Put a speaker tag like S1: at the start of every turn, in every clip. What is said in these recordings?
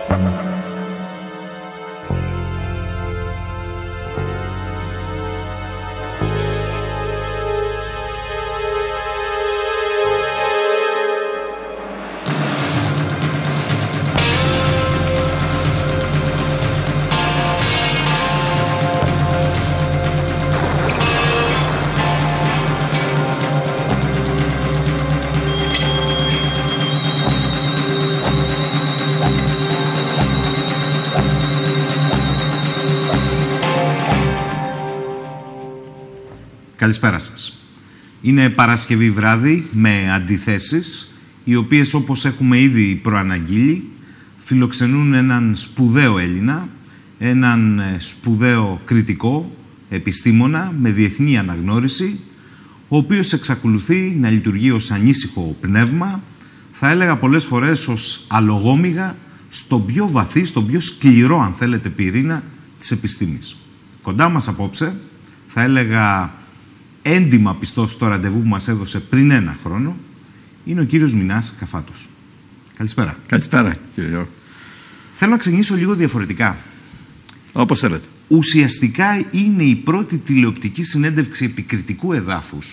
S1: Καλησπέρα σας. Είναι Παρασκευή βράδυ με αντιθέσεις, οι οποίες, όπως έχουμε ήδη προαναγγείλει, φιλοξενούν έναν σπουδαίο Έλληνα, έναν σπουδαίο κριτικό, επιστήμονα με διεθνή αναγνώριση, ο οποίος εξακολουθεί να λειτουργεί ως ανήσυχο πνεύμα, θα έλεγα πολλές φορές ως αλογόμηγα, στον πιο βαθύ, στον πιο σκληρό, αν θέλετε, πυρήνα της επιστήμης. Κοντά μας απόψε, θα έλεγα έντιμα πιστός στο ραντεβού που μας έδωσε πριν ένα χρόνο, είναι ο κύριος Μινάς Καφάτος. Καλησπέρα.
S2: Καλησπέρα, κύριε Γιώργο.
S1: Θέλω να ξεκινήσω λίγο διαφορετικά.
S2: Όπως θέλετε.
S1: Ουσιαστικά είναι η πρώτη τηλεοπτική συνέντευξη επικριτικού εδάφους,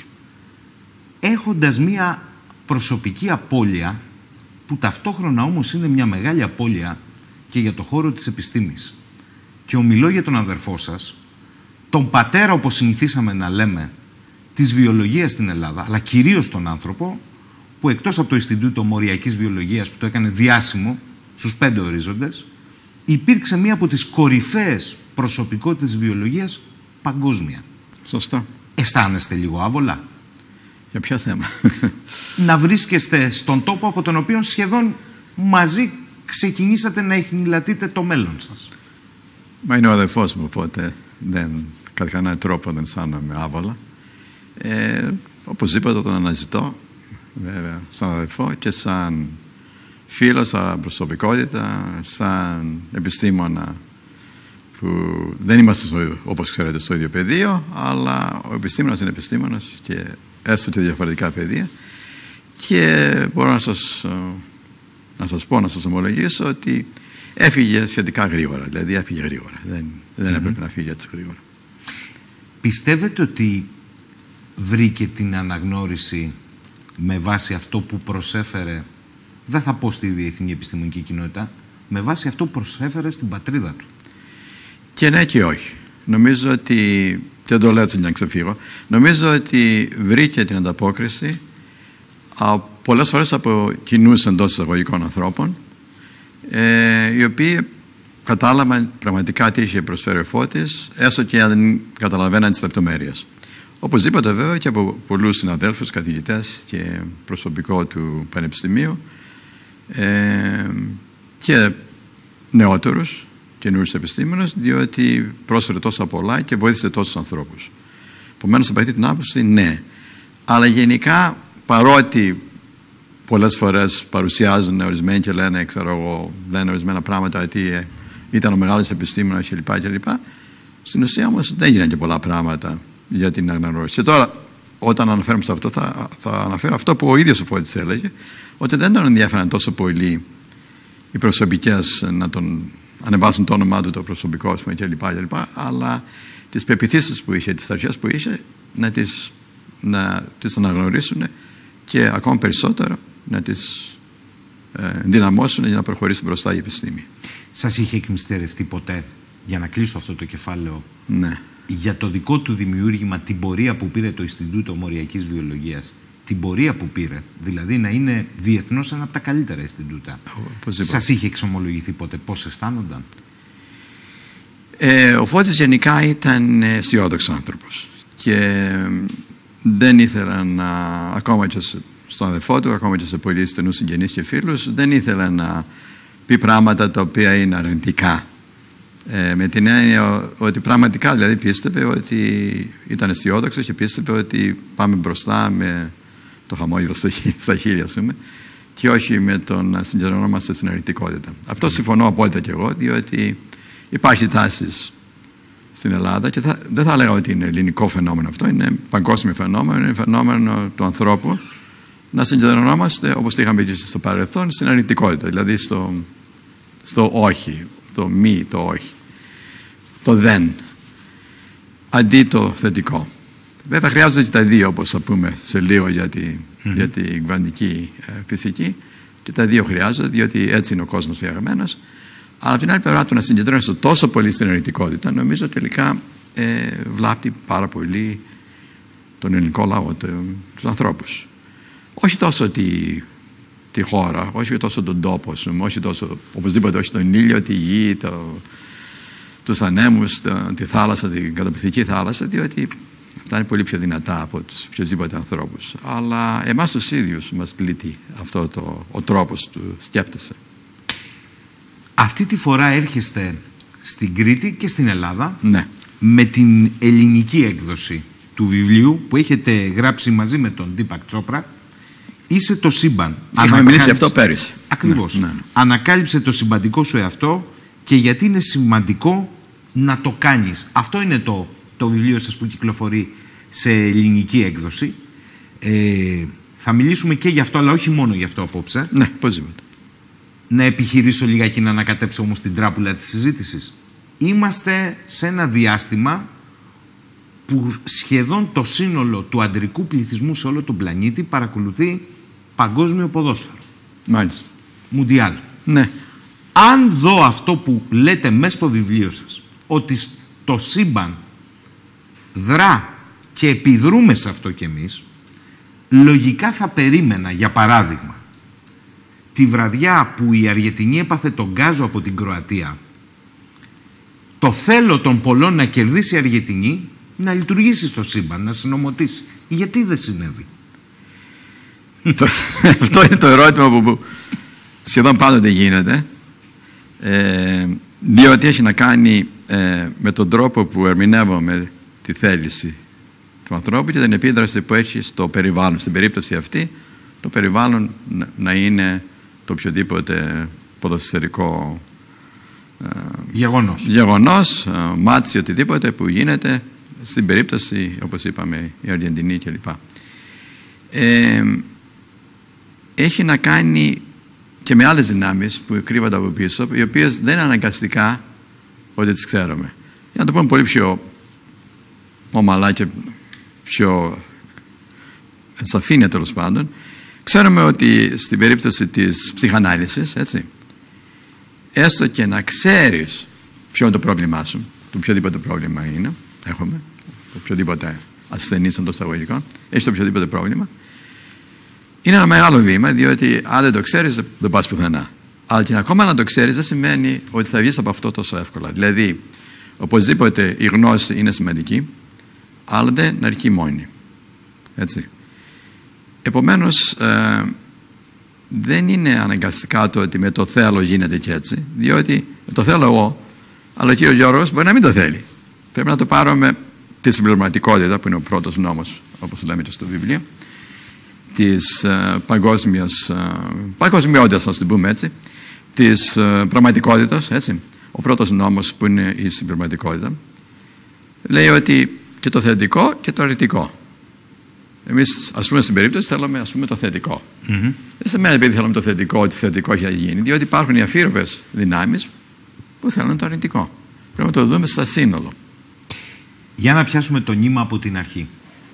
S1: έχοντας μία προσωπική απώλεια, που ταυτόχρονα όμως είναι μια μεγάλη απώλεια και για το χώρο της επιστήμης. Και ομιλώ για τον αδερφό σας, τον πατέρα, όπως συνηθίσαμε να λέμε, της βιολογίας στην Ελλάδα, αλλά κυρίως τον άνθρωπο, που εκτός από το Ινστιτούτο Μοριακής Βιολογίας, που το έκανε διάσημο στους 5 ορίζοντες, υπήρξε μία από τις κορυφαίες προσωπικότητες βιολογίας παγκόσμια.
S2: Σωστά.
S1: Αισθάνεστε λίγο άβολα?
S2: Για ποιο θέμα?
S1: Να βρίσκεστε στον τόπο από τον οποίο σχεδόν μαζί ξεκινήσατε να εχνηλατείτε το μέλλον σας.
S2: Μα είναι ο αδερφός μου, οπότε κατά κανέναν τρόπο δεν αισθάνομαι άβολα. Οπωσδήποτε τον αναζητώ, βέβαια, σαν αδερφό και σαν φίλο, σαν προσωπικότητα, σαν επιστήμονα, που δεν είμαστε, όπως ξέρετε, στο ίδιο πεδίο, αλλά ο επιστήμονας είναι επιστήμονας και έστω και διαφορετικά πεδία, και μπορώ να σας ομολογήσω ότι έφυγε σχετικά γρήγορα, δηλαδή έφυγε γρήγορα, δεν έπρεπε να φύγει έτσι γρήγορα.
S1: Πιστεύετε ότι βρήκε την αναγνώριση με βάση αυτό που προσέφερε, δεν θα πω στη διεθνή επιστημονική κοινότητα, με βάση αυτό που προσέφερε στην πατρίδα του?
S2: Και ναι και όχι. Νομίζω ότι, δεν το λέω έτσι για να ξεφύγω, νομίζω ότι βρήκε την ανταπόκριση πολλές φορές από κοινούς εντός εισαγωγικών ανθρώπων, οι οποίοι κατάλαβαν πραγματικά τι είχε προσφέρει ο Φώτης, έστω και αν δεν καταλαβαίναν τις λεπτομέρειες. Οπωσδήποτε βέβαια και από πολλούς συναδέλφους, καθηγητές και προσωπικό του Πανεπιστημίου, και νεότερους, καινούριους επιστήμονες, διότι πρόσφερε τόσα πολλά και βοήθησε τόσους ανθρώπους. Επομένως, από αυτή την άποψη, ναι. Αλλά γενικά, παρότι πολλές φορές παρουσιάζουν ορισμένοι και λένε, λένε ορισμένα πράγματα ότι ήταν ο μεγάλος επιστήμονας κλπ. Στην ουσία όμως δεν έγιναν και πολλά πράγματα για την αναγνώριση. Και τώρα, όταν αναφέρομαι σε αυτό, θα αναφέρω αυτό που ο ίδιος ο Φώτης έλεγε, ότι δεν τον ενδιαφέραν τόσο πολύ οι προσωπικές να τον ανεβάσουν το όνομά του, το προσωπικό κλπ. Αλλά τις πεποιθήσεις που είχε, τις αρχές που είχε, να τις αναγνωρίσουν και ακόμα περισσότερο να τις ενδυναμώσουν για να προχωρήσει μπροστά η επιστήμη.
S1: Σας είχε εκμυστερευτεί ποτέ, για να κλείσω αυτό το κεφάλαιο,
S2: ναι, για
S1: το δικό του δημιούργημα, την πορεία που πήρε το Ινστιτούτο Μοριακής Βιολογίας, την πορεία που πήρε, δηλαδή να είναι διεθνώς ένα από τα καλύτερα Ινστιτούτα? Σας είχε εξομολογηθεί ποτέ πώς αισθάνονταν?
S2: Ο Φώτης γενικά ήταν αισιόδοξος άνθρωπος και δεν ήθελε να, ακόμα και στον αδελφό του, ακόμα και σε πολλοί στενούς συγγενείς και φίλους, δεν ήθελε να πει πράγματα τα οποία είναι αρνητικά. Με την έννοια ότι πραγματικά δηλαδή πίστευε ότι ήταν αισιόδοξος και πίστευε ότι πάμε μπροστά με το χαμόγελο στα χείλια, και όχι με το να συγκεντρωνόμαστε στην αρνητικότητα. Αυτό συμφωνώ απόλυτα και εγώ, διότι υπάρχει τάσεις στην Ελλάδα και δεν θα έλεγα ότι είναι ελληνικό φαινόμενο αυτό, είναι παγκόσμιο φαινόμενο, είναι φαινόμενο του ανθρώπου να συγκεντρωνόμαστε, όπως το είχαμε πει στο παρελθόν, στην αρνητικότητα, δηλαδή στο όχι, το μη, το όχι, το δεν, αντί το θετικό. Βέβαια χρειάζονται και τα δύο, όπως θα πούμε σε λίγο για την κβαντική φυσική, και τα δύο χρειάζονται, διότι έτσι είναι ο κόσμος φτιαγμένος. Αλλά από την άλλη πλευρά, το να συγκεντρώνεσαι τόσο πολύ στην αρνητικότητα, νομίζω τελικά βλάπτει πάρα πολύ τον ελληνικό λαό, τους ανθρώπους. Όχι τόσο τη χώρα, όχι τόσο τον τόπο σου, όχι τόσο, οπωσδήποτε όχι τον ήλιο, τη γη, τους ανέμους, τη θάλασσα, την καταπληκτική θάλασσα, διότι αυτά είναι πολύ πιο δυνατά από τους οποιοδήποτε ανθρώπους. Αλλά εμάς τους ίδιους μας πλήττει αυτό ο τρόπος του σκέπτεσαι.
S1: Αυτή τη φορά έρχεστε στην Κρήτη και στην Ελλάδα,
S2: ναι,
S1: με την ελληνική έκδοση του βιβλίου που έχετε γράψει μαζί με τον Ντίπακ Τσόπρα. Είσαι το σύμπαν.
S2: Είχαμε μιλήσει αυτό πέρυσι.
S1: Ακριβώς.
S2: Ναι.
S1: Ανακάλυψε το συμπαντικό σου εαυτό και γιατί είναι σημαντικό να το κάνεις. Αυτό είναι το βιβλίο σας που κυκλοφορεί σε ελληνική έκδοση. Θα μιλήσουμε και γι' αυτό, αλλά όχι μόνο γι' αυτό απόψε.
S2: Ναι, οπωσδήποτε.
S1: Να επιχειρήσω λιγάκι να ανακατέψω όμως την τράπουλα της συζήτησης. Είμαστε σε ένα διάστημα που σχεδόν το σύνολο του αντρικού πληθυσμού σε όλο τον πλανήτη παρακολουθεί παγκόσμιο ποδόσφαιρο.
S2: Μάλιστα.
S1: Μουντιάλ.
S2: Ναι.
S1: Αν δω αυτό που λέτε μέσα στο βιβλίο σας, ότι το σύμπαν δρά και επιδρούμε σε αυτό κι εμείς, λογικά θα περίμενα, για παράδειγμα, τη βραδιά που η Αργεντινή έπαθε τον γκάζο από την Κροατία, το θέλω των πολλών να κερδίσει η Αργεντινή, να λειτουργήσει στο σύμπαν, να συνομωτήσει. Γιατί δεν συνέβη?
S2: Αυτό είναι το ερώτημα που σχεδόν πάντοτε γίνεται, διότι έχει να κάνει με τον τρόπο που ερμηνεύουμε τη θέληση του ανθρώπου και την επίδραση που έχει στο περιβάλλον. Στην περίπτωση αυτή, το περιβάλλον να είναι το οποιοδήποτε ποδοσφαιρικό γεγονός, μάτσι, οτιδήποτε που γίνεται, στην περίπτωση, όπως είπαμε, η Αργεντινή κλπ. Έχει να κάνει και με άλλες δυνάμεις που κρύβονται από πίσω, οι οποίες δεν είναι αναγκαστικά ότι τις ξέρουμε. Για να το πούμε πολύ πιο ομαλά και πιο σαφήνεια, τέλος πάντων, ξέρουμε ότι στην περίπτωση της ψυχανάλυσης, έτσι, έστω και να ξέρεις ποιο είναι το πρόβλημά σου, το οποιοδήποτε πρόβλημα έχουμε, οποιοδήποτε ασθενή εντός εισαγωγικών, έχει το οποιοδήποτε πρόβλημα, είναι ένα μεγάλο βήμα, διότι αν δεν το ξέρεις δεν πας πουθενά. Αλλά και ακόμα να το ξέρεις δεν σημαίνει ότι θα βγεις από αυτό τόσο εύκολα. Δηλαδή, οπωσδήποτε η γνώση είναι σημαντική, αλλά δεν αρκεί μόνη. Έτσι. Επομένως, δεν είναι αναγκαστικά το ότι με το θέλω γίνεται και έτσι, διότι το θέλω εγώ, αλλά ο κύριος Γιώργος μπορεί να μην το θέλει. Πρέπει να το πάρουμε τη συμπληρωματικότητα, που είναι ο πρώτος νόμος, όπως λέμε και στο βιβλίο, της παγκοσμιότητας, ας την πούμε έτσι, της πραγματικότητας, έτσι. Ο πρώτος νόμος, που είναι η συμπληρωματικότητα, λέει ότι και το θετικό και το αρνητικό. Εμείς, ας πούμε, στην περίπτωση θέλουμε, ας πούμε, το θετικό. Δεν σημαίνει επειδή θέλουμε το θετικό ότι το θετικό έχει γίνει, διότι υπάρχουν οι αφύροπες δυνάμεις που θέλουν το αρνητικό. Πρέπει να το δούμε στα σύνολο.
S1: Για να πιάσουμε το νήμα από την αρχή.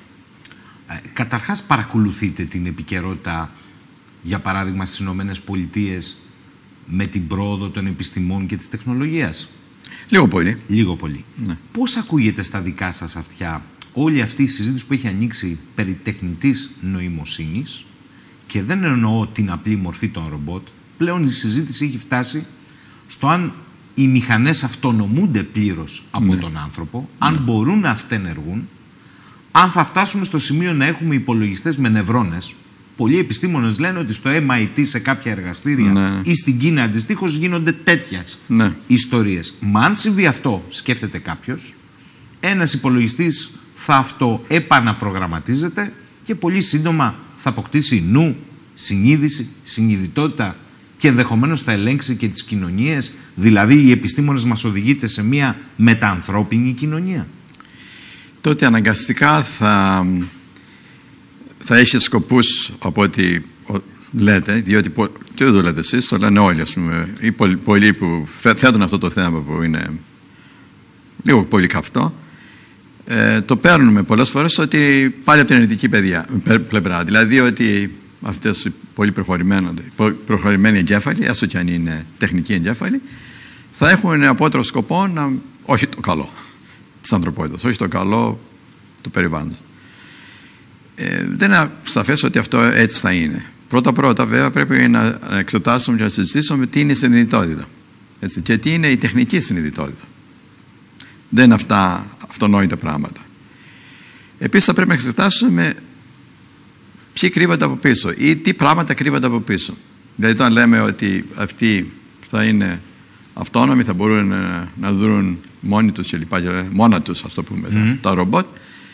S1: Καταρχάς, παρακολουθείτε την επικαιρότητα, για παράδειγμα, στις Ηνωμένες Πολιτείες με την πρόοδο των επιστημών και της τεχνολογίας?
S2: Λίγο πολύ.
S1: Λίγο πολύ.
S2: Ναι.
S1: Πώς ακούγεται στα δικά σας αυτιά όλη αυτή η συζήτηση που έχει ανοίξει περί τεχνητής νοημοσύνης, και δεν εννοώ την απλή μορφή των ρομπότ? Πλέον η συζήτηση έχει φτάσει στο αν οι μηχανές αυτονομούνται πλήρως από τον άνθρωπο, αν μπορούν να αυτενεργούν, αν θα φτάσουμε στο σημείο να έχουμε υπολογιστές με νευρώνες. Πολλοί επιστήμονες λένε ότι στο MIT, σε κάποια εργαστήρια ή στην Κίνα αντιστοίχως, γίνονται τέτοιες ιστορίες. Μα αν συμβεί αυτό, σκέφτεται κάποιος, ένας υπολογιστής θα αυτοεπαναπρογραμματίζεται και πολύ σύντομα θα αποκτήσει νου, συνείδηση, συνειδητότητα και ενδεχομένως θα ελέγξει και τις κοινωνίες. Δηλαδή οι επιστήμονες μας οδηγείται σε μια μεταανθρώπινη κοινωνία.
S2: Τότε αναγκαστικά θα έχει σκοπούς από ό,τι λέτε, διότι και δεν το λέτε εσείς, το λένε όλοι, ας πούμε, ή πολλοί που θέτουν αυτό το θέμα που είναι λίγο πολύ καυτό, το παίρνουμε πολλές φορές ότι πάλι από την αρνητική πλευρά. Δηλαδή ότι αυτές οι πολύ προχωρημένοι εγκέφαλοι, έστω και αν είναι τεχνικοί εγκέφαλοι, θα έχουν απότερο σκοπό όχι το καλό της ανθρωπότητας, όχι το καλό του περιβάλλοντος. Δεν είναι σαφές ότι αυτό έτσι θα είναι. Πρώτα βέβαια πρέπει να εξετάσουμε και να συζητήσουμε τι είναι η συνειδητότητα, έτσι, και τι είναι η τεχνική συνειδητότητα. Δεν είναι αυτά αυτονόητα πράγματα. Επίσης θα πρέπει να εξετάσουμε ποιοι κρύβονται από πίσω ή τι πράγματα κρύβονται από πίσω. Δηλαδή όταν λέμε ότι αυτοί θα είναι αυτόνομοι, θα μπορούν να δουν μόνοι τους και λοιπά, μόνα τους, ας το πούμε, τα ρομπότ,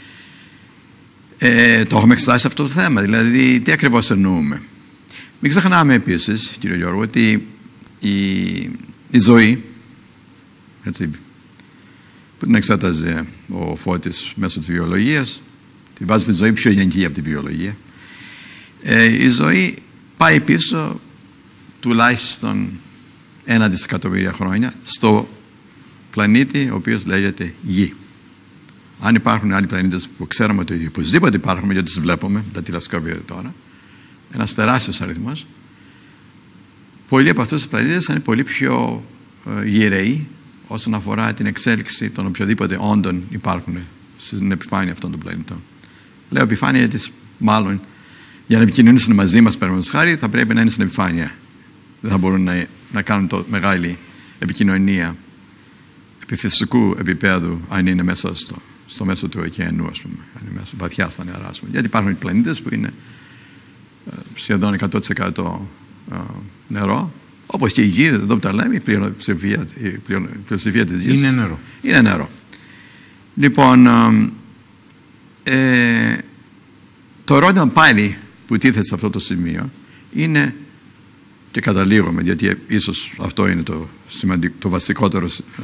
S2: το έχουμε εξετάσει αυτό το θέμα. Δηλαδή τι ακριβώς εννοούμε. Μην ξεχνάμε επίσης, κύριε Γιώργο, ότι η ζωή, έτσι, που την εξέταζε ο Φώτης μέσω της βιολογίας, τη βάζει τη ζωή πιο γενική από τη βιολογία, η ζωή πάει πίσω τουλάχιστον 1 δισεκατομμύρια χρόνια στο πλανήτη ο οποίος λέγεται Γη. Αν υπάρχουν άλλοι πλανήτες που ξέρουμε ότι οπωσδήποτε υπάρχουν, γιατί τους βλέπουμε τα τηλεσκόπια τώρα, ένας τεράστιος αριθμός, πολλοί από αυτούς τους πλανήτες είναι πολύ πιο γυραίοι όσον αφορά την εξέλιξη των οποιοδήποτε όντων υπάρχουν στην επιφάνεια αυτών των πλανητών. Λέω επιφάνεια γιατί μάλλον για να επικοινωνήσουν μαζί μας, παραδείγματος χάρη, θα πρέπει να είναι στην επιφάνεια. Δεν θα μπορούν να κάνουν μεγάλη επικοινωνία επιφυσικού επίπεδου αν είναι μέσα στο μέσο του ωκεανού, ας πούμε, αν είναι μέσα βαθιά στα νερά, ας πούμε. Γιατί υπάρχουν πλανήτες που είναι σχεδόν 100% νερό, όπως και η Γη, εδώ που τα λέμε, η πλειοψηφία της Γης είναι νερό. Λοιπόν, το ερώτημα πάλι που τίθεται σε αυτό το σημείο είναι, και καταλήγουμε, γιατί ίσως αυτό είναι το βασικότερο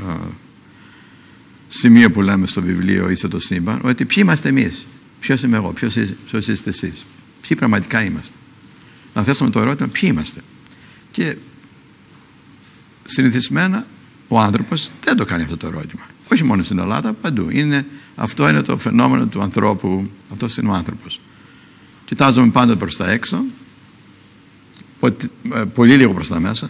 S2: σημείο που λέμε στο βιβλίο «Είσαι το σύμπαν», ότι ποιοι είμαστε εμείς, ποιος είμαι εγώ, ποιος είστε εσείς, ποιοι πραγματικά είμαστε. Να θέσουμε το ερώτημα ποιοι είμαστε. Και συνηθισμένα ο άνθρωπος δεν το κάνει αυτό το ερώτημα. Όχι μόνο στην Ελλάδα, παντού. Αυτό είναι το φαινόμενο του ανθρώπου, αυτός είναι ο άνθρωπος. Κοιτάζουμε πάντα προς τα έξω, πολύ λίγο προς τα μέσα.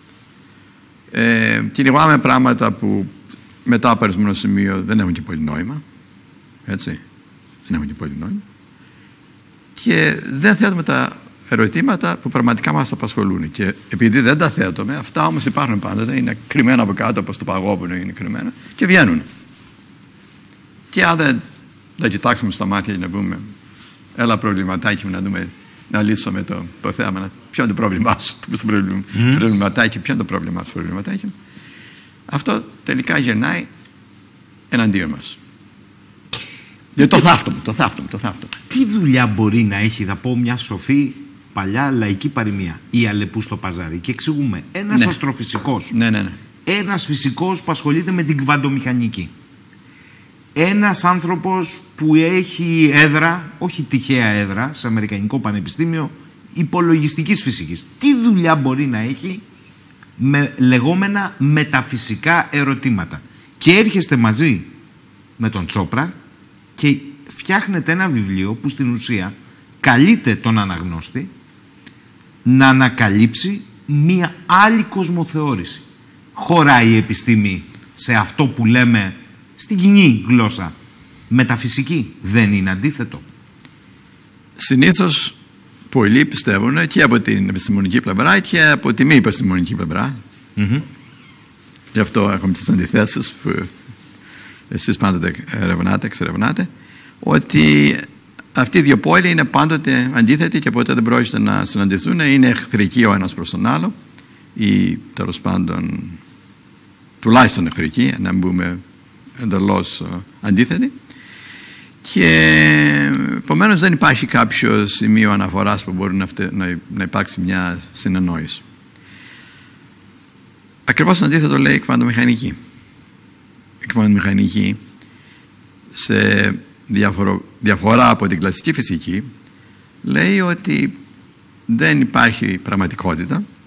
S2: Κυνηγάμε πράγματα που μετά από ορισμένο σημείο δεν έχουν και πολύ νόημα. Έτσι. Δεν έχουν και πολύ νόημα. Και δεν θέτουμε τα ερωτήματα που πραγματικά μας απασχολούν. Και επειδή δεν τα θέτουμε, αυτά όμως υπάρχουν πάντοτε, είναι κρυμμένα από κάτω, όπως το παγόβουνο είναι κρυμμένα, και βγαίνουν. Και αν δεν τα κοιτάξουμε στα μάτια και να πούμε, έλα προβληματάκι μου, να λύσουμε το θέμα, ποιο είναι το πρόβλημά σου, προβληματάκι, ποιο είναι το πρόβλημά σου, προβληματάκι μου. Αυτό τελικά γεννάει εναντίον μας. Γιατί το θαύτουμε.
S1: Τι δουλειά μπορεί να έχει, θα πω μια σοφή παλιά λαϊκή παροιμία, η Αλεπού στο παζάρι, και εξηγούμε, ένας αστροφυσικός, ένας φυσικός που ασχολείται με την κβαντομηχανική, ένας άνθρωπος που έχει έδρα, όχι τυχαία έδρα, σε Αμερικανικό Πανεπιστήμιο υπολογιστικής φυσικής, τι δουλειά μπορεί να έχει με λεγόμενα μεταφυσικά ερωτήματα? Και έρχεστε μαζί με τον Τσόπρα και φτιάχνετε ένα βιβλίο που στην ουσία καλείται τον αναγνώστη να ανακαλύψει μία άλλη κοσμοθεώρηση. Χωράει η επιστήμη σε αυτό που λέμε στην κοινή γλώσσα μεταφυσική? Δεν είναι αντίθετο?
S2: Συνήθως πολλοί πιστεύουν και από την επιστημονική πλευρά και από τη μη επιστημονική πλευρά. Γι' αυτό έχουμε τις αντιθέσεις που εσείς πάντοτε εξερευνάτε, ότι αυτοί οι δύο πόλοι είναι πάντοτε αντίθετοι και ποτέ δεν πρόκειται να συναντηθούν, είναι εχθρικοί ο ένας προς τον άλλο, ή τέλος πάντων τουλάχιστον εχθρικοί, να μην πούμε εντελώς αντίθετοι, και επομένως δεν υπάρχει κάποιο σημείο αναφοράς που μπορεί να υπάρξει μια συνεννόηση. Ακριβώς αντίθετο λέει η κβαντομηχανική. Η κβαντομηχανική, σε διαφορά από την κλασική φυσική, λέει ότι δεν υπάρχει πραγματικότητα,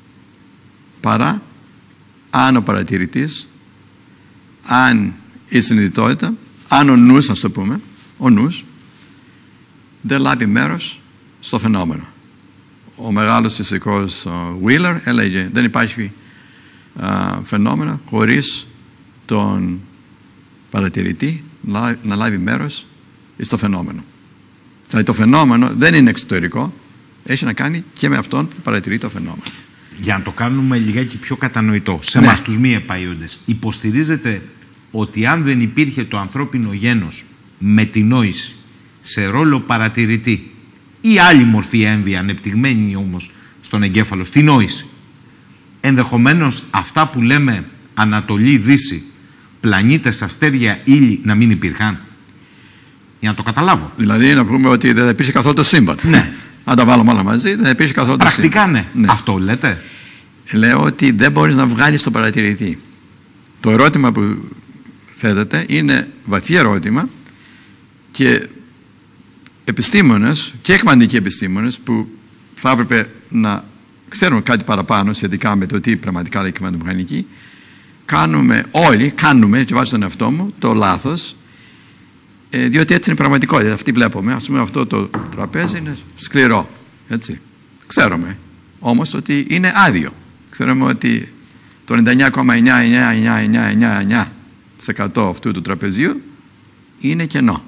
S2: παρά αν ο παρατηρητής, αν η συνειδητότητα, αν ο νους, ας το πούμε, ο νους δεν λάβει μέρος στο φαινόμενο. Ο μεγάλος φυσικός Wheeler έλεγε δεν υπάρχει φαινόμενο χωρίς τον παρατηρητή να λάβει μέρος στο φαινόμενο. Δηλαδή το φαινόμενο δεν είναι εξωτερικό, έχει να κάνει και με αυτόν που παρατηρεί το φαινόμενο.
S1: Για να το κάνουμε λιγάκι πιο κατανοητό, σε εμάς τους μη επαΐοντες, υποστηρίζετε ότι αν δεν υπήρχε το ανθρώπινο γένος με την νόηση σε ρόλο παρατηρητή ή άλλη μορφή έμβια ανεπτυγμένη όμως στον εγκέφαλο, στη νόηση, ενδεχομένως αυτά που λέμε Ανατολή, Δύση, πλανήτες, αστέρια, ύλη να μην υπήρχαν? Για να το καταλάβω.
S2: Δηλαδή να πούμε ότι δεν υπήρχε καθόλου το σύμπαν.
S1: Ναι.
S2: Αν τα βάλουμε όλα μαζί, δεν υπήρχε καθόλου το σύμπαν.
S1: Πρακτικά ναι. Αυτό λέτε?
S2: Λέω ότι δεν μπορείς να βγάλεις τον παρατηρητή. Το ερώτημα που θέτεται είναι βαθύ ερώτημα και επιστήμονες και εκμαντικοί επιστήμονες που θα έπρεπε να ξέρουν κάτι παραπάνω σχετικά με το τι πραγματικά λέει η κβαντομηχανική, κάνουμε και βάζω τον εαυτό μου το λάθος, διότι έτσι είναι η πραγματικότητα. Αυτή βλέπουμε, ας πούμε αυτό το τραπέζι είναι σκληρό, έτσι. Ξέρουμε όμως ότι είναι άδειο. Ξέρουμε ότι το 99,99999% αυτού του τραπεζιού είναι κενό.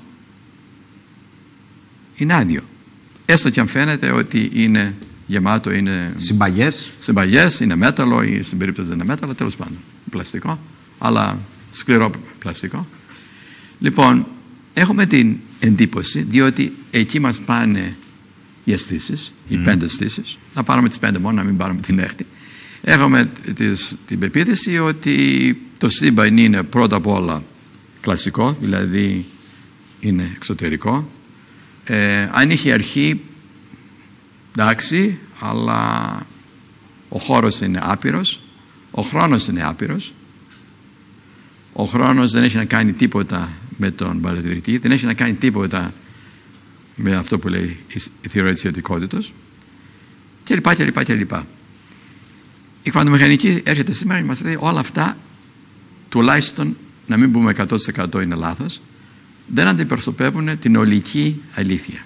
S2: Είναι άδειο. Έστω και αν φαίνεται ότι είναι γεμάτο, είναι συμπαγές, είναι μέταλλο ή στην περίπτωση δεν είναι μέταλλο, τέλος πάντων. Πλαστικό, αλλά σκληρό πλαστικό. Λοιπόν, έχουμε την εντύπωση, διότι εκεί μας πάνε οι αισθήσεις, οι 5 αισθήσεις, να πάρουμε τις 5 μόνο, να μην πάρουμε την έκτη. Έχουμε την πεποίθηση ότι το σύμπαν είναι πρώτα απ' όλα κλασικό, δηλαδή είναι εξωτερικό. Αν είχε αρχή, εντάξει, αλλά ο χώρος είναι άπειρος, ο χρόνος είναι άπειρος, ο χρόνος δεν έχει να κάνει τίποτα με τον παρατηρητή, δεν έχει να κάνει τίποτα με αυτό που λέει η θεωρία της ιδιωτικότητας κλπ. Η κβαντομηχανική έρχεται σήμερα και μας λέει όλα αυτά, τουλάχιστον να μην πούμε 100% είναι λάθος, δεν αντιπροσωπεύουν την ολική αλήθεια.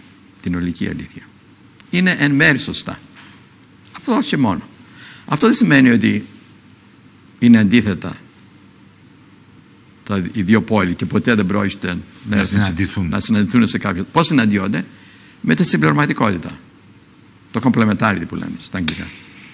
S2: Είναι εν μέρει σωστά. Αυτό όχι μόνο. Αυτό δεν σημαίνει ότι είναι αντίθετα οι δύο πόλοι και ποτέ δεν πρόκειται να συναντηθούν σε κάποιο. Πώς συναντιόνται? Με τη συμπληρωματικότητα. Το complementarity που λέμε στα αγγλικά.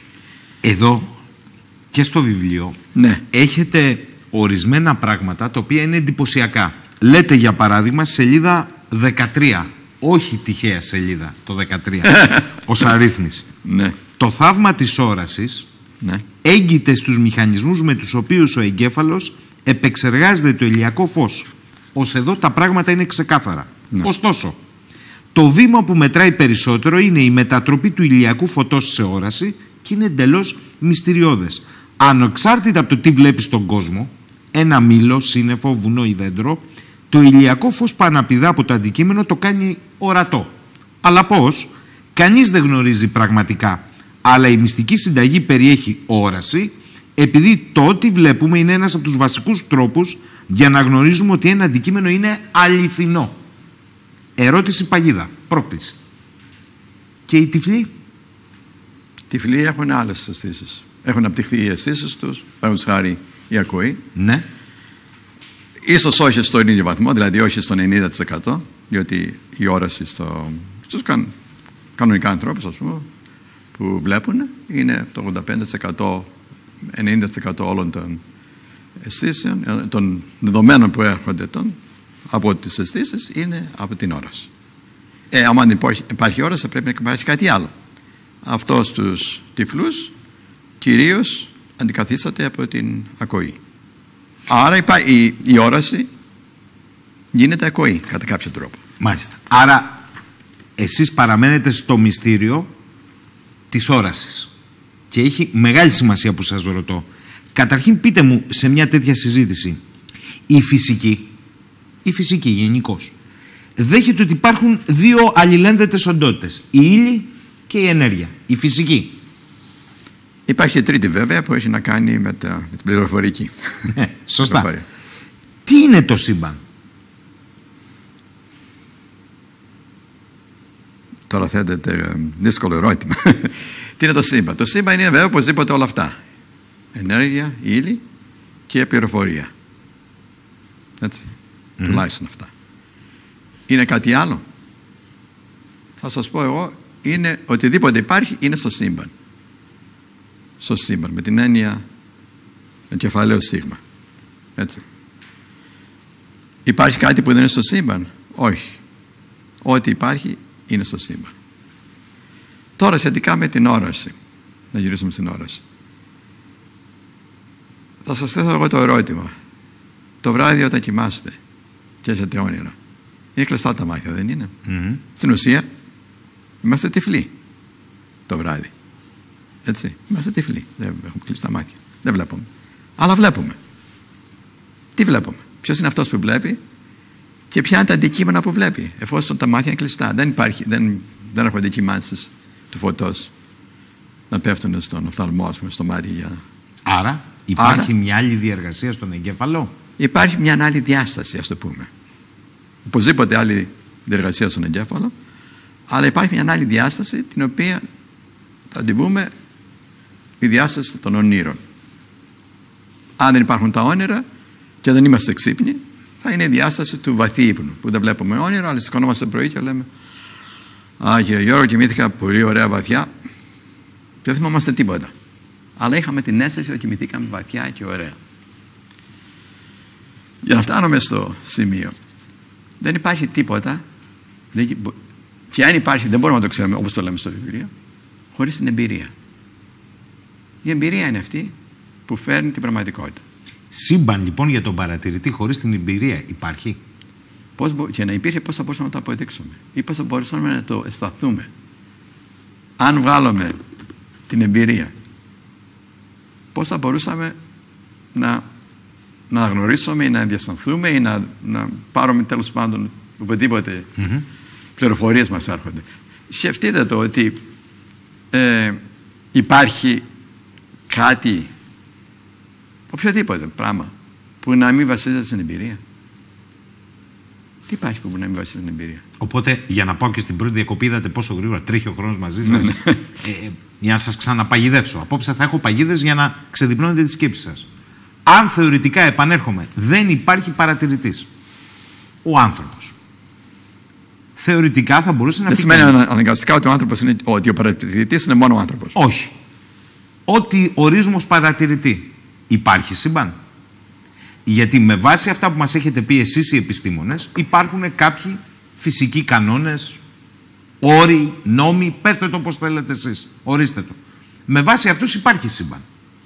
S1: Εδώ και στο βιβλίο έχετε ορισμένα πράγματα τα οποία είναι εντυπωσιακά. Λέτε για παράδειγμα σελίδα 13, όχι τυχαία σελίδα το 13 ως αρρύθμιση. Το θαύμα της όρασης έγκυται στους μηχανισμούς με τους οποίους ο εγκέφαλος επεξεργάζεται το ηλιακό φως. Ως εδώ τα πράγματα είναι ξεκάθαρα. Ωστόσο, το βήμα που μετράει περισσότερο είναι η μετατροπή του ηλιακού φωτός σε όραση και είναι εντελώς μυστηριώδες. Ανεξάρτητα από το τι βλέπεις στον κόσμο, ένα μήλο, σύννεφο, βουνό ή δέντρο, το ηλιακό φως που αναπηδά από το αντικείμενο το κάνει ορατό. Αλλά πώς? Κανείς δεν γνωρίζει πραγματικά. Αλλά η μυστική συνταγή περιέχει όραση, επειδή το ό,τι βλέπουμε είναι ένας από τους βασικούς τρόπους για να γνωρίζουμε ότι ένα αντικείμενο είναι αληθινό. Ερώτηση παγίδα. Πρόκληση. Και οι τυφλοί?
S2: Τυφλοί έχουν άλλες αισθήσεις. Έχουν απτυχθεί οι αισθήσεις τους, παραδείγματος χάρη η ακοή.
S1: Ναι.
S2: Ίσως όχι στον ίδιο βαθμό, δηλαδή όχι στον 90%, διότι η όραση στους κανονικά ανθρώπους, ας πούμε, που βλέπουν, είναι το 85%, 90% όλων των αισθήσεων, των δεδομένων που έρχονται από τις αισθήσεις, είναι από την όραση. Αν δεν υπάρχει όραση, πρέπει να υπάρχει κάτι άλλο. Αυτό στους τυφλούς κυρίως αντικαθίσταται από την ακοή. Άρα η όραση γίνεται ακοή κατά κάποιο τρόπο.
S1: Μάλιστα. Άρα εσείς παραμένετε στο μυστήριο της όρασης. Και έχει μεγάλη σημασία που σας ρωτώ. Καταρχήν πείτε μου σε μια τέτοια συζήτηση, η φυσική γενικώς δέχεται ότι υπάρχουν δύο αλληλένδετες οντότητες, η ύλη και η ενέργεια, η φυσική.
S2: Υπάρχει και τρίτη βέβαια που έχει να κάνει με την πληροφορική.
S1: Σωστά. Τι είναι το σύμπαν?
S2: Τώρα θέτεται δύσκολο ερώτημα. Τι είναι το σύμπαν? Το σύμπαν είναι βέβαια οπωσδήποτε όλα αυτά. Ενέργεια, ύλη και πληροφορία. Έτσι. Τουλάχιστον αυτά. Είναι κάτι άλλο? Θα σας πω εγώ, είναι οτιδήποτε υπάρχει είναι στο σύμπαν. Στο σύμπαν, με την έννοια κεφαλαίο σίγμα. Έτσι. Υπάρχει κάτι που δεν είναι στο σύμπαν? Όχι. Ό,τι υπάρχει είναι στο σύμπαν. Τώρα σχετικά με την όραση, να γυρίσουμε στην όραση. Θα σας θέσω εγώ το ερώτημα. Το βράδυ όταν κοιμάστε και έχετε όνειρα, είναι κλειστά τα μάτια, δεν είναι? Στην ουσία είμαστε τυφλοί το βράδυ. Έτσι, είμαστε τυφλοί, δεν έχουμε κλειστά μάτια, δεν βλέπουμε. Αλλά βλέπουμε. Τι βλέπουμε? Ποιος είναι αυτός που βλέπει και ποια είναι τα αντικείμενα που βλέπει, εφόσον τα μάτια είναι κλειστά? Δεν έρχονται εκκυμάνσεις του φωτός να πέφτουν στον οφθαλμό, στο μάτι για...
S1: Άρα υπάρχει μια άλλη διεργασία στον εγκέφαλο?
S2: Υπάρχει μια άλλη διάσταση, ας το πούμε. Οπωσδήποτε άλλη διεργασία στον εγκέφαλο, αλλά υπάρχει μια άλλη διάσταση, την οποία θα την πούμε η διάσταση των ονείρων. Αν δεν υπάρχουν τα όνειρα και δεν είμαστε ξύπνοι, θα είναι η διάσταση του βαθύ ύπνου, που δεν βλέπουμε όνειρα, αλλά σηκωνόμαστε το πρωί και λέμε «Α, κύριε Γιώργο, κοιμήθηκα πολύ ωραία βαθιά». Δεν θυμόμαστε τίποτα. Αλλά είχαμε την αίσθηση ότι κοιμηθήκαμε βαθιά και ωραία. Για να φτάνουμε στο σημείο, δεν υπάρχει τίποτα, και αν υπάρχει δεν μπορούμε να το ξέρουμε, όπως το λέμε στο βιβλίο, χωρίς την εμπειρία. Η εμπειρία είναι αυτή που φέρνει την πραγματικότητα.
S1: Σύμπαν λοιπόν για τον παρατηρητή χωρίς την εμπειρία υπάρχει?
S2: Και να υπήρχε, πώς θα μπορούσαμε να το αποδείξουμε ή πώς θα μπορούσαμε να το αισθανθούμε? Αν βγάλουμε την εμπειρία, πώς θα μπορούσαμε να γνωρίσουμε ή να διασταθούμε ή να πάρουμε τέλος πάντων οπουδήποτε πληροφορίες μας έρχονται? Σκεφτείτε το ότι υπάρχει κάτι, οποιοδήποτε πράγμα που να μην βασίζεται στην εμπειρία. Τι υπάρχει που να μην βασίζεται στην εμπειρία?
S1: Οπότε για να πάω και στην πρώτη διακοπή, είδατε πόσο γρήγορα τρέχει ο χρόνος μαζί σας. Για να σας ξαναπαγιδεύσω. Απόψε θα έχω παγίδες για να ξεδιπλώνετε τη σκέψη σας. Αν θεωρητικά, επανέρχομαι, δεν υπάρχει παρατηρητής, ο άνθρωπος θεωρητικά θα μπορούσε να πει...
S2: Δεν σημαίνει αναγκαστικά ότι ο παρατηρητής είναι μόνο ο άνθρωπος.
S1: Όχι. Ό,τι ορίζουμε ως παρατηρητή, υπάρχει σύμπαν? Γιατί με βάση αυτά που μας έχετε πει εσείς οι επιστήμονες, υπάρχουν κάποιοι φυσικοί κανόνες, όροι, νόμοι, πέστε το όπως θέλετε εσείς, ορίστε το. Με βάση αυτούς υπάρχει σύμπαν.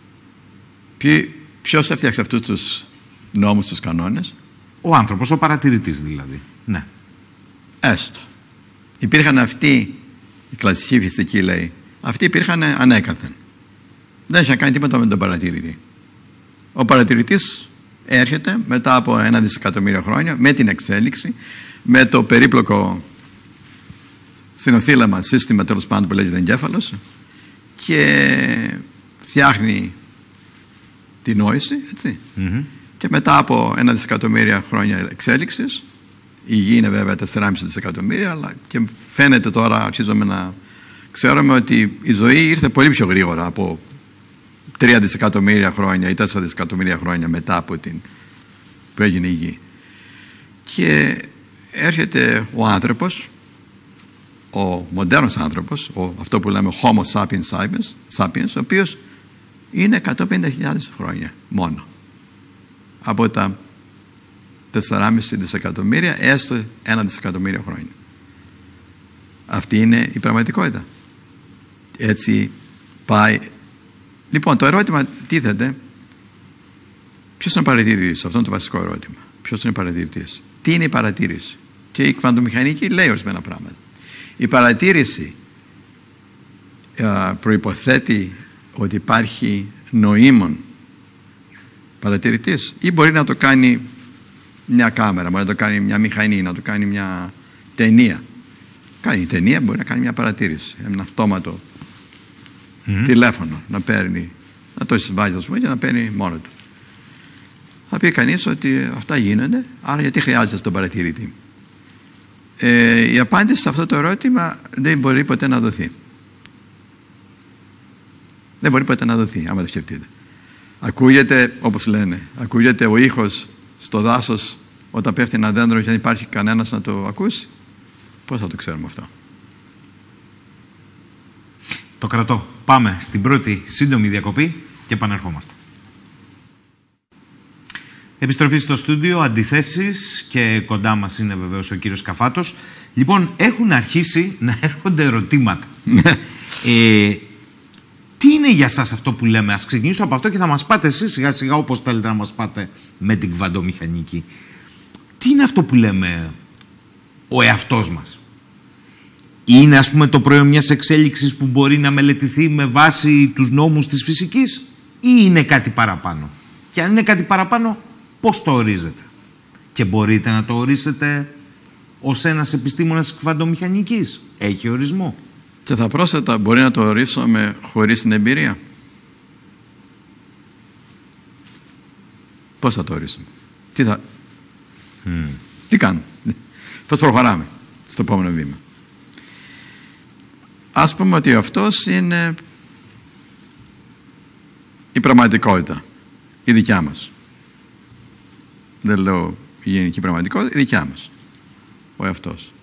S2: Ποιος έφτιαξε αυτούς τους νόμους, τους κανόνες?
S1: Ο άνθρωπος, ο παρατηρητής δηλαδή. Ναι.
S2: Έστω. Υπήρχαν αυτοί, η κλασική φυσική λέει, αυτοί υπήρχαν ανέκαθεν. Δεν είχε κάνει τίποτα με τον παρατηρητή. Ο παρατηρητής έρχεται μετά από 1 δισεκατομμύριο χρόνια με την εξέλιξη, με το περίπλοκο συνοθήλαμα σύστημα τέλος πάντων που λέγεται εγκέφαλος, και φτιάχνει τη νόηση, έτσι. Και μετά από 1 δισεκατομμύρια χρόνια εξέλιξης, η γη είναι βέβαια 4,5 δισεκατομμύρια, αλλά και φαίνεται τώρα, αρχίζουμε να ξέρουμε ότι η ζωή ήρθε πολύ πιο γρήγορα από 3 δισεκατομμύρια χρόνια ή 4 δισεκατομμύρια χρόνια μετά από που έγινε η γη. Και έρχεται ο άνθρωπος, ο μοντέρνος άνθρωπος, αυτό που λέμε Homo sapiens, ο οποίος είναι 150.000 χρόνια μόνο. Από τα 4,5 δισεκατομμύρια έστω 1 δισεκατομμύριο χρόνια. Αυτή είναι η πραγματικότητα. Έτσι πάει. Λοιπόν, το ερώτημα τίθεται, ποιος είναι παρατηρητής? Αυτό είναι το βασικό ερώτημα. Ποιος είναι παρατηρητής? Τι είναι η παρατήρηση? Και η κβαντομηχανική λέει ορισμένα πράγματα. Η παρατήρηση προϋποθέτει ότι υπάρχει νοήμων παρατηρητής, ή μπορεί να το κάνει μια κάμερα, μπορεί να το κάνει μια μηχανή, να το κάνει μια ταινία. Κάνει ταινία, μπορεί να κάνει μια παρατήρηση, ένα αυτόματο τηλέφωνο να παίρνει, να το συμβάζει και να παίρνει μόνο του. Θα πει κανείς ότι αυτά γίνονται, άρα γιατί χρειάζεται τον παρατηρητή. Η απάντηση σε αυτό το ερώτημα δεν μπορεί ποτέ να δοθεί. Δεν μπορεί ποτέ να δοθεί, άμα το σκεφτείτε. Ακούγεται, όπως λένε, ακούγεται ο ήχος στο δάσος όταν πέφτει ένα δέντρο και δεν υπάρχει κανένας να το ακούσει. Πώς θα το ξέρουμε αυτό?
S1: Το κρατώ. Πάμε στην πρώτη σύντομη διακοπή και επανερχόμαστε. Επιστροφή στο στούντιο, αντιθέσεις, και κοντά μας είναι βεβαίως ο κύριος Καφάτος. Λοιπόν, έχουν αρχίσει να έρχονται ερωτήματα. Τι είναι για σας αυτό που λέμε? Ας ξεκινήσω από αυτό και θα μας πάτε εσείς σιγά σιγά όπως θέλετε να μας πάτε με την κβαντομηχανική. Τι είναι αυτό που λέμε ο εαυτός μας? Είναι, ας πούμε, το προϊόν μιας εξέλιξης που μπορεί να μελετηθεί με βάση τους νόμους της φυσικής, ή είναι κάτι παραπάνω? Και αν είναι κάτι παραπάνω, πώς το ορίζετε? Και μπορείτε να το ορίσετε ως ένας επιστήμονας κβαντομηχανικής? Έχει ορισμό?
S2: Και θα πρόσθετα, μπορεί να το ορίσουμε χωρίς την εμπειρία. Πώς θα το ορίσουμε? Τι κάνουμε? Πώς προχωράμε στο επόμενο βήμα? Ας πούμε ότι αυτός είναι η πραγματικότητα, η δικιά μας. Δεν λέω η γενική πραγματικότητα, η δικιά μας. Ο εαυτός.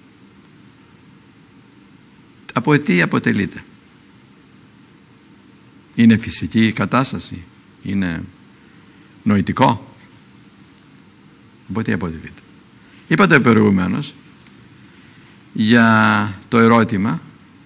S2: Από τι αποτελείται? Είναι φυσική κατάσταση? Είναι νοητικό? Από τι αποτελείται? Είπατε προηγουμένως για το ερώτημα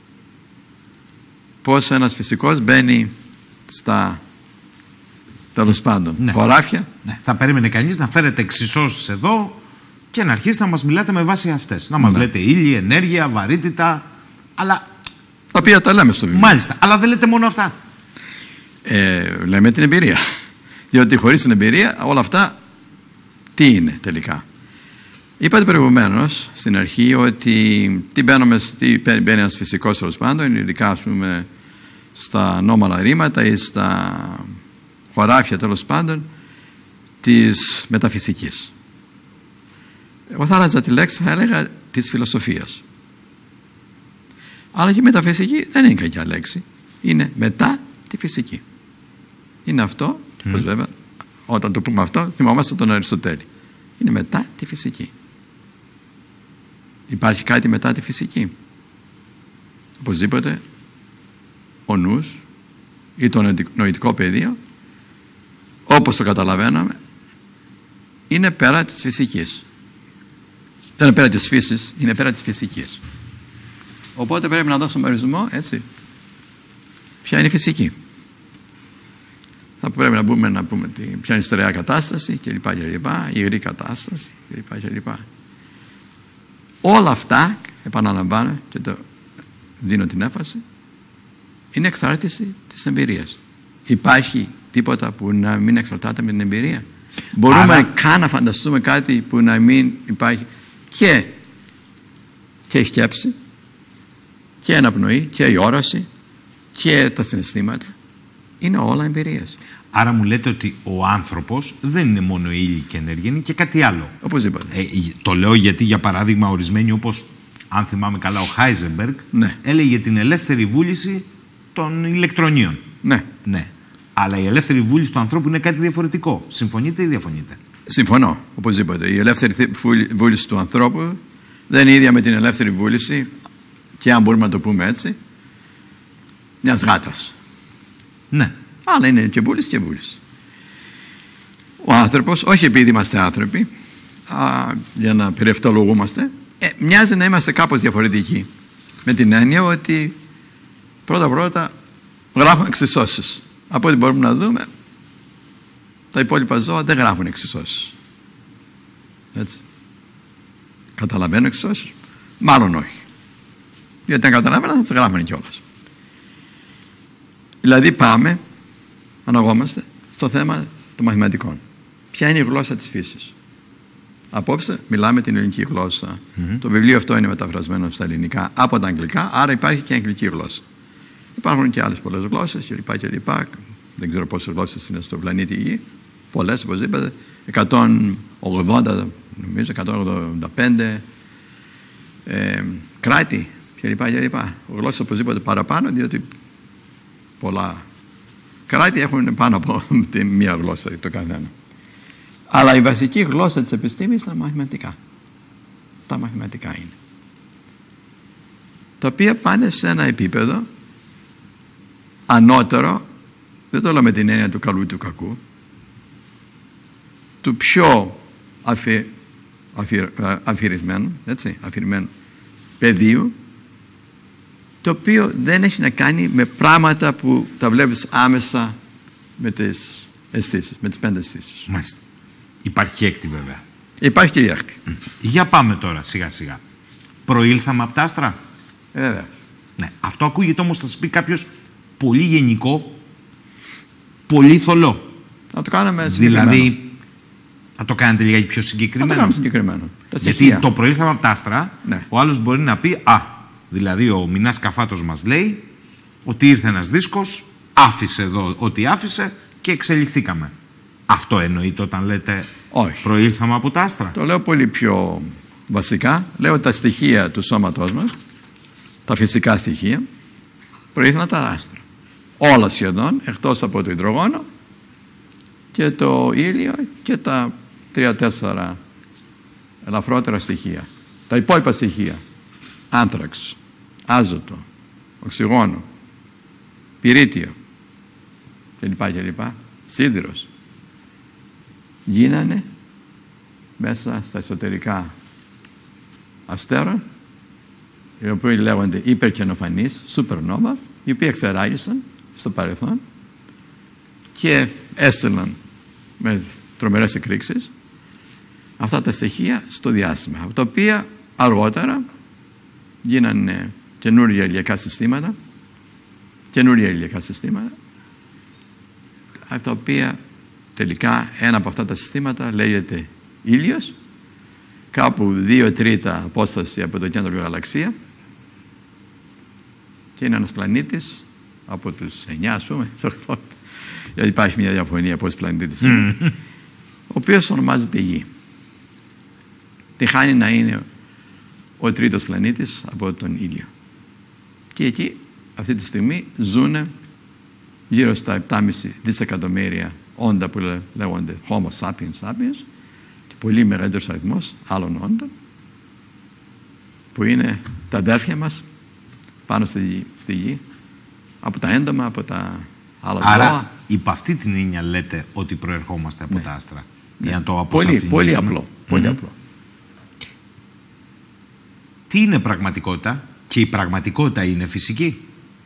S2: πώς ένας φυσικός μπαίνει στα, τέλος πάντων, χωράφια.
S1: Ναι. Θα περίμενε κανείς να φέρετε εξισώσεις εδώ και να αρχίσετε να μας μιλάτε με βάση αυτές. Να μας λέτε ύλη, ενέργεια, βαρύτητα, αλλά...
S2: Τα οποία τα λέμε στο βιβλίο.
S1: Μάλιστα, αλλά δεν λέτε μόνο αυτά.
S2: Λέμε την εμπειρία. Διότι χωρίς την εμπειρία όλα αυτά τι είναι τελικά? Είπατε προηγουμένως στην αρχή ότι τι μπαίνει ένας φυσικός, τέλος πάντων, ειδικά ας πούμε στα ανώμαλα ρήματα ή στα χωράφια, τέλος πάντων, της μεταφυσικής. Εγώ θα άλλαζα τη λέξη, θα έλεγα της φιλοσοφίας. Αλλά και η μεταφυσική δεν είναι κακιά λέξη. Είναι μετά τη φυσική. Είναι αυτό, πως βέβαια, όταν το πούμε αυτό, θυμόμαστε τον Αριστοτέλη. Είναι μετά τη φυσική. Υπάρχει κάτι μετά τη φυσική? Οπωσδήποτε ο νους ή το νοητικό πεδίο, όπως το καταλαβαίναμε, είναι πέρα της φυσικής. Δεν είναι πέρα της φύσης, είναι πέρα της φυσικής. Οπότε πρέπει να δώσουμε ορισμό, έτσι. Ποια είναι η φυσική? Θα πρέπει να πούμε ποια είναι η στερεά κατάσταση κλπ. Η υγρή κατάσταση κλπ. Όλα αυτά, επαναλαμβάνω και το δίνω την έμφαση, είναι εξάρτηση της εμπειρίας. Υπάρχει τίποτα που να μην εξαρτάται με την εμπειρία? Μπορούμε καν να φανταστούμε κάτι που να μην υπάρχει? Και η σκέψη και η αναπνοή και η όραση και τα συναισθήματα είναι όλα εμπειρίες.
S1: Άρα μου λέτε ότι ο άνθρωπος δεν είναι μόνο ύλη και ενέργεια, είναι και κάτι άλλο.
S2: Οπωσδήποτε.
S1: Το λέω γιατί, για παράδειγμα, ορισμένοι, όπως αν θυμάμαι καλά ο Χάιζενμπεργκ, έλεγε την ελεύθερη βούληση των ηλεκτρονίων. Ναι. Αλλά η ελεύθερη βούληση του ανθρώπου είναι κάτι διαφορετικό. Συμφωνείτε ή διαφωνείτε?
S2: Συμφωνώ, οπωσδήποτε. Η ελεύθερη βούληση του ανθρώπου δεν είναι ίδια με την ελεύθερη βούληση, και αν μπορούμε να το πούμε έτσι, μιας γάτας.
S1: Ναι.
S2: Αλλά είναι και βούληση και βούληση. Ο άνθρωπος, όχι επειδή είμαστε άνθρωποι, για να περιευτολογούμαστε, μοιάζει να είμαστε κάπως διαφορετικοί. Με την έννοια ότι πρώτα γράφουν εξισώσεις. Από ό,τι μπορούμε να δούμε, τα υπόλοιπα ζώα δεν γράφουν εξισώσεις. Έτσι. Καταλαβαίνω εξισώσεις? Μάλλον όχι. Γιατί αν καταλαβαίνω θα τις γράφουν κιόλας. Δηλαδή πάμε, αναγόμαστε στο θέμα των μαθηματικών. Ποια είναι η γλώσσα της φύσης? Απόψε μιλάμε την ελληνική γλώσσα. Το βιβλίο αυτό είναι μεταφρασμένο στα ελληνικά από τα αγγλικά, άρα υπάρχει και αγγλική γλώσσα. Υπάρχουν και άλλες πολλές γλώσσες κλπ. Δεν ξέρω πόσες γλώσσες είναι στο πλανήτη Γη. Πολλές, όπως είπατε. 180, νομίζω, 185 κράτη κλπ. Γλώσσες οπωσδήποτε παραπάνω, διότι πολλά κράτη έχουν πάνω από μία γλώσσα το καθένα. Αλλά η βασική γλώσσα της επιστήμης είναι τα μαθηματικά. Τα μαθηματικά είναι. Τα οποία πάνε σε ένα επίπεδο ανώτερο, δεν το λέω με την έννοια του καλού ή του κακού, του πιο αφηρημένου πεδίου, το οποίο δεν έχει να κάνει με πράγματα που τα βλέπεις άμεσα με τις αισθήσεις, με τις 5 αισθήσεις.
S1: Μάλιστα. Υπάρχει και έκτη βέβαια.
S2: Υπάρχει και η έκτη.
S1: Για πάμε τώρα σιγά σιγά. Προήλθαμε από τα άστρα.
S2: Βέβαια.
S1: Ναι. Αυτό ακούγεται όμως, θα σας πει κάποιος, πολύ γενικό, πολύ θολό.
S2: Να το κάνουμε συγκεκριμένο.
S1: Δηλαδή, θα το κάνετε λίγα πιο συγκεκριμένο.
S2: Να το κάνουμε συγκεκριμένο.
S1: Γιατί το προήλθαμε από τα άστρα,
S2: ναι.
S1: Ο άλλος μπορεί να πει, δηλαδή ο Μινάς Καφάτος μας λέει ότι ήρθε ένας δίσκος, άφησε εδώ ό,τι άφησε και εξελιχθήκαμε. Αυτό εννοείται όταν λέτε
S2: όχι,
S1: προήλθαμε από τα άστρα?
S2: Το λέω πολύ πιο βασικά. Λέω τα στοιχεία του σώματός μας, τα φυσικά στοιχεία, προήλθαν από τα άστρα. Όλα σχεδόν, εκτός από το υδρογόνο και το ήλιο και τα 3-4 ελαφρότερα στοιχεία. Τα υπόλοιπα στοιχεία, άνθραξ, άζωτο, οξυγόνο, πυρίτιο κλπ. Σίδηρος, γίνανε μέσα στα εσωτερικά αστέρων, οι οποίοι λέγονται υπερκαινοφανείς, supernova, οι οποίοι εξεράγησαν στο παρελθόν και έστειλαν με τρομερές εκρήξεις αυτά τα στοιχεία στο διάστημα, από τα οποία αργότερα γίνανε καινούργια ηλιακά συστήματα, από τα οποία τελικά ένα από αυτά τα συστήματα λέγεται ήλιος, κάπου 2/3 απόσταση από το κέντρο γαλαξία, και είναι ένας πλανήτης από τους 9, ας πούμε, γιατί υπάρχει μια διαφωνία πόσοι πλανήτες είναι, ο οποίος ονομάζεται Γη. Τυχάνει να είναι ο τρίτος πλανήτης από τον ήλιο. Και εκεί αυτή τη στιγμή ζουν γύρω στα 7,5 δισεκατομμύρια όντα που λέγονται Homo sapiens και πολύ μεγαλύτερος αριθμός άλλων όντων που είναι τα αδέρφια μας πάνω στη Γη, από τα έντομα, από τα άλλα ζώα.
S1: Άρα υπ' αυτή την έννοια λέτε ότι προερχόμαστε από τα άστρα. Για να το αποσαφηνίσουμε.
S2: Πολύ απλό. Πολύ απλό.
S1: Τι είναι πραγματικότητα? Και η πραγματικότητα είναι φυσική?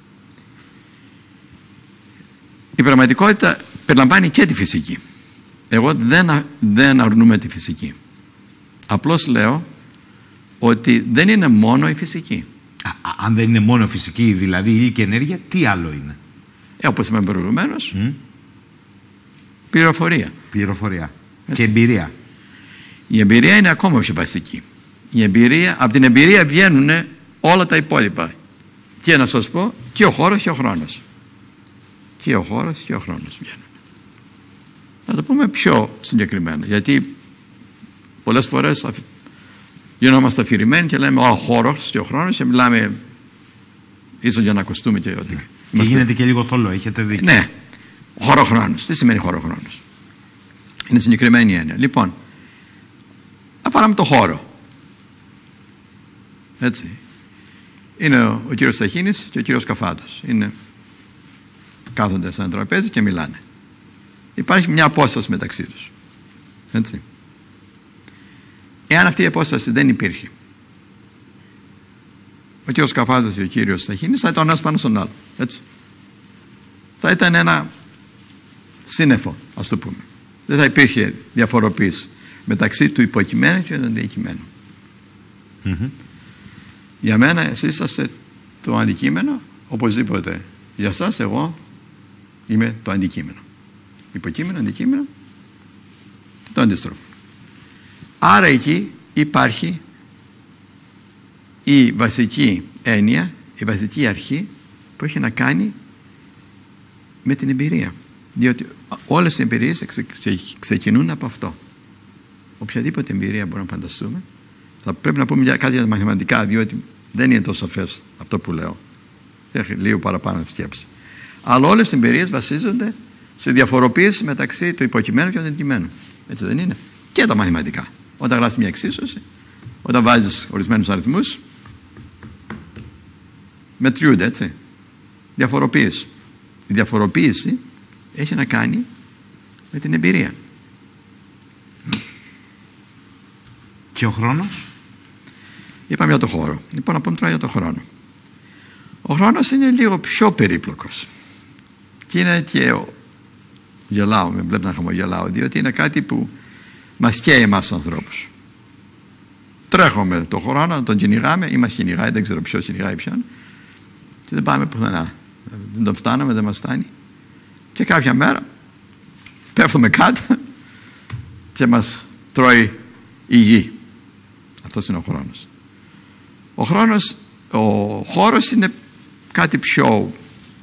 S2: Η πραγματικότητα περιλαμβάνει και τη φυσική. Εγώ δεν αρνούμαι τη φυσική. Απλώς λέω ότι δεν είναι μόνο η φυσική.
S1: Αν δεν είναι μόνο φυσική, δηλαδή ήλιο και ενέργεια, τι άλλο είναι?
S2: Όπως είπαμε προηγουμένως, πληροφορία.
S1: Έτσι. Και εμπειρία.
S2: Η εμπειρία είναι ακόμα πιο βασική. Από την εμπειρία βγαίνουν όλα τα υπόλοιπα. Και να σας πω, και ο χώρος και ο χρόνος. Βγαίνουν. Να το πούμε πιο συγκεκριμένα, γιατί πολλές φορές γινόμαστε αφηρημένοι και λέμε ο χώρος και ο χρόνος και μιλάμε ίσως για να ακουστούμε και ότι...
S1: Και γίνεται και λίγο θολό, έχετε δίκιο.
S2: Ναι, χώρο-χρόνος. Τι σημαίνει χώρο-χρόνος? Είναι συγκεκριμένη έννοια. Λοιπόν, να πάρουμε το χώρο. Έτσι. Είναι ο κύριος Σταχίνης και ο κύριος Καφάτος. Κάθονται σε ένα τραπέζι και μιλάνε. Υπάρχει μια απόσταση μεταξύ τους. Έτσι. Εάν αυτή η απόσταση δεν υπήρχε, ο κύριος Καφάτος και ο κύριος Σταχίνης θα ήταν ο ένας πάνω στον άλλο. Έτσι. Θα ήταν ένα σύννεφο, ας το πούμε. Δεν θα υπήρχε διαφοροποίηση μεταξύ του υποκειμένου και του αντικειμένου. Για μένα εσείς είσαστε το αντικείμενο, οπωσδήποτε για σας εγώ είμαι το αντικείμενο. Υποκείμενο, αντικείμενο και το αντίστροφο. Άρα εκεί υπάρχει η βασική έννοια, η βασική αρχή που έχει να κάνει με την εμπειρία. Διότι όλες οι εμπειρίες ξεκινούν από αυτό. Οποιαδήποτε εμπειρία μπορούμε να φανταστούμε. Θα πρέπει να πούμε κάτι για τα μαθηματικά, διότι δεν είναι τόσο σαφές αυτό που λέω. Έχει λίγο παραπάνω σκέψη. Αλλά όλες οι εμπειρίες βασίζονται σε διαφοροποίηση μεταξύ του υποκειμένου και του αντικειμένου. Έτσι δεν είναι? Και τα μαθηματικά. Όταν γράφεις μια εξίσωση, όταν βάζεις ορισμένους αριθμούς, μετριούνται, έτσι. Διαφοροποίηση. Η διαφοροποίηση έχει να κάνει με την εμπειρία.
S1: Και ο χρόνος?
S2: Είπαμε για το χώρο. Λοιπόν, να πούμε τώρα για το χρόνο. Ο χρόνος είναι λίγο πιο περίπλοκος. Και είναι και γελάω, με βλέπετε να χαμογελάω, διότι είναι κάτι που μας καίει εμάς τους ανθρώπους. Τρέχουμε το χρόνο, τον κυνηγάμε ή μας κυνηγάει, δεν ξέρω ποιος κυνηγάει ποιον, και δεν πάμε πουθενά. Δεν τον φτάνουμε, δεν μας φτάνει. Και κάποια μέρα πέφτουμε κάτω και μας τρώει η γη. Αυτός είναι ο χρόνος. Ο χώρος είναι κάτι πιο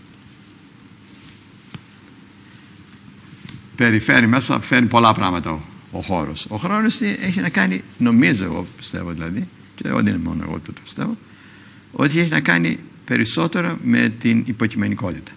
S2: περιφέρει μέσα, φέρνει πολλά πράγματα ο χώρος. Ο χρόνος έχει να κάνει, νομίζω εγώ πιστεύω δηλαδή, και δεν είναι μόνο εγώ που το πιστεύω, ότι έχει να κάνει περισσότερο με την υποκειμενικότητα.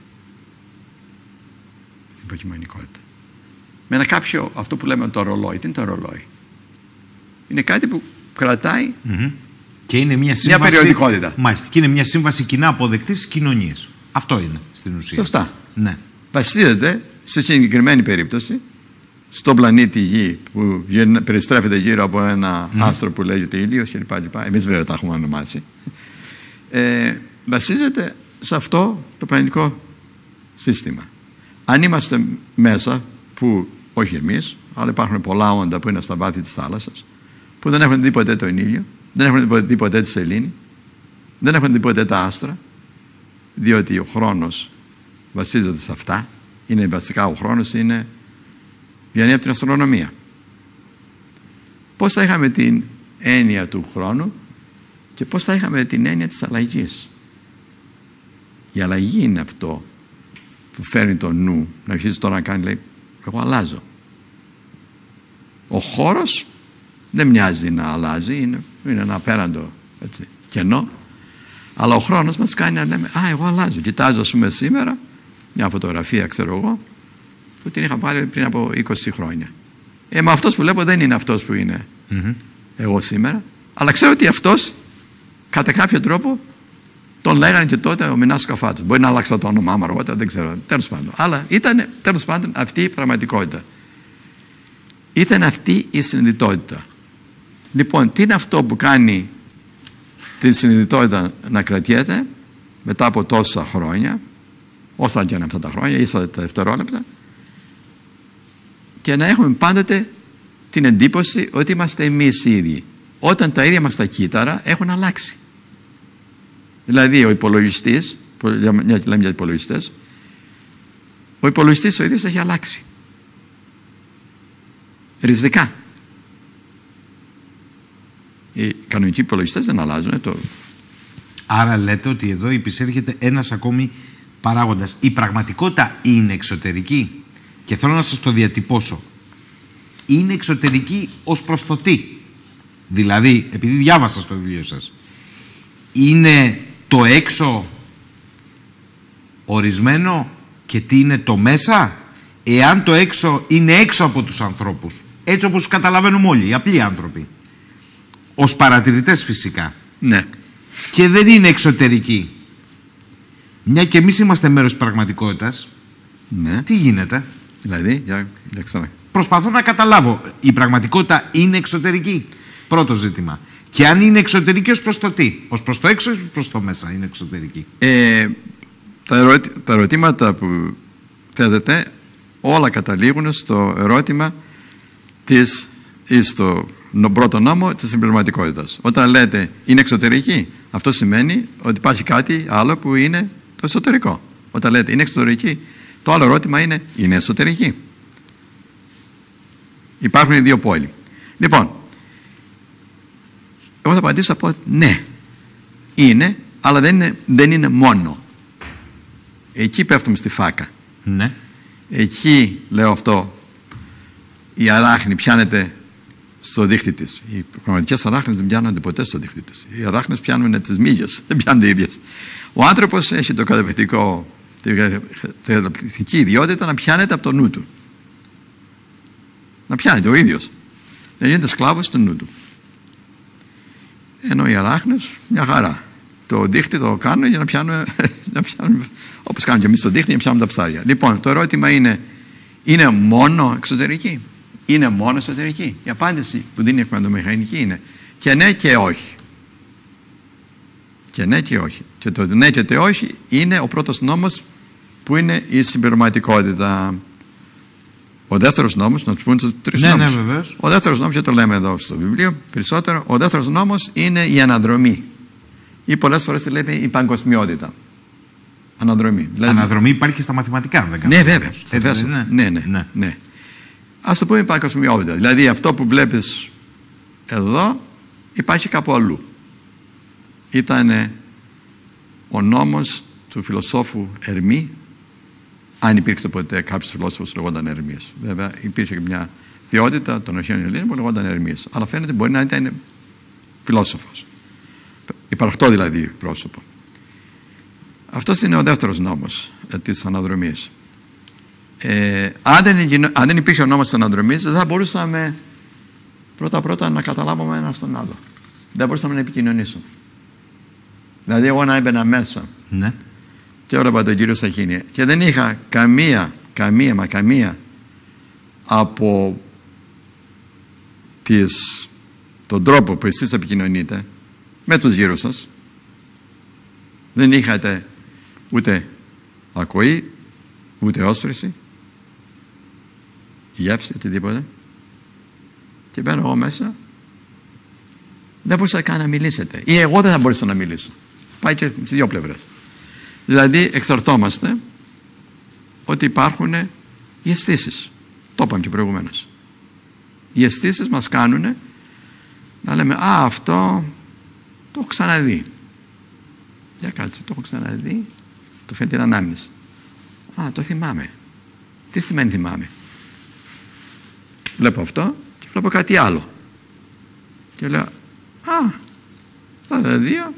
S2: Με ένα κάποιο, αυτό που λέμε το ρολόι. Τι είναι το ρολόι? Είναι κάτι που κρατάει
S1: και είναι μια
S2: περιοδικότητα.
S1: Μάλιστα. Και είναι μια σύμβαση κοινά αποδεκτή στις κοινωνίες. Αυτό είναι στην ουσία.
S2: Σωστά.
S1: Ναι.
S2: Βασίζεται σε συγκεκριμένη περίπτωση στον πλανήτη Γη που περιστρέφεται γύρω από ένα άστρο που λέγεται ήλιος κλπ. Εμείς βέβαια τα έχουμε ονομάσει. Βασίζεται σε αυτό το πλανητικό σύστημα. Αν είμαστε μέσα, που όχι εμείς, αλλά υπάρχουν πολλά όντα που είναι στα βάθη της θάλασσας, που δεν έχουν δει ποτέ τον ήλιο, δεν έχουν δει ποτέ τη σελήνη, δεν έχουν δει ποτέ τα άστρα, διότι ο χρόνος βασίζεται σε αυτά. Είναι βασικά, ο χρόνος βγαίνει από την αστρονομία. Πώς θα είχαμε την έννοια του χρόνου και πώς θα είχαμε την έννοια της αλλαγής? Η αλλαγή είναι αυτό που φέρνει το νου να αρχίσει τώρα να κάνει, λέει, εγώ αλλάζω. Ο χώρος δεν μοιάζει να αλλάζει, είναι ένα απέραντο, έτσι, κενό, αλλά ο χρόνος μας κάνει να λέμε, εγώ αλλάζω. Κοιτάζω, ας πούμε, σήμερα μια φωτογραφία, ξέρω εγώ, που την είχα πάρει πριν από 20 χρόνια. Μα αυτός που βλέπω δεν είναι αυτός που είναι εγώ σήμερα, αλλά ξέρω ότι αυτός κατά κάποιο τρόπο τον λέγανε και τότε ο Μινάς Καφάτος. Μπορεί να άλλαξα το όνομά μου αργότερα, δεν ξέρω. Τέλος πάντων. Αλλά ήταν τέλος πάντων αυτή η πραγματικότητα. Ήταν αυτή η συνειδητότητα. Λοιπόν, τι είναι αυτό που κάνει τη συνειδητότητα να κρατιέται μετά από τόσα χρόνια, όσα και είναι αυτά τα χρόνια, ίσα τα δευτερόλεπτα, και να έχουμε πάντοτε την εντύπωση ότι είμαστε εμείς οι ίδιοι, όταν τα ίδια μας τα κύτταρα έχουν αλλάξει. Δηλαδή ο υπολογιστής, λέμε για υπολογιστές, ο υπολογιστής ο ίδιος έχει αλλάξει ριζικά. Οι κανονικοί υπολογιστές δεν αλλάζουν.
S1: Άρα λέτε ότι εδώ υπησέρχεται ένας ακόμη παράγοντας. Η πραγματικότητα είναι εξωτερική, και θέλω να σας το διατυπώσω. Είναι εξωτερική ως προς το τι? Δηλαδή, επειδή διάβασα στο βιβλίο σας, είναι το έξω ορισμένο και τι είναι το μέσα? Εάν το έξω είναι έξω από τους ανθρώπους, έτσι όπως καταλαβαίνουμε όλοι οι απλοί άνθρωποι, ως παρατηρητές φυσικά,
S2: ναι,
S1: και δεν είναι εξωτερική, μια και εμείς είμαστε μέρος της πραγματικότητας,
S2: ναι,
S1: τι γίνεται?
S2: Δηλαδή, για ξανά.
S1: Προσπαθώ να καταλάβω, η πραγματικότητα είναι εξωτερική? Πρώτο ζήτημα. Και αν είναι εξωτερική, ως προς το τι? Ως προς το έξω ή προς το μέσα είναι εξωτερική?
S2: Τα ερωτήματα που θέτετε όλα καταλήγουν στο ερώτημα στο πρώτο νόμο της συμπληρωματικότητας. Όταν λέτε είναι εξωτερική, αυτό σημαίνει ότι υπάρχει κάτι άλλο που είναι το εσωτερικό. Όταν λέτε είναι εξωτερική, το άλλο ερώτημα είναι εσωτερική? Υπάρχουν οι δύο πόλοι. Λοιπόν, εγώ θα απαντήσω, θα πω ναι, είναι, αλλά δεν είναι μόνο. Εκεί πέφτουμε στη φάκα.
S1: Ναι.
S2: Εκεί, λέω αυτό, η αράχνη πιάνεται στο δίχτυ της. Οι πραγματικές αράχνες δεν πιάνονται ποτέ στο δίχτυ της. Οι αράχνες πιάνουν τις μύγες, δεν πιάνονται οι ίδιες. Ο άνθρωπος έχει την καταπληκτική ιδιότητα να πιάνεται από το νου του. Να πιάνεται ο ίδιος. Να γίνεται σκλάβος του νου του. Ενώ οι αράχνες, μια χαρά. Το δίχτυ το κάνουν για να πιάνουν, όπως κάνουν και εμείς το δίχτυ, για να πιάνουν τα ψάρια. Λοιπόν, το ερώτημα είναι μόνο εξωτερική? Είναι μόνο εσωτερική? Η απάντηση που δίνει η εκμεταλλομηχανική είναι και ναι και όχι. Και ναι και όχι. Και το ναι και το όχι είναι ο πρώτος νόμος που είναι η συμπληρωματικότητα. Ο δεύτερος νόμος, να τους πούμε τους τρεις νόμους.
S1: Ναι,
S2: ο δεύτερος νόμος, και το λέμε εδώ στο βιβλίο περισσότερο, ο δεύτερος νόμος είναι η αναδρομή. Ή πολλές φορές τη λέμε η παγκοσμιότητα. Αναδρομή. Δηλαδή,
S1: αναδρομή υπάρχει στα μαθηματικά, αν δεν κάνω.
S2: Ναι, βέβαια. Ναι. Ας το πούμε η παγκοσμιότητα. Δηλαδή αυτό που βλέπεις εδώ υπάρχει κάπου αλλού. Ήταν ο νόμος του φιλοσόφου Ερμή, αν υπήρξε ποτέ κάποιος φιλόσοφος που λεγόταν Ερμής. Βέβαια υπήρχε και μια θεότητα των αρχαίων Ελλήνων που λεγόταν Ερμής. Αλλά φαίνεται μπορεί να ήταν φιλόσοφος. Υπαρκτό δηλαδή πρόσωπο. Αυτός είναι ο δεύτερος νόμος της αναδρομής. Αν δεν υπήρχε ο νόμος της αναδρομής, δεν θα μπορούσαμε πρώτα να καταλάβουμε ένα στον άλλο. Δεν μπορούσαμε να επικοινωνήσουμε. Δηλαδή εγώ να έμπαινα μέσα,
S1: ναι,
S2: και έβλεπα τον κύριο Σαχίνη και δεν είχα καμία από τον τρόπο που εσείς επικοινωνείτε με τους γύρω σας. Δεν είχατε ούτε ακοή, ούτε όσφρηση, γεύση, οτιδήποτε. Και μπαίνω εγώ μέσα, δεν μπορούσα καν να μιλήσετε. Ή εγώ δεν θα μπορούσα να μιλήσω. Πάει και στις δύο πλευρές. Δηλαδή εξαρτώμαστε ότι υπάρχουν οι αισθήσεις. Το είπαμε και προηγουμένως. Οι αισθήσεις μας κάνουν να λέμε «Α, αυτό το έχω ξαναδεί». Για κάτσε, το έχω ξαναδεί. Το φαίνεται την ανάμνηση. «Α, το θυμάμαι». Τι σημαίνει θυμάμαι? Βλέπω αυτό και βλέπω κάτι άλλο. Και λέω «Α, αυτά τα δύο».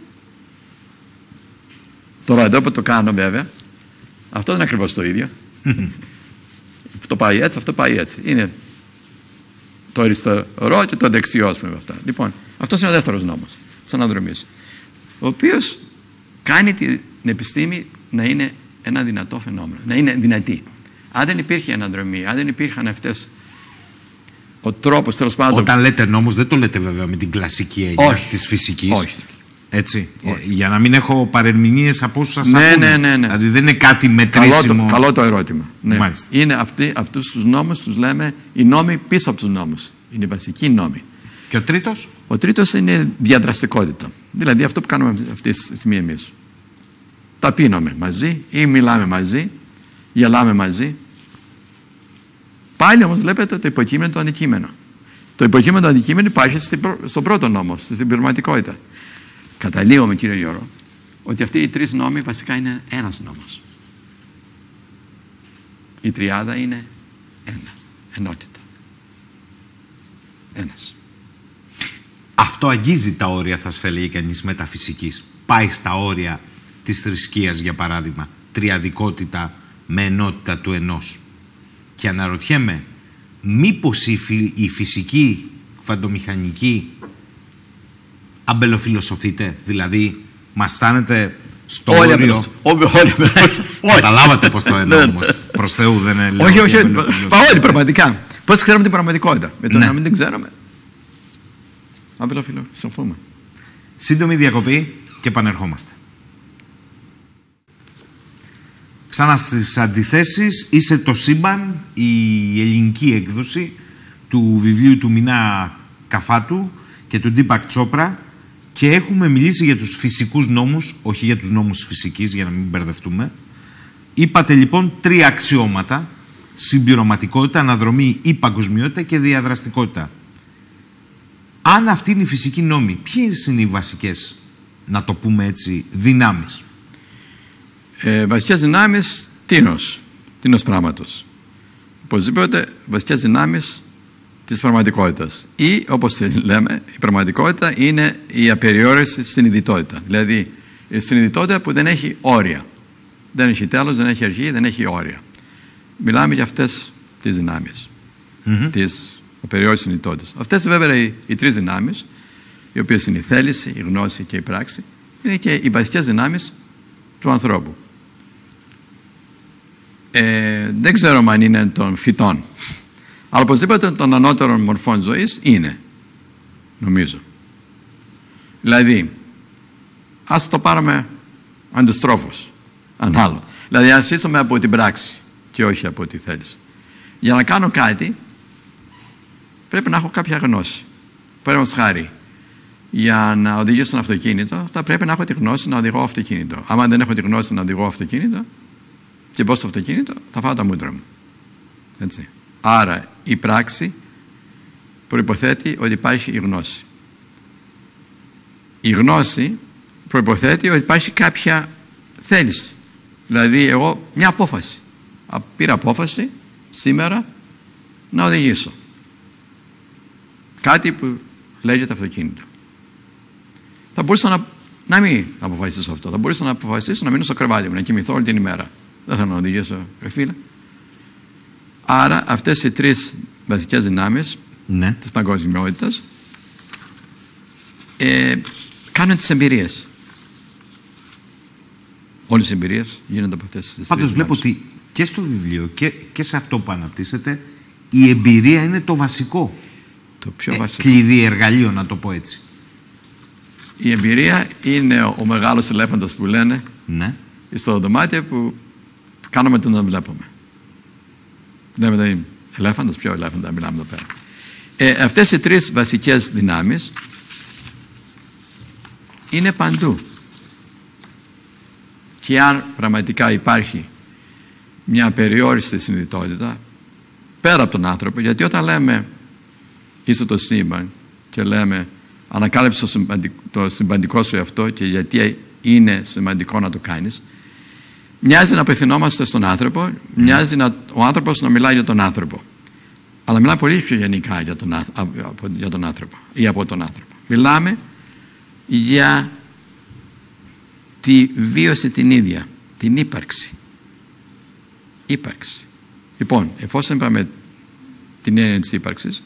S2: Τώρα εδώ που το κάνω βέβαια, αυτό δεν είναι ακριβώς το ίδιο. Αυτό πάει έτσι, αυτό πάει έτσι. Είναι το αριστερό και το δεξιό, ας πούμε, αυτά. Λοιπόν, αυτός είναι ο δεύτερος νόμος της αναδρομής, ο οποίος κάνει την επιστήμη να είναι ένα δυνατό φαινόμενο, να είναι δυνατή. Αν δεν υπήρχε αναδρομή, αν δεν υπήρχαν αυτές ο τρόπος, τέλος πάντων.
S1: Όταν λέτε νόμος, δεν το λέτε βέβαια με την κλασική έννοια της φυσικής.
S2: Όχι.
S1: Έτσι. Για να μην έχω παρερμηνίες από όσους σας
S2: ακούνε.
S1: Ναι. Δηλαδή δεν είναι κάτι μετρήσιμο.
S2: Καλό το ερώτημα. Ναι. Είναι αυτούς τους νόμους, τους λέμε οι νόμοι πίσω από τους νόμους. Είναι οι βασικοί νόμοι.
S1: Και ο τρίτος?
S2: Ο τρίτος είναι διαδραστικότητα. Δηλαδή αυτό που κάνουμε αυτή τη στιγμή εμείς. Τα πίνουμε μαζί ή μιλάμε μαζί, γελάμε μαζί. Πάλι όμως βλέπετε το υποκείμενο, το αντικείμενο. Το υποκείμενο, το αντικείμενο υπάρχει στον πρώτο νόμο, στη συμπληρωματικότητα. Καταλήγουμε, κύριε Γιώργο, ότι αυτοί οι τρεις νόμοι βασικά είναι ένας νόμος. Η τριάδα είναι ενότητα. Ένας.
S1: Αυτό αγγίζει τα όρια, θα σας έλεγε κανείς, μεταφυσικής. Πάει στα όρια της θρησκείας, για παράδειγμα. Τριαδικότητα με ενότητα του ενός. Και αναρωτιέμαι, μήπως η φυσική κβαντομηχανική αμπελοφιλοσοφείτε, δηλαδή μας φτάνετε στο όριο. Καταλάβατε πως το εννοώ όμως. Προς Θεού δεν είναι.
S2: Όχι, όλοι πραγματικά. Πώς ξέρουμε την πραγματικότητα? Με το να μην την ξέρουμε. Αμπελοφιλοσοφούμε.
S1: Σύντομη διακοπή και επανερχόμαστε. Ξανά στις αντιθέσεις, είσαι το σύμπαν, η ελληνική έκδοση του βιβλίου του Μινά Καφάτου και του Ντίπακ Τσόπρα, και έχουμε μιλήσει για τους φυσικούς νόμους, όχι για τους νόμους φυσικής, για να μην μπερδευτούμε. Είπατε λοιπόν τρία αξιώματα: συμπληρωματικότητα, αναδρομή ή παγκοσμιότητα και διαδραστικότητα. Αν αυτή είναι η φυσική νόμη, ποιες είναι οι βασικές, να το πούμε έτσι, δυνάμεις?
S2: Βασικές δυνάμεις τίνος πράγματος. Οπωσδήποτε βασικές δυνάμεις της πραγματικότητας. Ή όπως λέμε, η πραγματικότητα είναι η απεριόριστη συνειδητότητα. Δηλαδή η συνειδητότητα που δεν έχει όρια. Δεν έχει τέλος, δεν έχει αρχή, δεν έχει όρια. Μιλάμε για αυτές τις δυνάμεις της απεριόριστης συνειδητότητας. Αυτές βέβαια οι τρεις δυνάμεις, οι οποίες είναι η θέληση, η γνώση και η πράξη, είναι και οι βασικές δυνάμεις του ανθρώπου. Δεν ξέρω αν είναι των φυτών, αλλά οπωσδήποτε των ανώτερων μορφών ζωής είναι, νομίζω. Δηλαδή, ας το πάρουμε αντιστρόφως, ανάλογα. Δηλαδή, ας ζήσουμε από την πράξη και όχι από τη θέληση. Για να κάνω κάτι, πρέπει να έχω κάποια γνώση. Παραδείγματος χάρη, για να οδηγήσω ένα αυτοκίνητο, θα πρέπει να έχω τη γνώση να οδηγώ αυτοκίνητο. Άμα δεν έχω τη γνώση να οδηγώ αυτοκίνητο και μπω στο αυτοκίνητο, θα φάω τα μούτρα μου. Έτσι. Άρα η πράξη προϋποθέτει ότι υπάρχει η γνώση. Η γνώση προϋποθέτει ότι υπάρχει κάποια θέληση. Δηλαδή εγώ μια απόφαση. Πήρα απόφαση σήμερα να οδηγήσω κάτι που λέγεται αυτοκίνητο. Θα μπορούσα να μην αποφασίσω αυτό. Θα μπορούσα να αποφασίσω να μείνω στο κρεβάτι μου, να κοιμηθώ όλη την ημέρα. Δεν θέλω να οδηγήσω, φίλε. Άρα αυτές οι τρεις βασικές δυνάμεις της παγκοσμιότητας κάνουν τις εμπειρίες. Όλες οι εμπειρίες γίνονται από αυτές τις τρεις δυνάμεις.
S1: Πάντως βλέπω ότι και στο βιβλίο και σε αυτό που αναπτύσσεται, η εμπειρία είναι το βασικό.
S2: Το πιο βασικό.
S1: Κλειδί εργαλείο, να το πω έτσι.
S2: Η εμπειρία είναι ο μεγάλος ελέφαντας που λένε στο δωμάτιο που κάνουμε το να βλέπουμε. Λέμε δηλαδή ελέφαντας, ποιο ελέφαντα μιλάμε εδώ πέρα. Αυτές οι τρεις βασικές δυνάμεις είναι παντού. Και αν πραγματικά υπάρχει μια απεριόριστη συνειδητότητα πέρα από τον άνθρωπο, γιατί όταν λέμε είσαι το σύμπαν και λέμε ανακάλυψε το συμπαντικό σου αυτό και γιατί είναι σημαντικό να το κάνεις, μοιάζει να απευθυνόμαστε στον άνθρωπο, μοιάζει ο άνθρωπος να μιλάει για τον άνθρωπο, αλλά μιλάει πολύ πιο γενικά για τον άνθρωπο ή από τον άνθρωπο. Μιλάμε για τη βίωση την ίδια, την ύπαρξη. Λοιπόν, εφόσον είπαμε την έννοια της ύπαρξης,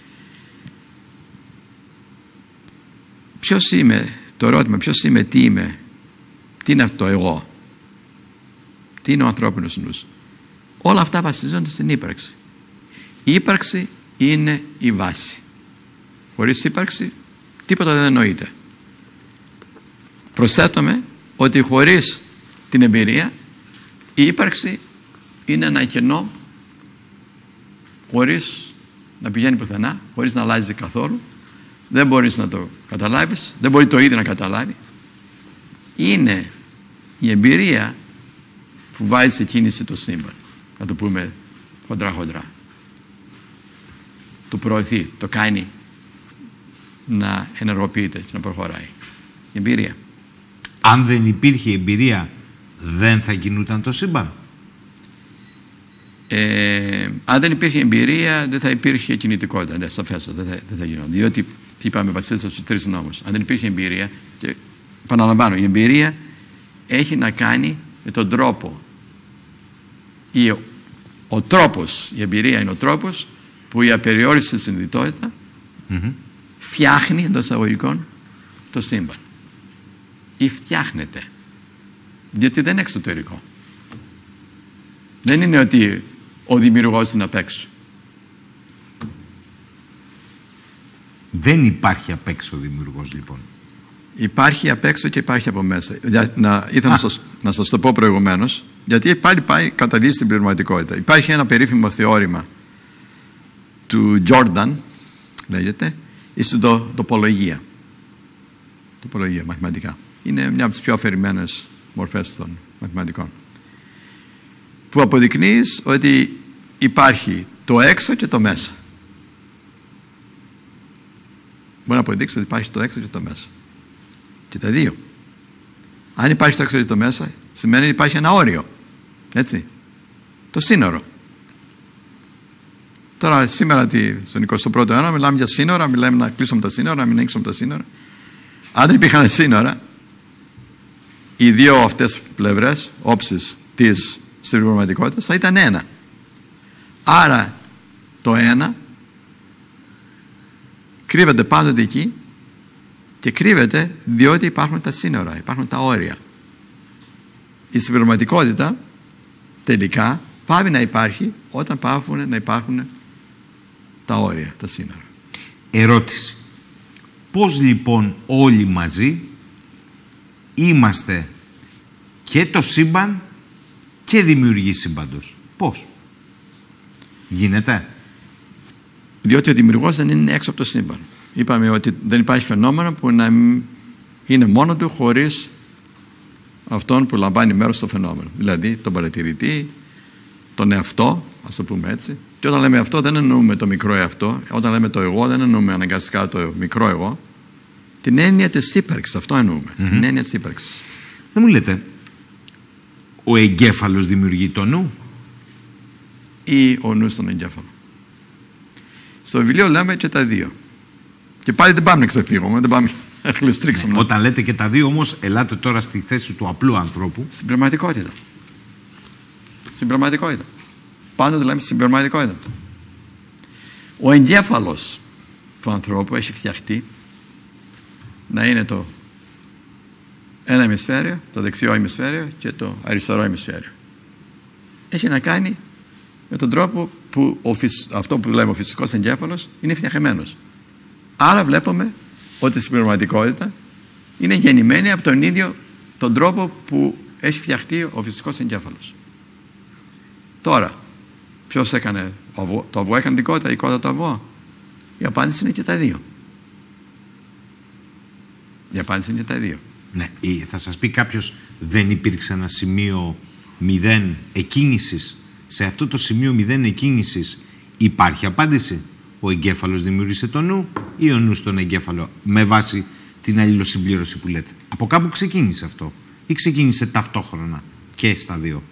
S2: ποιος είμαι, το ερώτημα ποιος είμαι, τι είναι αυτό εγώ, τι είναι ο ανθρώπινος νους, όλα αυτά βασίζονται στην ύπαρξη. Η ύπαρξη είναι η βάση. Χωρίς ύπαρξη τίποτα δεν εννοείται. Προσθέτουμε ότι χωρίς την εμπειρία η ύπαρξη είναι ένα κενό χωρίς να πηγαίνει πουθενά, χωρίς να αλλάζει καθόλου. Δεν μπορείς να το καταλάβεις, δεν μπορεί το ίδιο να καταλάβει. Είναι η εμπειρία που βάζει σε κίνηση το σύμπαν, να το πούμε χοντρά. Το προωθεί, το κάνει να ενεργοποιείται και να προχωράει. Η εμπειρία.
S1: Αν δεν υπήρχε εμπειρία, δεν θα κινούταν το σύμπαν.
S2: Αν δεν υπήρχε εμπειρία, δεν θα υπήρχε κινητικότητα. Ναι, σαφέστατα, δεν θα γινόταν. Διότι είπαμε βασίζεται στους τρεις νόμους. Αν δεν υπήρχε εμπειρία, και επαναλαμβάνω, η εμπειρία έχει να κάνει με τον τρόπο. Ο τρόπος, η εμπειρία είναι ο τρόπος που η απεριόριστη συνειδητότητα φτιάχνει εντός εισαγωγικών το σύμπαν. Ή φτιάχνεται. Διότι δεν είναι εξωτερικό. Δεν είναι ότι ο δημιουργός είναι απ' έξω.
S1: Δεν υπάρχει απ' έξω δημιουργός, λοιπόν.
S2: Υπάρχει απ' έξω και υπάρχει από μέσα. Ήθελα να σας το πω προηγουμένως, γιατί πάλι πάει καταλύσει στην πληρωματικότητα. Υπάρχει ένα περίφημο θεώρημα του Jordan, λέγεται, στην τοπολογία. Τοπολογία, μαθηματικά. Είναι μια από τις πιο αφηρημένες μορφές των μαθηματικών. Που αποδεικνύει ότι υπάρχει το έξω και το μέσα. Μπορεί να αποδείξει ότι υπάρχει το έξω και το μέσα. Και τα δύο. Αν υπάρχει το αξιότιτο μέσα, σημαίνει ότι υπάρχει ένα όριο. Έτσι. Το σύνορο. Τώρα, σήμερα στον 21ο αιώνα, μιλάμε για σύνορα, μιλάμε να κλείσουμε τα σύνορα, να μην ανοίξουμε τα σύνορα. Αν δεν υπήρχαν σύνορα, οι δύο αυτές πλευρές, όψεις της συμπληρωματικότητας, θα ήταν ένα. Άρα, το ένα κρύβεται πάντοτε εκεί και κρύβεται διότι υπάρχουν τα σύνορα, υπάρχουν τα όρια. Η συμπληρωματικότητα τελικά πάβει να υπάρχει όταν πάβουν να υπάρχουν τα όρια, τα σύνορα.
S1: Ερώτηση. Πώς λοιπόν όλοι μαζί είμαστε και το σύμπαν και δημιουργοί σύμπαντος? Πώς? Γίνεται?
S2: Διότι ο δημιουργός δεν είναι έξω από το σύμπαν. Είπαμε ότι δεν υπάρχει φαινόμενο που να είναι μόνο του χωρίς αυτόν που λαμβάνει μέρος στο φαινόμενο. Δηλαδή τον παρατηρητή, τον εαυτό, ας το πούμε έτσι. Και όταν λέμε αυτό δεν εννοούμε το μικρό εαυτό. Όταν λέμε το εγώ δεν εννοούμε αναγκαστικά το μικρό εγώ. Την έννοια της ύπαρξης, αυτό εννοούμε. Την έννοια της ύπαρξης.
S1: Δεν μου λέτε, ο εγκέφαλος δημιουργεί το νου?
S2: Ή ο νους τον εγκέφαλο? Στο βιβλίο λέμε και τα δύο. Και πάλι δεν πάμε να ξεφύγουμε, δεν πάμε να χλουστρίξουμε.
S1: Όταν λέτε και τα δύο όμως, ελάτε τώρα στη θέση του απλού ανθρώπου.
S2: Στην πραγματικότητα. Στην πραγματικότητα. Πάντοτε λέμε στην πραγματικότητα. Ο εγκέφαλος του ανθρώπου έχει φτιαχτεί να είναι το ένα ημισφαίριο, το δεξιό ημισφαίριο και το αριστερό ημισφαίριο. Έχει να κάνει με τον τρόπο που αυτό που λέμε ο φυσικός εγκέφαλος είναι φτιαχμένος. Άρα βλέπουμε ότι στην πραγματικότητα είναι γεννημένη από τον ίδιο τον τρόπο που έχει φτιαχτεί ο φυσικός εγκέφαλος. Τώρα, ποιος έκανε το αυγό? Έκανε την κότα, η κότα το αυγό? Η απάντηση είναι και τα δύο. Η απάντηση είναι και τα δύο.
S1: Ναι, θα σας πει κάποιος, δεν υπήρξε ένα σημείο 0 εκκίνησης? Σε αυτό το σημείο 0 εκκίνησης υπάρχει απάντηση. Ο εγκέφαλος δημιούργησε το νου ή ο νους τον εγκέφαλο, με βάση την αλληλοσυμπλήρωση που λέτε? Από κάπου ξεκίνησε αυτό ή ξεκίνησε ταυτόχρονα και στα δύο?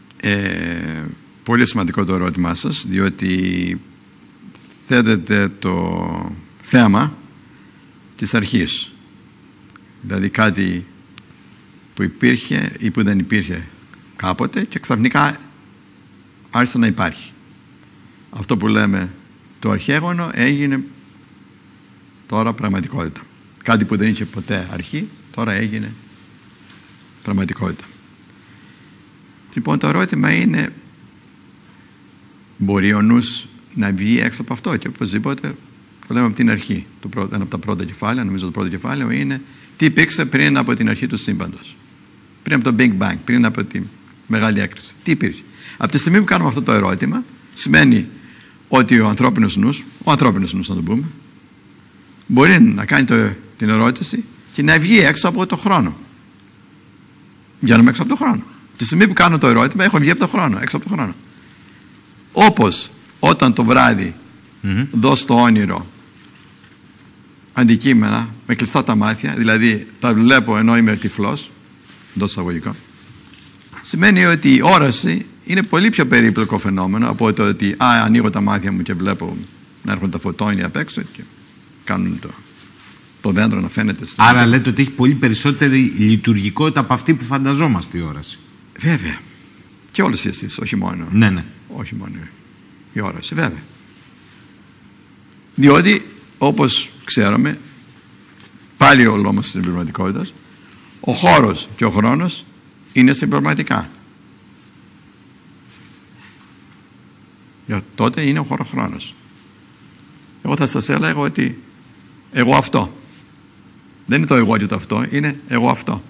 S2: Πολύ σημαντικό το ερώτημά σας, διότι θέτεται το θέμα της αρχής. Δηλαδή κάτι που υπήρχε ή που δεν υπήρχε κάποτε και ξαφνικά άρχισε να υπάρχει. Αυτό που λέμε το αρχαίγωνο έγινε τώρα πραγματικότητα. Κάτι που δεν είχε ποτέ αρχή, τώρα έγινε πραγματικότητα. Λοιπόν, το ερώτημα είναι, μπορεί ο νους να βγει έξω από αυτό? Και οπωσδήποτε το λέμε από την αρχή. Ένα από τα πρώτα κεφάλαια, νομίζω το πρώτο κεφάλαιο είναι τι υπήρξε πριν από την αρχή του σύμπαντος. Πριν από το Big Bang, πριν από τη μεγάλη έκρηση. Τι υπήρχε? Από τη στιγμή που κάνουμε αυτό το ερώτημα, σημαίνει ότι ο ανθρώπινος νους να το πούμε, μπορεί να κάνει την ερώτηση και να βγει έξω από το χρόνο. Βγαίνουμε έξω από το χρόνο. Τη στιγμή που κάνω το ερώτημα, έχω βγει από το χρόνο, έξω από το χρόνο. Όπως όταν το βράδυ δω στο όνειρο αντικείμενα με κλειστά τα μάτια, δηλαδή τα βλέπω ενώ είμαι τυφλός, εντός εισαγωγικών, σημαίνει ότι η όραση είναι πολύ πιο περίπλοκο φαινόμενο από το ότι ανοίγω τα μάτια μου και βλέπω να έρχονται τα φωτόνια απ' έξω και κάνουν το δέντρο να φαίνεται.
S1: Άρα λέτε ότι έχει πολύ περισσότερη λειτουργικότητα από αυτή που φανταζόμαστε η όραση.
S2: Βέβαια. Και όλες οι αισθήσεις, όχι μόνο.
S1: Ναι.
S2: Όχι μόνο η όραση, βέβαια. Διότι, όπως ξέρουμε, πάλι ο λόγος της συμπληρωματικότητας, ο χώρος και ο χρόνος είναι συμπληρωματικά. Για τότε είναι ο χώρο-χρόνος. Εγώ θα σας έλεγα ότι εγώ αυτό. Δεν είναι το εγώ και το αυτό, είναι εγώ αυτό.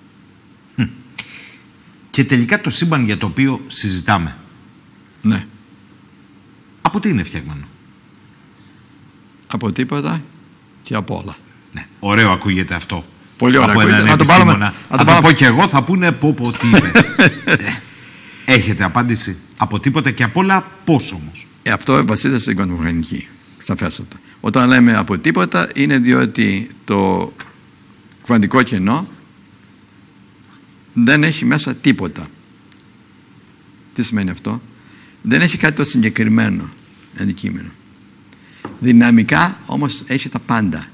S1: Και τελικά το σύμπαν για το οποίο συζητάμε.
S2: Ναι.
S1: Από τι είναι φτιαγμένο?
S2: Από τίποτα και από όλα.
S1: Ναι. Ωραίο ακούγεται αυτό.
S2: Πολύ ωραίο ακούγεται.
S1: Να το πω και εγώ, θα πούνε πω τι είπε. Έχετε απάντηση? Από τίποτα και από όλα, πώς όμως?
S2: Αυτό βασίζεται στην κβαντομηχανική, σαφέστατα. Όταν λέμε από τίποτα, είναι διότι το κβαντικό κενό δεν έχει μέσα τίποτα. Τι σημαίνει αυτό? Δεν έχει κάτι το συγκεκριμένο αντικείμενο. Δυναμικά όμως έχει τα πάντα.